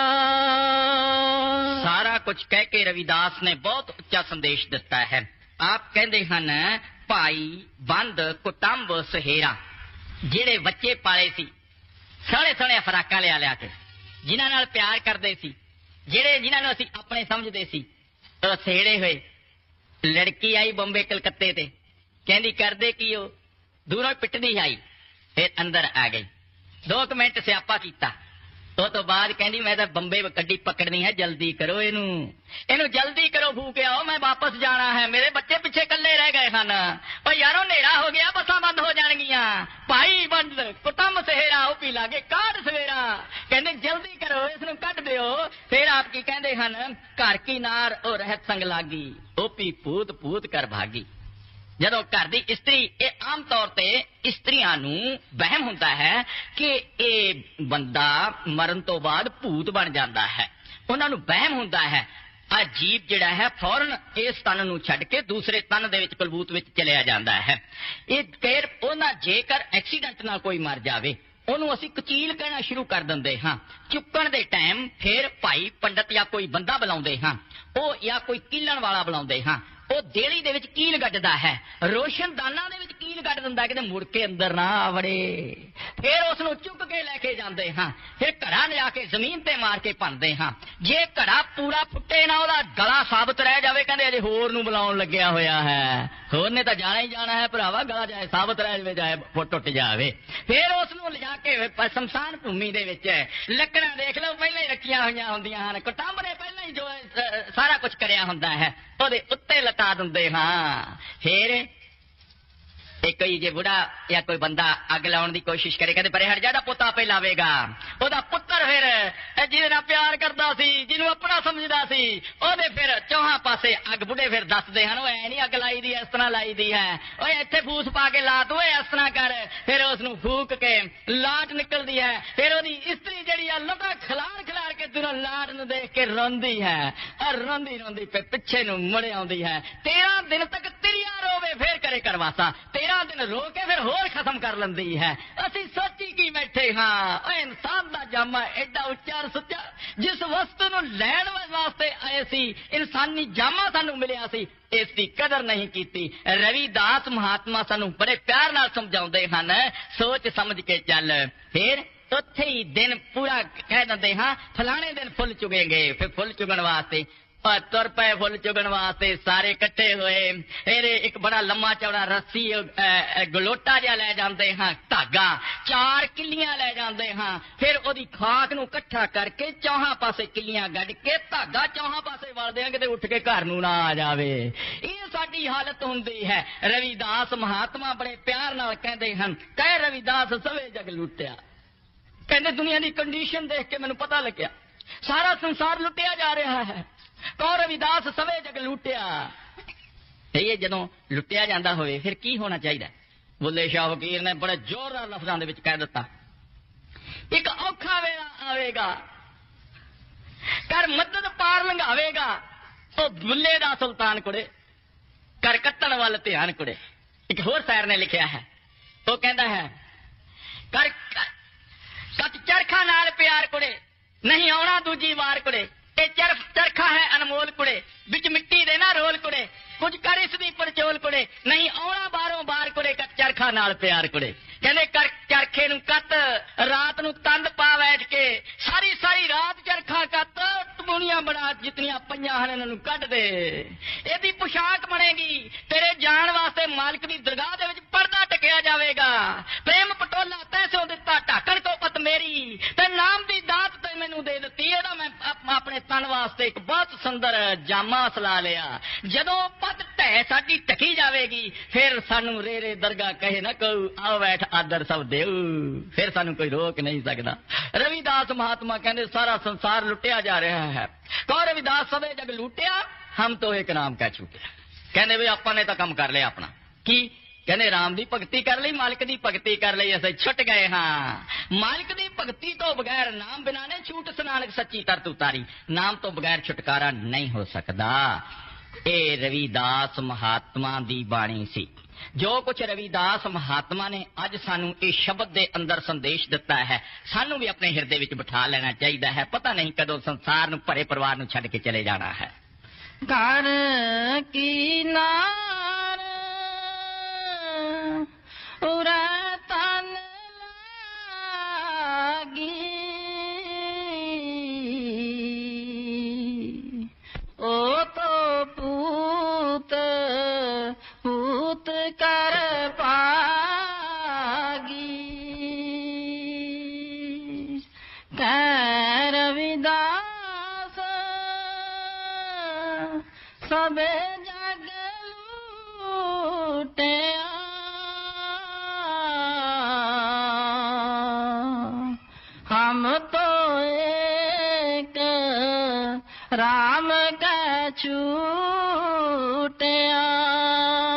सारा कुछ कह के रविदास ने बहुत उच्चा संदेश दिता है। आप कहते हैं भाई बंद कुटुंब सहेरा, ਜਿਹੜੇ ਬੱਚੇ ਪਾਲੇ ਸੀ ਸੋਹਣੇ ਸੋਹਣੇ ਫਰਾਕਾਂ ਲਿਆ ਲਿਆ ਕੇ, ਜਿਨ੍ਹਾਂ ਨਾਲ ਪਿਆਰ ਕਰਦੇ ਸੀ, ਜਿਹੜੇ ਜਿਨ੍ਹਾਂ ਨੂੰ ਅਸੀਂ ਆਪਣੇ ਸਮਝਦੇ ਸੀ, ਉਹ ਸਹੇੜੇ ਹੋਏ। ਲੜਕੀ ਆਈ ਬੰਬੇ ਕਲਕੱਤੇ ਤੇ, ਕਹਿੰਦੀ ਕਰਦੇ ਕੀ ਉਹ, ਦੂਰੋਂ ਪਿੱਟਦੀ ਆਈ, ਫਿਰ ਅੰਦਰ ਆ ਗਈ। ਦੋ ਕੁ ਮਿੰਟ ਸਿਆਪਾ ਕੀਤਾ, ਉਹ ਤੋਂ ਬਾਅਦ ਕਹਿੰਦੀ ਮੈਂ ਤਾਂ ਬੰਬੇ ਗੱਡੀ ਪਕੜਨੀ ਹੈ, ਜਲਦੀ ਕਰੋ ਇਹਨੂੰ ਇਹਨੂੰ ਜਲਦੀ ਕਰੋ, ਫੂਕ ਆਓ, ਮੈਂ ਵਾਪਸ ਜਾਣਾ ਹੈ, ਮੇਰੇ ਬੱਚੇ ਪਿੱਛੇ ਇਕੱਲੇ ਰਹਿ ਗਏ ਹਨ। ਉਹ ਯਾਰੋ ਹਨੇਰਾ ਹੋ ਗਿਆ, ਬੱਸਾਂ ਬੰਦ ਹੋ ਜਾਣਗੀਆਂ। ਭਾਈ ਬੰਦ ਕੁਟੁੰਬ ਸਹੇਰਾ ਉਹ ਪੀ ਲਾਗੇ ਕਾਢ ਸਵੇਰਾ, ਕਹਿੰਦੇ ਜਲਦੀ ਕਰੋ ਇਸ ਨੂੰ ਕੱਢ ਦਿਓ। ਫਿਰ ਆਪ ਕੀ ਕਹਿੰਦੇ ਹਨ, ਘਰ ਕੀ ਨਾਰ ਉਹ ਰਹਿਤ ਸੰਗ ਲਾਗੀ, ਉਹ ਪੀ ਭੂਤ ਭੂਤ ਕਰ ਭਾਗੀ। ਜਦੋਂ ਘਰ ਦੀ ਇਸਤਰੀ, ਇਹ ਆਮ ਤੌਰ ਤੇ ਇਸਤਰੀਆਂ ਨੂੰ ਵਹਿਮ ਹੁੰਦਾ ਹੈ ਕਿ ਇਹ ਬੰਦਾ ਮਰਨ ਤੋਂ ਬਾਅਦ ਭੂਤ ਬਣ ਜਾਂਦਾ ਹੈ, ਉਹਨਾਂ ਨੂੰ ਵਹਿਮ ਹੁੰਦਾ ਹੈ। ਆ ਜੀਵ ਜਿਹੜਾ ਹੈ ਫੌਰਨ ਇਸ ਤਨ ਨੂੰ ਛੱਡ ਕੇ ਦੂਸਰੇ ਤਨ ਦੇ ਵਿੱਚ ਕਲਬੂਤ ਵਿੱਚ ਚਲਿਆ ਜਾਂਦਾ ਹੈ। ਇਹ ਫਿਰ ਉਹਨਾਂ ਜੇਕਰ ਐਕਸੀਡੈਂਟ ਨਾਲ ਕੋਈ ਮਰ ਜਾਵੇ, ਉਹਨੂੰ ਅਸੀਂ ਕਚੀਲ ਕਹਿਣਾ ਸ਼ੁਰੂ ਕਰ ਦਿੰਦੇ ਹਾਂ। ਚੁੱਕਣ ਦੇ ਟਾਈਮ ਫਿਰ ਭਾਈ ਪੰਡਤ ਜਾਂ ਕੋਈ ਬੰਦਾ ਬੁਲਾਉਂਦੇ ਹਾਂ, ਉਹ ਜਾਂ ਕੋਈ ਕੀਲਣ ਵਾਲਾ ਬੁਲਾਉਂਦੇ ਹਾਂ। ਉਹ ਦੇਲੀ ਦੇ ਵਿੱਚ ਕੀਲ ਗੱਡਦਾ ਹੈ, ਰੋਸ਼ਨਦਾਨਾਂ ਦੇ ਵਿੱਚ ਕੀਲ ਗੱਡ ਦਿੰਦਾ, ਕਿਤੇ ਮੁੜ ਕੇ ਅੰਦਰ ਨਾ ਆਵੜੇ। ਫਿਰ ਉਸ ਨੂੰ ਚੁੱਕ ਕੇ ਲੈ ਕੇ ਜਾਂਦੇ ਹਾਂ, ਫਿਰ ਘੜਾ ਲਿਆ ਕੇ ਜ਼ਮੀਨ ਤੇ ਮਾਰ ਕੇ ਭੰਨਦੇ ਹਾਂ। ਜੇ ਘੜਾ ਪੂਰਾ ਫੁੱਟੇ ਨਾ, ਉਹਦਾ ਗਲਾ ਸਾਬਤ ਰਹਿ ਜਾਵੇ, ਕਹਿੰਦੇ ਅਜੇ ਹੋਰ ਨੂੰ ਬੁਲਾਉਣ ਲੱਗਿਆ ਹੋਇਆ ਹੈ, ਹੋਰ ਨੇ ਤਾਂ ਜਾਣਾ ਹੀ ਜਾਣਾ ਹੈ ਭਰਾਵਾ, ਗਲਾ ਜਾਏ ਸਾਬਤ ਰਹਿ ਜਾਵੇ ਚਾਹੇ ਫੁੱਟ ਟੁੱਟ ਜਾਵੇ। ਫਿਰ ਉਸ ਨੂੰ ਲਿਜਾ ਕੇ ਸ਼ਮਸ਼ਾਨ ਭੂਮੀ ਦੇ ਵਿੱਚ ਲੱਕੜਾਂ ਦੇਖ ਲਓ ਪਹਿਲਾਂ ਹੀ ਰੱਖੀਆਂ ਹੋਈਆਂ ਹੁੰਦੀਆਂ ਹਨ, ਕੁਟੁੰਬ ਨੇ ਪਹਿਲਾਂ ਹੀ ਜੋ ਸਾਰਾ ਕੁਝ ਕਰਿਆ ਹੁੰਦਾ ਹੈ, ਉਹਦੇ ਉੱਤੇ ਲਟਾ ਦਿੰਦੇ ਹਾਂ। ਫਿਰ ਇਹ ਕੋਈ ਜੇ ਬੁੜਾ ਜਾਂ ਕੋਈ ਬੰਦਾ ਅੱਗ ਲਾਉਣ ਦੀ ਕੋਸ਼ਿਸ਼ ਕਰੇ, ਕਹਿੰਦੇ ਪਰੇ ਹਟ ਜਾ, ਦਾ ਪੁੱਤ ਆਪੇ ਲਾਵੇਗਾ। ਉਹਦਾ ਪੁੱਤਰ ਫਿਰ ਜਿਹਦੇ ਨਾਲ ਪਿਆਰ ਕਰਦਾ ਸੀ, ਜਿਹਨੂੰ ਆਪਣਾ ਸਮਝਦਾ ਸੀ, ਉਹਦੇ ਫਿਰ ਚੌਹਾਂ ਪਾਸੇ ਅੱਗ ਬੁੱਢੇ ਫਿਰ ਦੱਸਦੇ ਹਨ, ਉਹ ਐ ਨਹੀਂ ਅੱਗ ਲਾਈ ਦੀ, ਇਸ ਤਰ੍ਹਾਂ ਲਾਈ ਦੀ ਹੈ, ਓਏ ਇੱਥੇ ਫੂਸ ਪਾ ਕੇ ਲਾ ਤੂੰ, ਇਸ ਤਰ੍ਹਾਂ ਕਰ। ਫਿਰ ਉਸ ਨੂੰ ਫੂਕ ਕੇ ਲਾਟ ਨਿਕਲਦੀ ਹੈ। ਫਿਰ ਉਹਦੀ ਇਸਤਰੀ ਜਿਹੜੀ ਆ ਲੱਤਾਂ ਖਿਲਾਰ ਖਿਲਾਰ ਕੇ ਦੂਰੋਂ ਲਾਟ ਨੂੰ ਦੇਖ ਕੇ ਰੋਂਦੀ ਹੈ, ਔਰ ਰੋਂਦੀ ਰੋਂਦੀ ਫਿਰ ਪਿੱਛੇ ਨੂੰ ਮੁੜ ਆਉਂਦੀ ਹੈ। ਤੇਰਾਂ ਦਿਨ ਤੱਕ ਤਿਰਿਆ ਰੋਵੇ, ਫਿਰ ਕਰੇ ਕਰਵਾਸਾ। ਤੇਰਾਂ ਦਿਨ ਰੋ ਕੇ ਫਿਰ ਹੋਰ ਖਤਮ ਕਰ ਲੈਂਦੀ ਹੈ। ਅਸੀਂ ਸੋਚੀ ਕੀ ਬੈਠੇ ਹਾਂ, ਓਏ ਇਨਸਾਨ ਦਾ ਜਾਮਾ ਐਡਾ ਉੱਚਾ ਸੁੱਚਾ, ਜਿਸ ਵਸਤੂ ਨੂੰ ਲੈਣ ਵਾਸਤੇ ਆਏ ਸੀ, ਇਨਸਾਨੀ ਜਾਮਾ ਸਾਨੂੰ ਮਿਲਿਆ ਸੀ, ਇਸ ਦੀ ਕਦਰ ਨਹੀਂ ਕੀਤੀ। ਰਵਿਦਾਸ ਮਹਾਤਮਾ ਸਾਨੂੰ ਬੜੇ ਪਿਆਰ ਨਾਲ ਸਮਝਾਉਂਦੇ ਹਨ, ਸੋਚ ਸਮਝ ਕੇ ਚੱਲ। ਫਿਰ ਉੱਥੇ ਹੀ ਦਿਨ ਪੂਰਾ ਕਹਿ ਦਿੰਦੇ ਹਾਂ, ਫਲਾਣੇ ਦਿਨ ਫੁੱਲ ਚੁਗेंगे। ਫਿਰ ਫੁੱਲ ਚੁਗਣ ਵਾਸਤੇ ਤੁਰ ਪਏ, ਫੁੱਲ ਚੁਗਣ ਵਾਸਤੇ ਸਾਰੇ ਇਕੱਠੇ ਹੋਏ। ਫਿਰ ਇੱਕ ਬੜਾ ਲੰਮਾ ਚੌੜਾ ਰੱਸੀ ਗਲੋਟਾ ਜਿਹਾ ਲੈ ਜਾਂਦੇ ਹਾਂ, ਧਾਗਾ, ਚਾਰ ਕਿੱਲੀਆਂ ਲੈ ਜਾਂਦੇ ਹਾਂ। ਫਿਰ ਉਹਦੀ ਖਾਕ ਨੂੰ ਇਕੱਠਾ ਕਰਕੇ ਚੌਹਾਂ ਪਾਸੇ ਕਿੱਲੀਆਂ ਗੱਡ ਕੇ ਧਾਗਾ ਚੌਹਾਂ ਪਾਸੇ ਵਲਦੇ ਹਾਂ, ਕਿਤੇ ਉੱਠ ਕੇ ਘਰ ਨੂੰ ਨਾ ਆ ਜਾਵੇ। ਇਹ ਸਾਡੀ ਹਾਲਤ ਹੁੰਦੀ ਹੈ। ਰਵਿਦਾਸ ਮਹਾਤਮਾ ਬੜੇ ਪਿਆਰ ਨਾਲ ਕਹਿੰਦੇ ਹਨ, ਕਹਿ ਰਵਿਦਾਸ ਸਵੇ ਜਗ ਲੁੱਟਿਆ। ਕਹਿੰਦੇ ਦੁਨੀਆ ਦੀ ਕੰਡੀਸ਼ਨ ਦੇਖ ਕੇ ਮੈਨੂੰ ਪਤਾ ਲੱਗਿਆ, ਸਾਰਾ ਸੰਸਾਰ ਲੁੱਟਿਆ ਜਾ ਰਿਹਾ ਹੈ। ਕੌ ਰਵਿਦਾਸ ਸਵੇ ਜਗ ਲੁੱਟਿਆ। ਇਹ ਜਦੋਂ ਲੁੱਟਿਆ ਜਾਂਦਾ ਹੋਵੇ ਫਿਰ ਕੀ ਹੋਣਾ ਚਾਹੀਦਾ? बुल्ले शाह फकीर ने बड़े जोरदार लफ्जां दे विच कह दिता, एक औखा वेला आवेगा, कर मदद पार लंघावेगा, ओ बुल्ले दा सुल्तान कुड़े, कर कट्टण वाल ध्यान कुड़े। एक होर शायर ने लिखिया है, वो कहता है, कर कच चरखा नाल प्यार कुड़े, नहीं आउणा दूजी वार कुड़े, ए चर चरखा है अनमोल कुड़े, बिच मिट्टी दे ना रोल कुड़े, कुछ कर इसदी परचोल कुड़े, नहीं आउणा बारों बार कुड़े, कच चरखा नाल प्यार कुड़े। कहने कर चरखे नूं कत, रात नूं तंद पा बैठ के, सारी सारी रात चरखा कत, टुकड़ियां बना जितनियां पईयां हन इन्हां नूं कढ दे, इहदी पोशाक बनेगी, तेरे जान वास्ते मालिक दी दरगाह दे विच पर्दा टकिया जावेगा, प्रेम पटोला तैसों दिता ढाकण तो पत मेरी, ते नाम दी दात ते मैनूं दे दित्ती, इहदा मैं अपने तन वास्ते एक बहुत सुंदर जामा सला लिया। जदों पत ढह साडी ढकी जावेगी, फिर सानू रे रे दरगाह कहे ना कहू, आओ बैठ आदर सब देऊ, फिर सानू कोई रोक नहीं सकता। रविदास महात्मा कहते सारा संसार लुटिया जा रहा है, कहो रविदास सबे जग लुटिया, हम तो एक नाम कह चुके। कहने भी आपा ने तो कम कर लिया अपना की, कहने राम दी भगती कर ली, मालिक दी भगती कर ली, असीं छुट गए हाँ। मालिक दी भगती तो बगैर नाम बिना ने छूट सनानक सच्ची तरत उतारी, नाम तो बगैर छुटकारा नहीं हो सकता। ए रविदास महात्मा दी बाणी सी। जो कुछ रविदास महात्मा ने अज सानू इस शब्द दे अंदर संदेश दिता है, सानू भी अपने हिरदे विच बिठा लेना चाहिए है। पता नहीं कदों संसार नू भरे परिवार नू छड्ड के चले जाना है। घर की नार उरा तन लागी, ओ तो पूत पूत कर पागी, कह रविदास सबे जग लूटिया, हम तो एक राम का छूटिया।